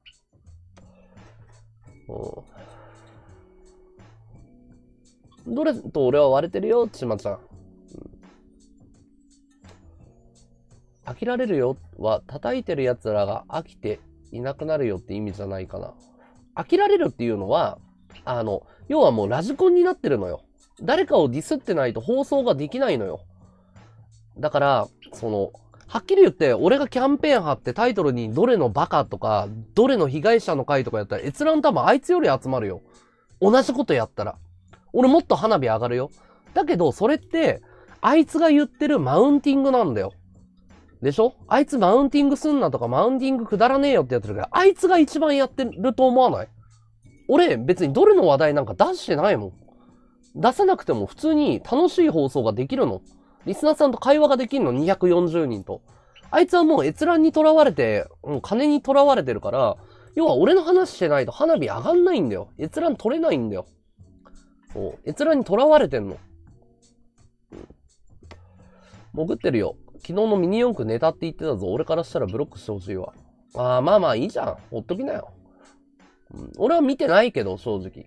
うん。どれと俺は割れてるよ、ちまちゃん。飽きられるよは、叩いてる奴らが飽きていなくなるよって意味じゃないかな。飽きられるっていうのは、要はもうラジコンになってるのよ。誰かをディスってないと放送ができないのよ。だから、はっきり言って、俺がキャンペーン貼ってタイトルにどれのバカとか、どれの被害者の会とかやったら閲覧多分あいつより集まるよ。同じことやったら。俺もっと花火上がるよ。だけど、それって、あいつが言ってるマウンティングなんだよ。でしょ？あいつマウンティングすんなとかマウンティングくだらねえよってやってるけど、あいつが一番やってると思わない？俺、別にどれの話題なんか出してないもん。出さなくても普通に楽しい放送ができるの。リスナーさんと会話ができるの、240人と。あいつはもう閲覧に囚われて、もう金に囚われてるから、要は俺の話してないと花火上がんないんだよ。閲覧取れないんだよ。そう。閲覧に囚われてんの。潜ってるよ。昨日のミニ四駆ネタって言ってたぞ。俺からしたらブロックしてほしいわ。まあいいじゃん。ほっときなよ。うん、俺は見てないけど、正直。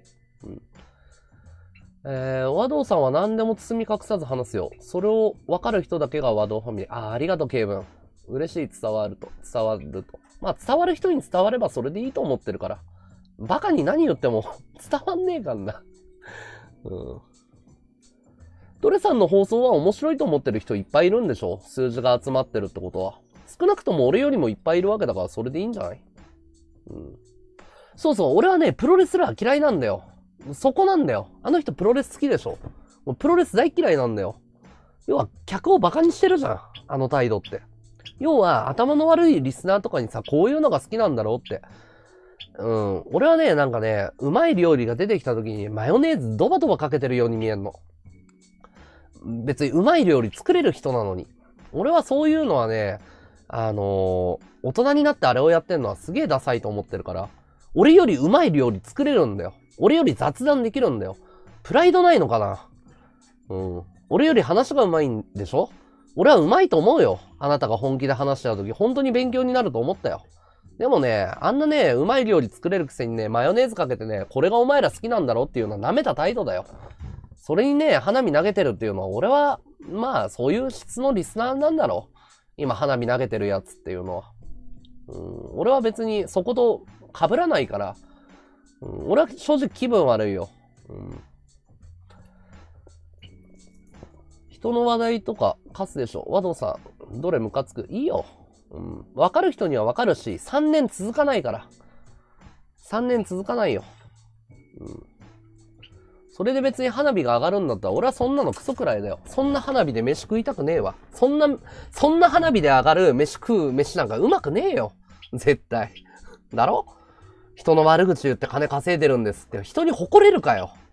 和道さんは何でも包み隠さず話すよ。それを分かる人だけが和道ファミリー。ありがとう、ケイブン。嬉しい、伝わると。まあ、伝わる人に伝わればそれでいいと思ってるから。バカに何言っても伝わんねえかんな。うん。ドレさんの放送は面白いと思ってる人いっぱいいるんでしょ？数字が集まってるってことは。ス少なくとも俺よりもいっぱいいるわけだから、それでいいんじゃない？うん。そうそう、俺はね、プロレスラー嫌いなんだよ。そこなんだよ。あの人プロレス好きでしょ。もうプロレス大嫌いなんだよ。要は、客をバカにしてるじゃん。あの態度って。要は、頭の悪いリスナーとかにさ、こういうのが好きなんだろうって。うん。俺はね、なんかね、うまい料理が出てきた時に、マヨネーズドバドバかけてるように見えんの。別にうまい料理作れる人なのに。俺はそういうのはね、大人になってあれをやってんのはすげえダサいと思ってるから、俺よりうまい料理作れるんだよ。俺より雑談できるんだよ。プライドないのかな？うん。俺より話がうまいんでしょ？俺はうまいと思うよ。あなたが本気で話しちゃうとき、本当に勉強になると思ったよ。でもね、あんなね、うまい料理作れるくせにね、マヨネーズかけてね、これがお前ら好きなんだろっていうのは舐めた態度だよ。それにね、花火投げてるっていうのは、俺は、まあ、そういう質のリスナーなんだろう。今、花火投げてるやつっていうのは。俺は別にそこと被らないから、俺は正直気分悪いよ。人の話題とか、カスでしょ。和道さん、どれムカつく？いいよ。わかる人にはわかるし、3年続かないから。3年続かないよ。それで別に花火が上がるんだったら、俺はそんなのクソくらいだよ。そんな花火で飯食いたくねえわ。そんな花火で上がる飯食う飯なんかうまくねえよ。絶対。だろ？人の悪口言って金稼いでるんですって。人に誇れるかよ。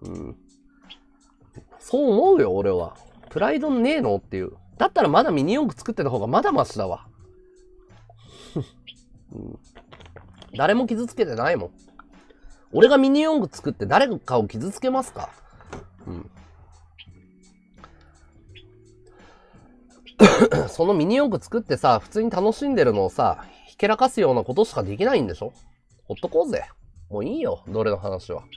そう思うよ、俺は。プライドねえのっていう。だったらまだミニ四駆作ってた方がまだマシだわ。誰も傷つけてないもん。俺がミニ四駆作って誰かを傷つけますか？そのミニ四駆作ってさ、普通に楽しんでるのをさ、ひけらかすようなことしかできないんでしょ？ほっとこうぜ。もういいよ、どれの話は。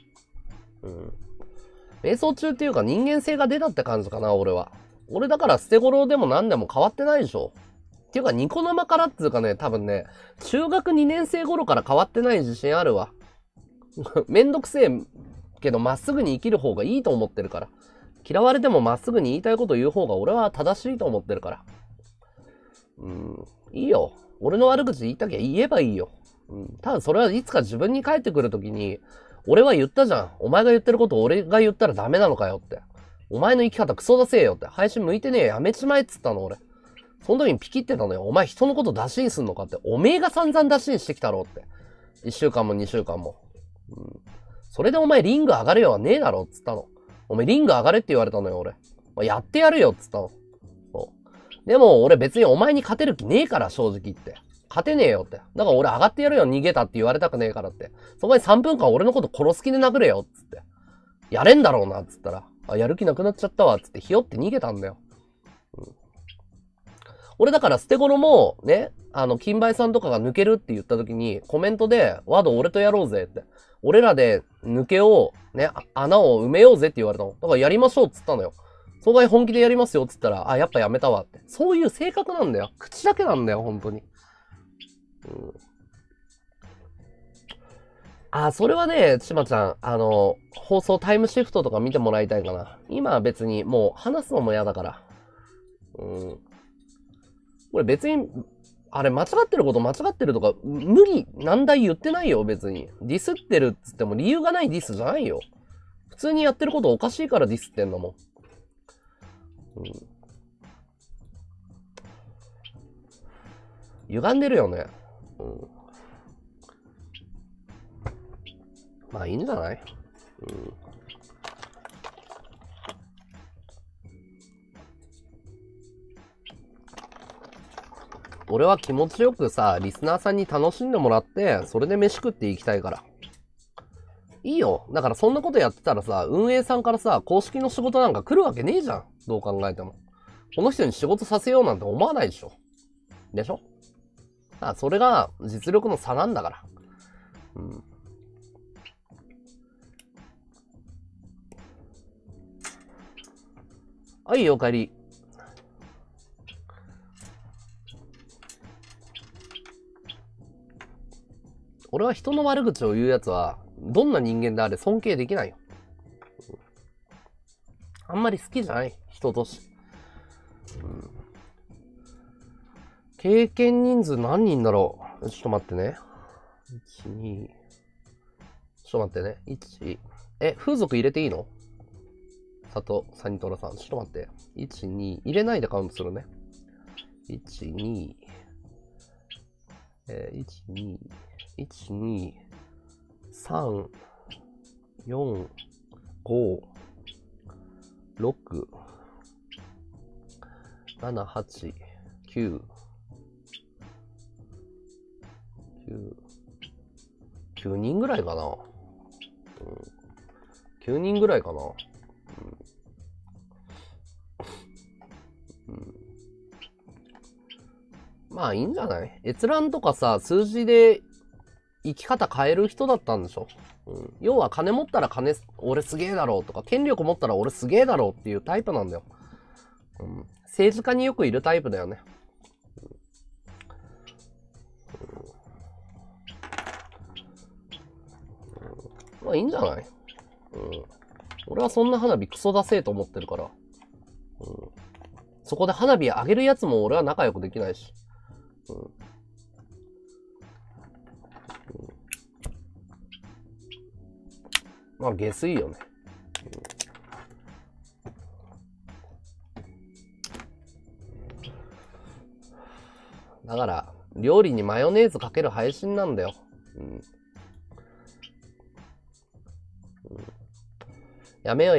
瞑想中っていうか人間性が出たって感じかな、俺は。俺だから捨て頃でも何でも変わってないでしょ。っていうかニコ生からっていうかね、多分ね、中学2年生頃から変わってない自信あるわ。めんどくせえけどまっすぐに生きる方がいいと思ってるから。嫌われてもまっすぐに言いたいこと言う方が俺は正しいと思ってるから。いいよ。俺の悪口言いたきゃ言えばいいよ。ただそれはいつか自分に返ってくるときに、俺は言ったじゃん。お前が言ってることを俺が言ったらダメなのかよって。お前の生き方クソだせえよって。配信向いてねえよ。やめちまえっつったの俺。その時にピキってたのよ。お前人のこと打診すんのかって。おめえが散々打診してきたろって。1週間も2週間も。それでお前リング上がれよはねえだろっつったの。お前リング上がれって言われたのよ俺。やってやるよっつったの。そう。でも俺別にお前に勝てる気ねえから正直言って。勝てねえよって。だから俺上がってやるよ逃げたって言われたくねえからって。そこに3分間俺のこと殺す気で殴れよっつって。やれんだろうなっつったら。やる気なくなっちゃったわっつってひよって逃げたんだよ。俺だから捨て頃も、ね、金梅さんとかが抜けるって言った時に、コメントで、ワード俺とやろうぜって。俺らで抜けを、ね、穴を埋めようぜって言われたの。だからやりましょうっつったのよ。そこ本気でやりますよっつったら、やっぱやめたわって。そういう性格なんだよ。口だけなんだよ、本当に。それはね、ちまちゃん、放送タイムシフトとか見てもらいたいかな。今は別にもう話すのも嫌だから。これ別に、あれ間違ってること間違ってるとか、無理難題言ってないよ、別に。ディスってるっつっても理由がないディスじゃないよ。普通にやってることおかしいからディスってんのもん。歪んでるよね。まあいいんじゃない？俺は気持ちよくさ、リスナーさんに楽しんでもらって、それで飯食っていきたいから。いいよ。だからそんなことやってたらさ、運営さんからさ、公式の仕事なんか来るわけねえじゃん。どう考えても。この人に仕事させようなんて思わないでしょ。でしょ？それが実力の差なんだから。はい、お帰り。俺は人の悪口を言うやつは、どんな人間であれ尊敬できないよ。あんまり好きじゃない。人として。 経験人数何人だろう。ちょっと待ってね。1、2。ちょっと待ってね。1。風俗入れていいの？サニトラさん。ちょっと待って。1、2。入れないでカウントするね。1、2。1、2。1、2。3、4、5、6、7、8、9、9人ぐらいかな。9人ぐらいかな。まあいいんじゃない？閲覧とかさ、数字で生き方変える人だったんでしょ。要は金持ったら俺すげえだろうとか、権力持ったら俺すげえだろうっていうタイプなんだよ。政治家によくいるタイプだよね。まあいいんじゃない？俺はそんな花火クソ出せえと思ってるから。そこで花火上げるやつも俺は仲良くできないし。まあ下水よね。だから、料理にマヨネーズかける配信なんだよ。やめよう。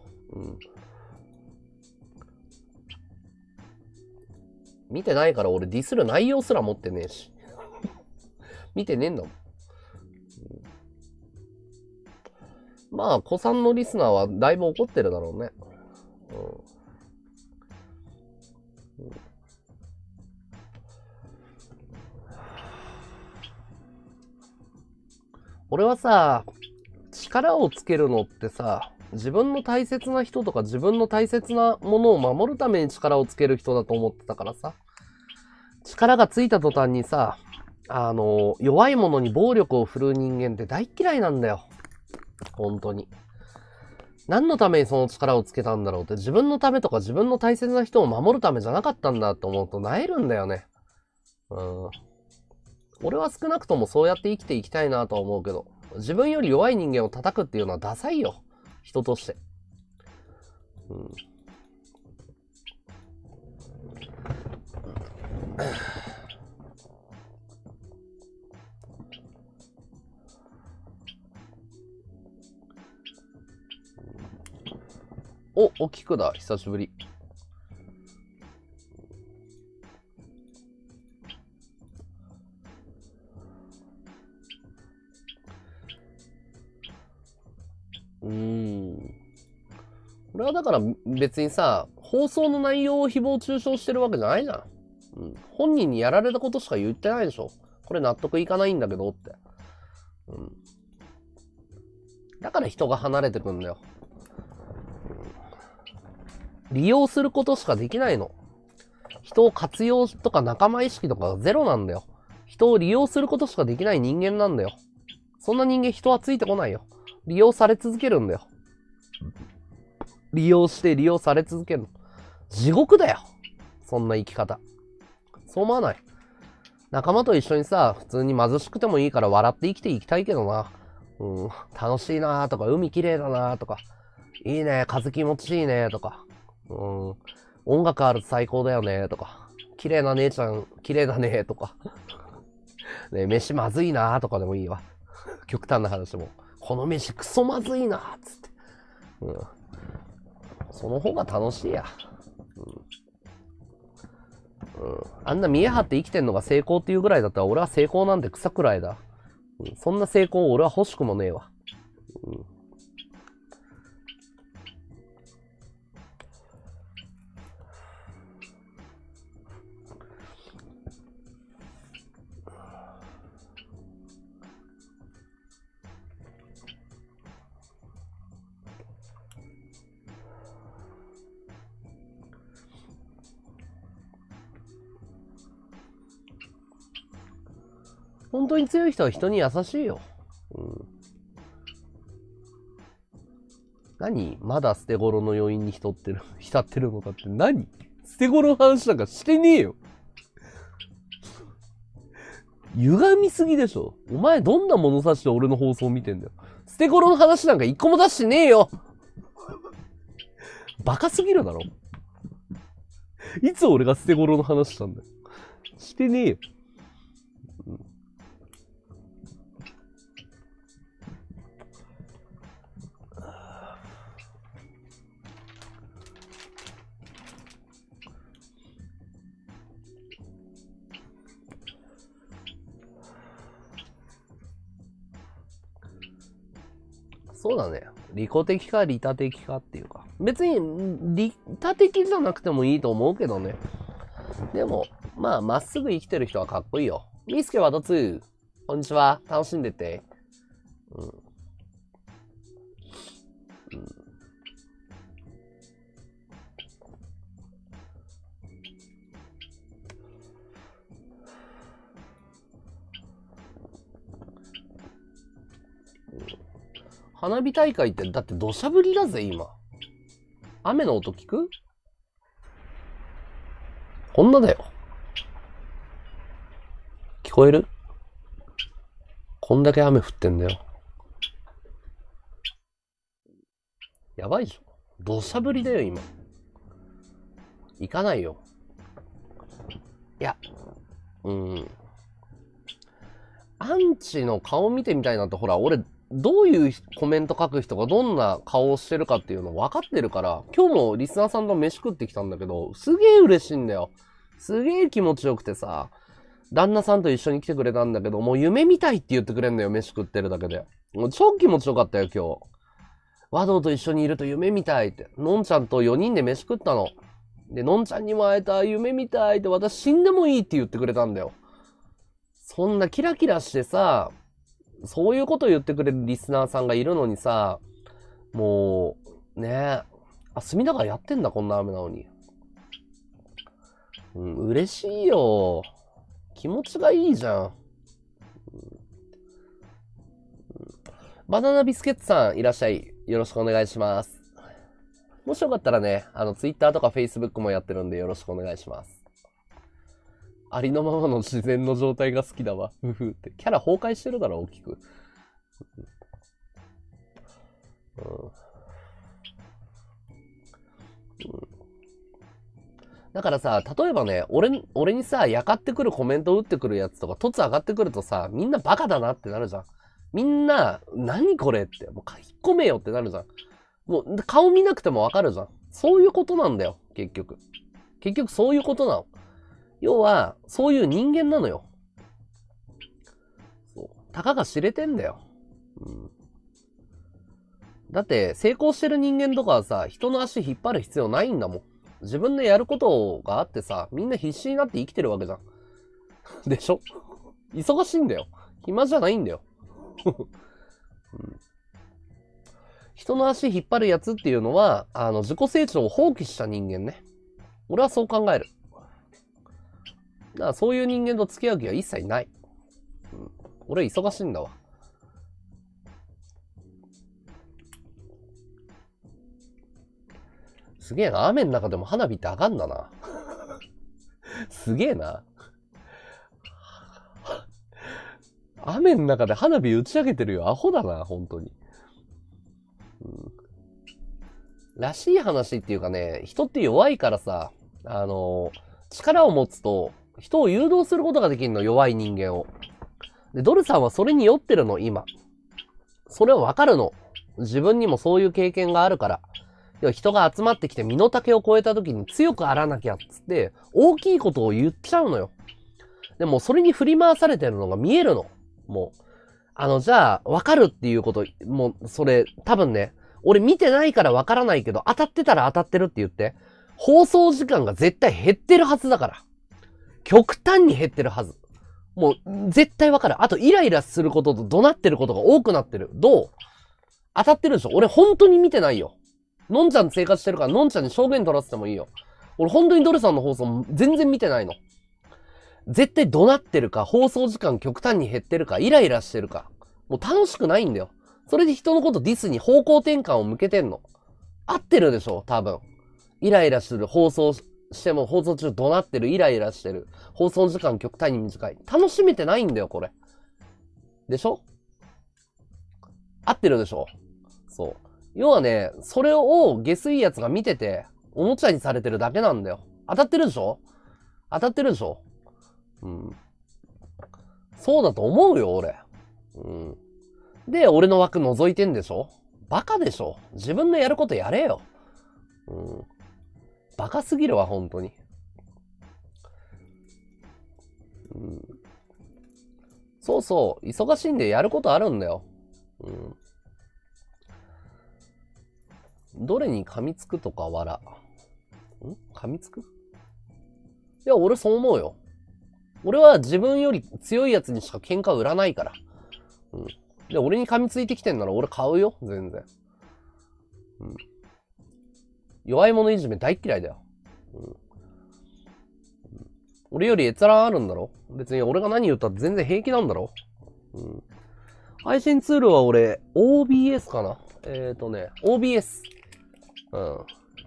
見てないから俺ディスる内容すら持ってねえし。見てねえんだもん。まあ、子さんのリスナーはだいぶ怒ってるだろうね。俺はさ、力をつけるのってさ、自分の大切な人とか自分の大切なものを守るために力をつける人だと思ってたからさ。力がついた途端にさ、弱い者に暴力を振るう人間って大嫌いなんだよ。本当に。何のためにその力をつけたんだろうって、自分のためとか自分の大切な人を守るためじゃなかったんだって思うと萎えるんだよね。俺は少なくともそうやって生きていきたいなとは思うけど、自分より弱い人間を叩くっていうのはダサいよ。人として。お菊だ。久しぶり。これはだから別にさ、放送の内容を誹謗中傷してるわけじゃないじゃん。本人にやられたことしか言ってないでしょ。これ納得いかないんだけどって。だから人が離れてくんだよ。利用することしかできないの。人を活用とか仲間意識とかゼロなんだよ。人を利用することしかできない人間なんだよ。そんな人間人はついてこないよ。利用され続けるんだよ。利用して利用され続けるの。地獄だよ。そんな生き方。そう思わない？仲間と一緒にさ、普通に貧しくてもいいから笑って生きていきたいけどな。楽しいなーとか、海綺麗だなーとか、いいね、風気持ちいいねーとか、音楽あると最高だよねーとか、綺麗な姉ちゃん、綺麗だねーとか、ね、飯まずいなーとかでもいいわ。極端な話も。この飯クソまずいなーっつって。その方が楽しいや。あんな見え張って生きてんのが成功っていうぐらいだったら俺は成功なんて草くらいだ。そんな成功俺は欲しくもねえわ。本当に強い人は人に優しいよ。何？まだ捨て頃の余韻に浸ってるのかって何？捨て頃の話なんかしてねえよ。 歪みすぎでしょ。お前どんな物差しで俺の放送見てんだよ。捨て頃の話なんか一個も出してねえよ。バカすぎるだろ。いつ俺が捨て頃の話したんだよ。してねえよ。そうだね。利己的か利他的かっていうか。別に利他的じゃなくてもいいと思うけどね。でも、まあ、まっすぐ生きてる人はかっこいいよ。みーすけはどつこんにちは。楽しんでて。花火大会ってだって土砂降りだぜ今。雨の音聞く？こんなだよ。聞こえる？こんだけ雨降ってんだよ。やばいでしょ。土砂降りだよ今。行かないよ。いや、アンチの顔見てみたいなって、ほら、俺、どういうコメント書く人がどんな顔をしてるかっていうの分かってるから、今日もリスナーさんと飯食ってきたんだけど、すげえ嬉しいんだよ。すげえ気持ちよくてさ、旦那さんと一緒に来てくれたんだけど、もう夢見たいって言ってくれんだよ、飯食ってるだけで。もう超気持ちよかったよ、今日。和道と一緒にいると夢見たいって。のんちゃんと4人で飯食ったの。で、のんちゃんにも会えた、夢見たいって、私死んでもいいって言ってくれたんだよ。そんなキラキラしてさ、そういうこと言ってくれるリスナーさんがいるのにさ、もう、ねえ。隅田川やってんだ、こんな雨なのに。嬉しいよ。気持ちがいいじゃん。バナナビスケットさん、いらっしゃい。よろしくお願いします。もしよかったらね、Twitter とか Facebook もやってるんでよろしくお願いします。ありのままの自然の状態が好きだわ。ふふって。キャラ崩壊してるだろ、大きく。だからさ、例えばね、俺にさ、やかってくるコメント打ってくるやつとか、突上がってくるとさ、みんなバカだなってなるじゃん。みんな、何これって、もう引っ込めよってなるじゃん。もう、顔見なくてもわかるじゃん。そういうことなんだよ、結局。結局そういうことなの。要は、そういう人間なのよ。そう。たかが知れてんだよ。だって、成功してる人間とかはさ、人の足引っ張る必要ないんだもん。自分でやることがあってさ、みんな必死になって生きてるわけじゃん。でしょ？忙しいんだよ。暇じゃないんだよ。人の足引っ張るやつっていうのは、自己成長を放棄した人間ね。俺はそう考える。だからそういう人間と付き合う気は一切ない。俺は忙しいんだわ。すげえな。雨の中でも花火って上がんだな。すげえな。雨の中で花火打ち上げてるよ。アホだな、本当に。らしい話っていうかね、人って弱いからさ、力を持つと、人を誘導することができるの、弱い人間を。で、ドルさんはそれに酔ってるの、今。それはわかるの。自分にもそういう経験があるから。人が集まってきて身の丈を超えた時に強くあらなきゃっつって、大きいことを言っちゃうのよ。でもそれに振り回されてるのが見えるの。もう。じゃあ、わかるっていうこと、もう、それ、多分ね、俺見てないからわからないけど、当たってたら当たってるって言って、放送時間が絶対減ってるはずだから。極端に減ってるはず。もう、絶対わかる。あと、イライラすることと怒鳴ってることが多くなってる。どう？当たってるでしょ？俺本当に見てないよ。のんちゃん生活してるから、のんちゃんに証言取らせてもいいよ。俺本当にドルさんの放送全然見てないの。絶対怒鳴ってるか、放送時間極端に減ってるか、イライラしてるか。もう楽しくないんだよ。それで人のことディスに方向転換を向けてんの。合ってるでしょ、多分。イライラする放送しても放送中怒鳴ってる、イライラしてる。放送時間極端に短い。楽しめてないんだよ、これ。でしょ？合ってるでしょ？そう。要はね、それを下水やつが見てて、おもちゃにされてるだけなんだよ。当たってるでしょ？当たってるでしょ？うん。そうだと思うよ、俺。うん。で、俺の枠覗いてんでしょ？バカでしょ？自分のやることやれよ。うん。バカすぎるわ、本当に。うん。そうそう、忙しいんでやることあるんだよ。うん。どれに噛みつくとか笑。噛みつく？いや、俺そう思うよ。俺は自分より強いやつにしか喧嘩売らないから。うん。で、俺に噛みついてきてんなら俺買うよ、全然。うん。弱い者いじめ大嫌いだよ。うん。俺より閲覧あるんだろ？別に俺が何言ったって全然平気なんだろ？うん。配信ツールは俺、OBS かな？OBS。うん。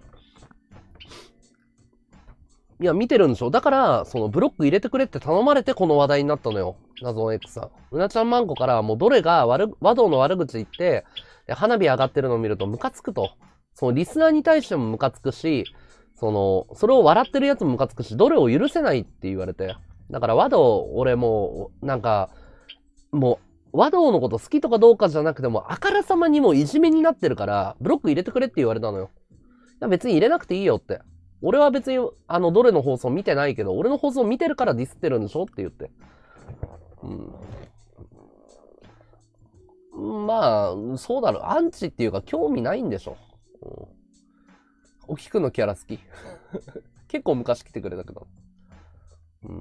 いや、見てるんでしょ？だから、そのブロック入れてくれって頼まれてこの話題になったのよ。謎の X さん。うなちゃんまんこからもうどれが和道の悪口言って、花火上がってるのを見るとムカつくと。そのリスナーに対してもムカつくし、それを笑ってるやつもムカつくし、どれを許せないって言われて。だから和道、俺もう、なんか、もう、和道のこと好きとかどうかじゃなくても、あからさまにもういじめになってるから、ブロック入れてくれって言われたのよ。いや別に入れなくていいよって。俺は別に、どれの放送見てないけど、俺の放送見てるからディスってるんでしょって言って。うん。まあ、そうだろう。アンチっていうか興味ないんでしょ。うん。おきくのキャラ好き。結構昔来てくれたけど。うん。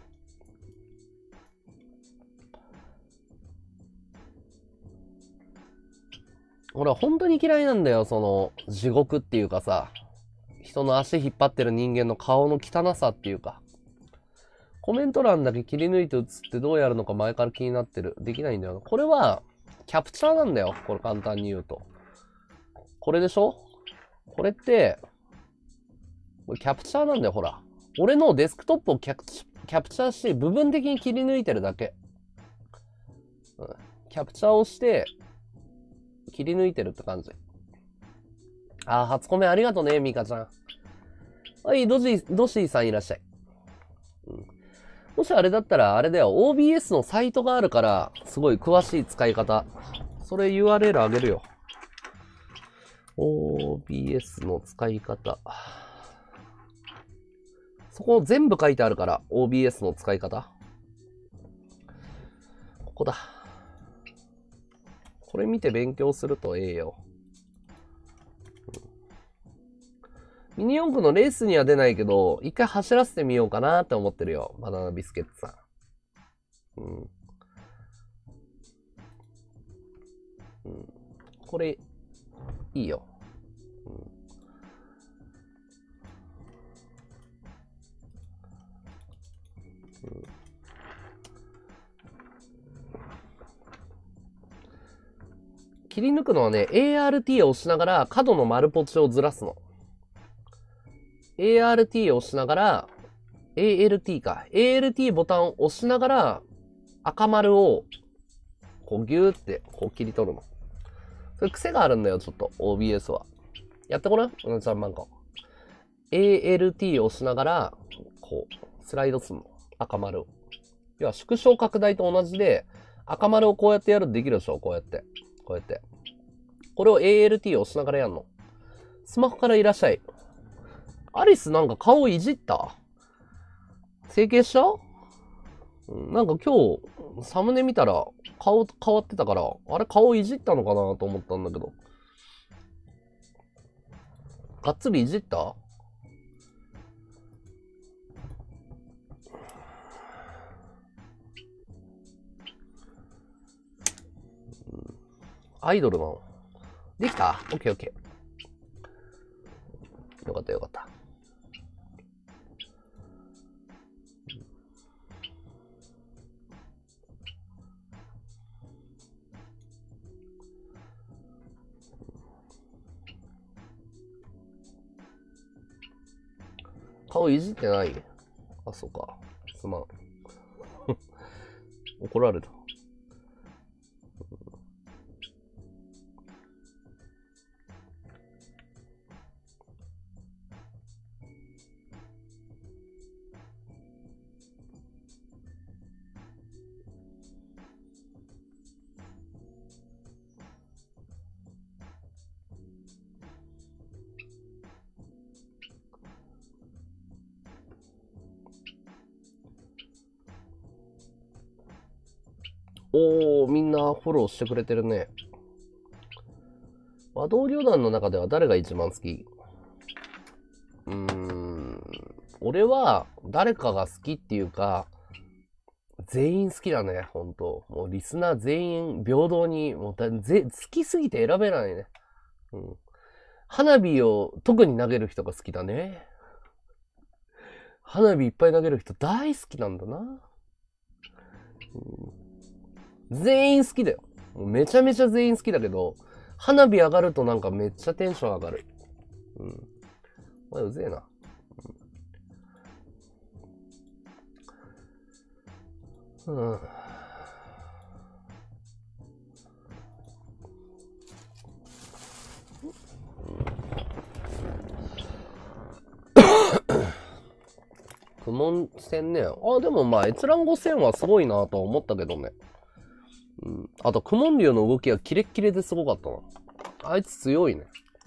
俺は本当に嫌いなんだよ、地獄っていうかさ、人の足引っ張ってる人間の顔の汚さっていうか、コメント欄だけ切り抜いて映ってどうやるのか前から気になってる。できないんだよ。これは、キャプチャーなんだよ。これ簡単に言うと。これでしょ？これって、これキャプチャーなんだよ、ほら。俺のデスクトップをキャプチャーして部分的に切り抜いてるだけ。うん、キャプチャーをして、切り抜いてるって感じ。初コメありがとうね、ミカちゃん。はい、ドシーさんいらっしゃい。うん、もしあれだったら、あれだよ、OBS のサイトがあるから、すごい詳しい使い方。それ URL あげるよ。OBS の使い方。そこ全部書いてあるから、OBS の使い方。ここだ。これ見て勉強するとええよ。ミニ四駆のレースには出ないけど、一回走らせてみようかなって思ってるよ。バナナビスケットさん。うん。うん。これ、いいよ。うん。切り抜くのはね、ART を押しながら角の丸ポチをずらすの。ART を押しながら、ALT か。ALT ボタンを押しながら、赤丸を、こうギューって、こう切り取るの。それ癖があるんだよ、ちょっと。OBS は。やってごらん。うなちゃんなんか。ALT を押しながら、こう、スライドするの。赤丸を。要は、縮小拡大と同じで、赤丸をこうやってやるとできるでしょ、こうやって。こうやって。これを ALT を押しながらやんの。スマホからいらっしゃい。アリスなんか顔いじった？整形した？なんか今日、サムネ見たら顔変わってたから、あれ顔いじったのかなと思ったんだけど。がっつりいじった？アイドルなの？できた？オッケーオッケー。よかったよかった。 顔いじってない？あ、そうか。すまん。怒られた。おー、みんなフォローしてくれてるね。和道旅団の中では誰が一番好き？俺は誰かが好きっていうか、全員好きだね、ほんと。もうリスナー全員平等に、もう好きすぎて選べないね。うん。花火を特に投げる人が好きだね。花火いっぱい投げる人大好きなんだな。全員好きだよ。めちゃめちゃ全員好きだけど、花火上がるとなんかめっちゃテンション上がる。お前うぜえな。苦悶戦ね。あ、でもまあ閲覧5000はすごいなとは思ったけどね。あと、クモン竜の動きがキレッキレですごかったな。あいつ強いね。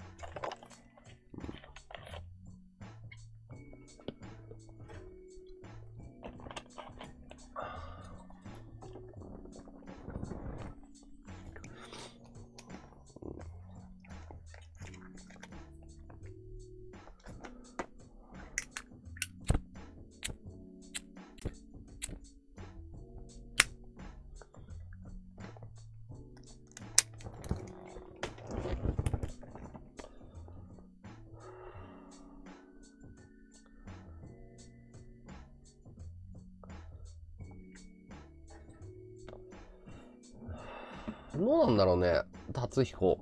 どうなんだろうね、達彦。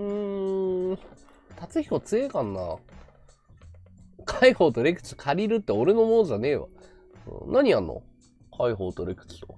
達彦強えかんな。海宝とレクチ借りるって俺のものじゃねえわ。何やんの？海宝とレクチと。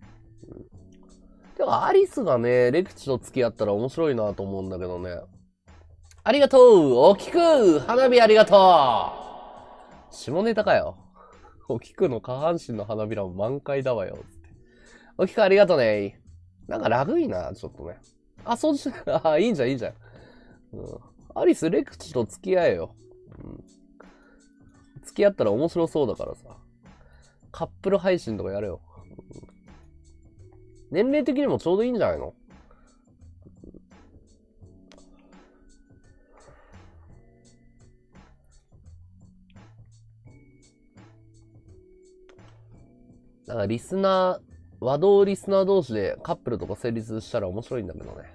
てか、アリスがね、レクチと付き合ったら面白いなと思うんだけどね。ありがとう！おきく！花火ありがとう！下ネタかよ。おきくの下半身の花びらも満開だわよ。おきくありがとね。なんかラグいな、ちょっとね。あ、そうし、あ、いいんじゃん、いいんじゃん。アリス、レクチと付き合えよ。付き合ったら面白そうだからさ。カップル配信とかやれよ。年齢的にもちょうどいいんじゃないの？だからリスナー、和道リスナー同士でカップルとか成立したら面白いんだけどね。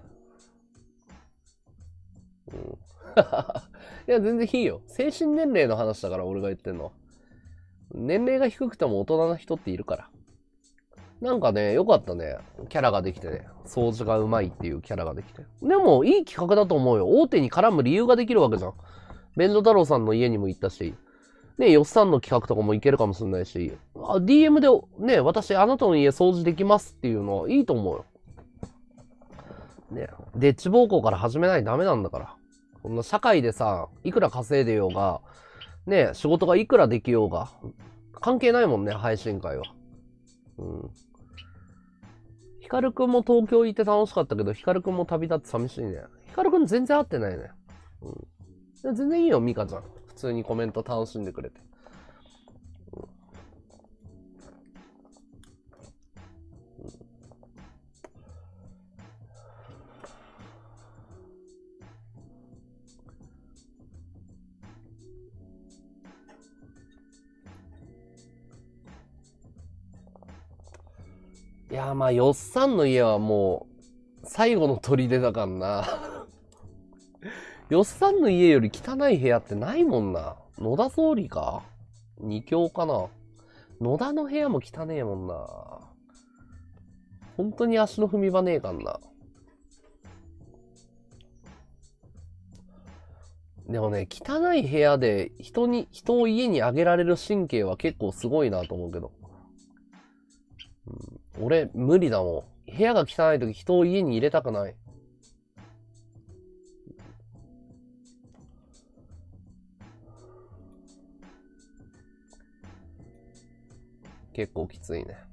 いや、全然いいよ。精神年齢の話だから俺が言ってんの。年齢が低くても大人な人っているから。なんかね、よかったね。キャラができてね。掃除がうまいっていうキャラができて。でも、いい企画だと思うよ。大手に絡む理由ができるわけじゃん。弁所太郎さんの家にも行ったし。ね、よっさんの企画とかもいけるかもしれないし。DM で、ね、私、あなたの家掃除できますっていうのはいいと思うよ。ね、でっち奉公から始めないとダメなんだから。こんな社会でさ、いくら稼いでようが、ね、仕事がいくらできようが、関係ないもんね、配信会は。ヒカルくんも東京行って楽しかったけど、ヒカルくんも旅立って寂しいね。ヒカルくん全然会ってないね。全然いいよ、ミカちゃん。普通にコメント楽しんでくれて。いやーまあ、よっさんの家はもう、最後の砦だからな。よっさんの家より汚い部屋ってないもんな。野田総理か？二強かな。野田の部屋も汚ねえもんな。本当に足の踏み場ねえかんな。 でもね、汚い部屋で人を家にあげられる神経は結構すごいなと思うけど。俺、無理だもん。部屋が汚い時人を家に入れたくない。結構きついね。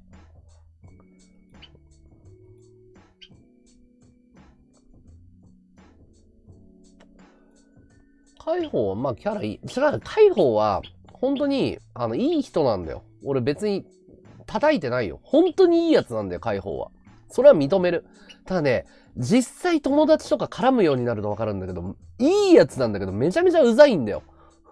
海宝はまあキャラいい。違う、海宝は本当にいい人なんだよ。俺別に叩いてないよ。本当にいいやつなんだよ、海宝は。それは認める。ただね、実際友達とか絡むようになるとわかるんだけど、いいやつなんだけどめちゃめちゃうざいんだよ。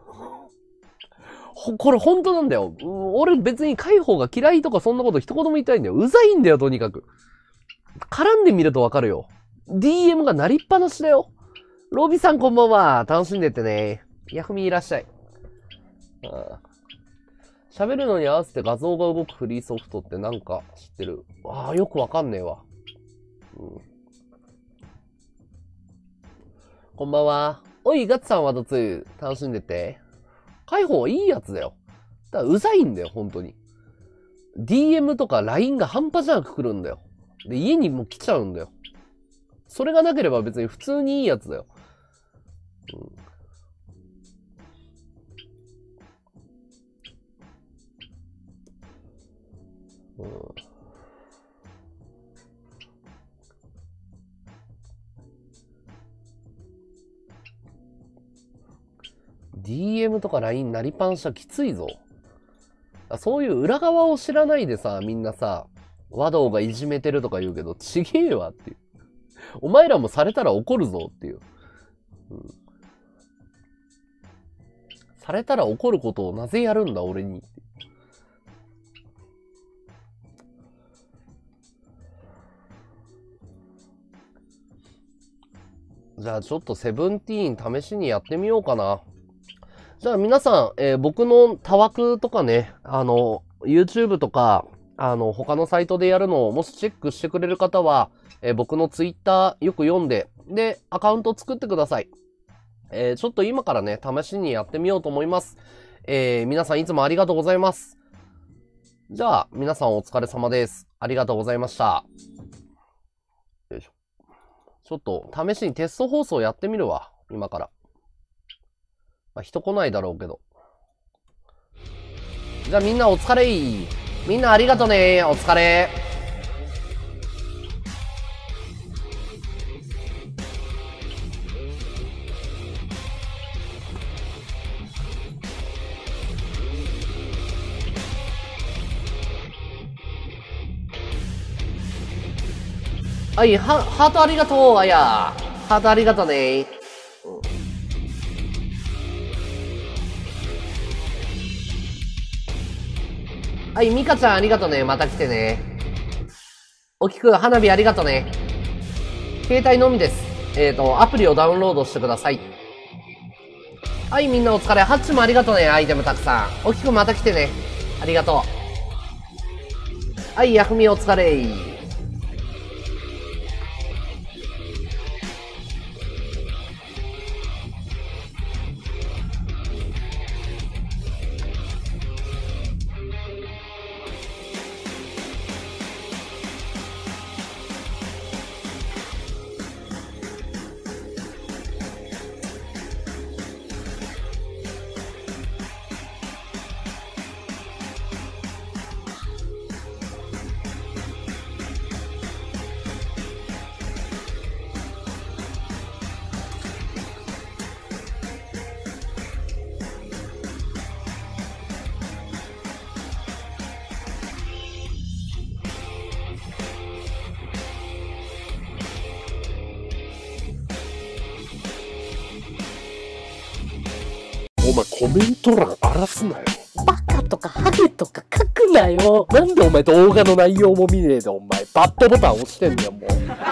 これ本当なんだよ。俺別に海宝が嫌いとかそんなこと一言も言いたいんだよ。うざいんだよ、とにかく。絡んでみるとわかるよ。DM が鳴りっぱなしだよ。ロビさんこんばんは。楽しんでってね。ヤフミいらっしゃい。喋るのに合わせて画像が動くフリーソフトってなんか知ってる？よくわかんねえわ。こんばんは。おい、ガッツさんはどつ楽しんでって。海宝はいいやつだよ。だからうざいんだよ、本当に。DM とか LINE が半端じゃなく来るんだよ。で、家にも来ちゃうんだよ。それがなければ別に普通にいいやつだよ。DM とか LINE なりパンしたらきついぞ。そういう裏側を知らないでさ、みんなさ、和道がいじめてるとか言うけど、ちげえわっていう。お前らもされたら怒るぞっていう。されたら怒ることをなぜやるんだ、俺に。じゃあちょっとセブンティーン試しにやってみようかな。じゃあ皆さん、僕のタワクとかね、YouTube とか、他のサイトでやるのをもしチェックしてくれる方は、僕の Twitter よく読んで、で、アカウント作ってください。ちょっと今からね、試しにやってみようと思います。皆さんいつもありがとうございます。じゃあ、皆さんお疲れ様です。ありがとうございました。よいしょ。ちょっと試しにテスト放送やってみるわ。今から。人来ないだろうけど。じゃあみんなお疲れー。みんなありがとねー。お疲れ。はい、ハートありがとう、あや。ハートありがとねー。はい、ミカちゃんありがとね。また来てね。おきくん、花火ありがとね。携帯のみです。アプリをダウンロードしてください。はい、みんなお疲れ。ハッチもありがとね。アイテムたくさん。おきくんまた来てね。ありがとう。はい、ヤフミお疲れ。お前コメント欄荒らすなよ。 バカとかハゲとか書くなよ。 なんでお前動画の内容も見ねえでお前バッドボタン押してんだよもう。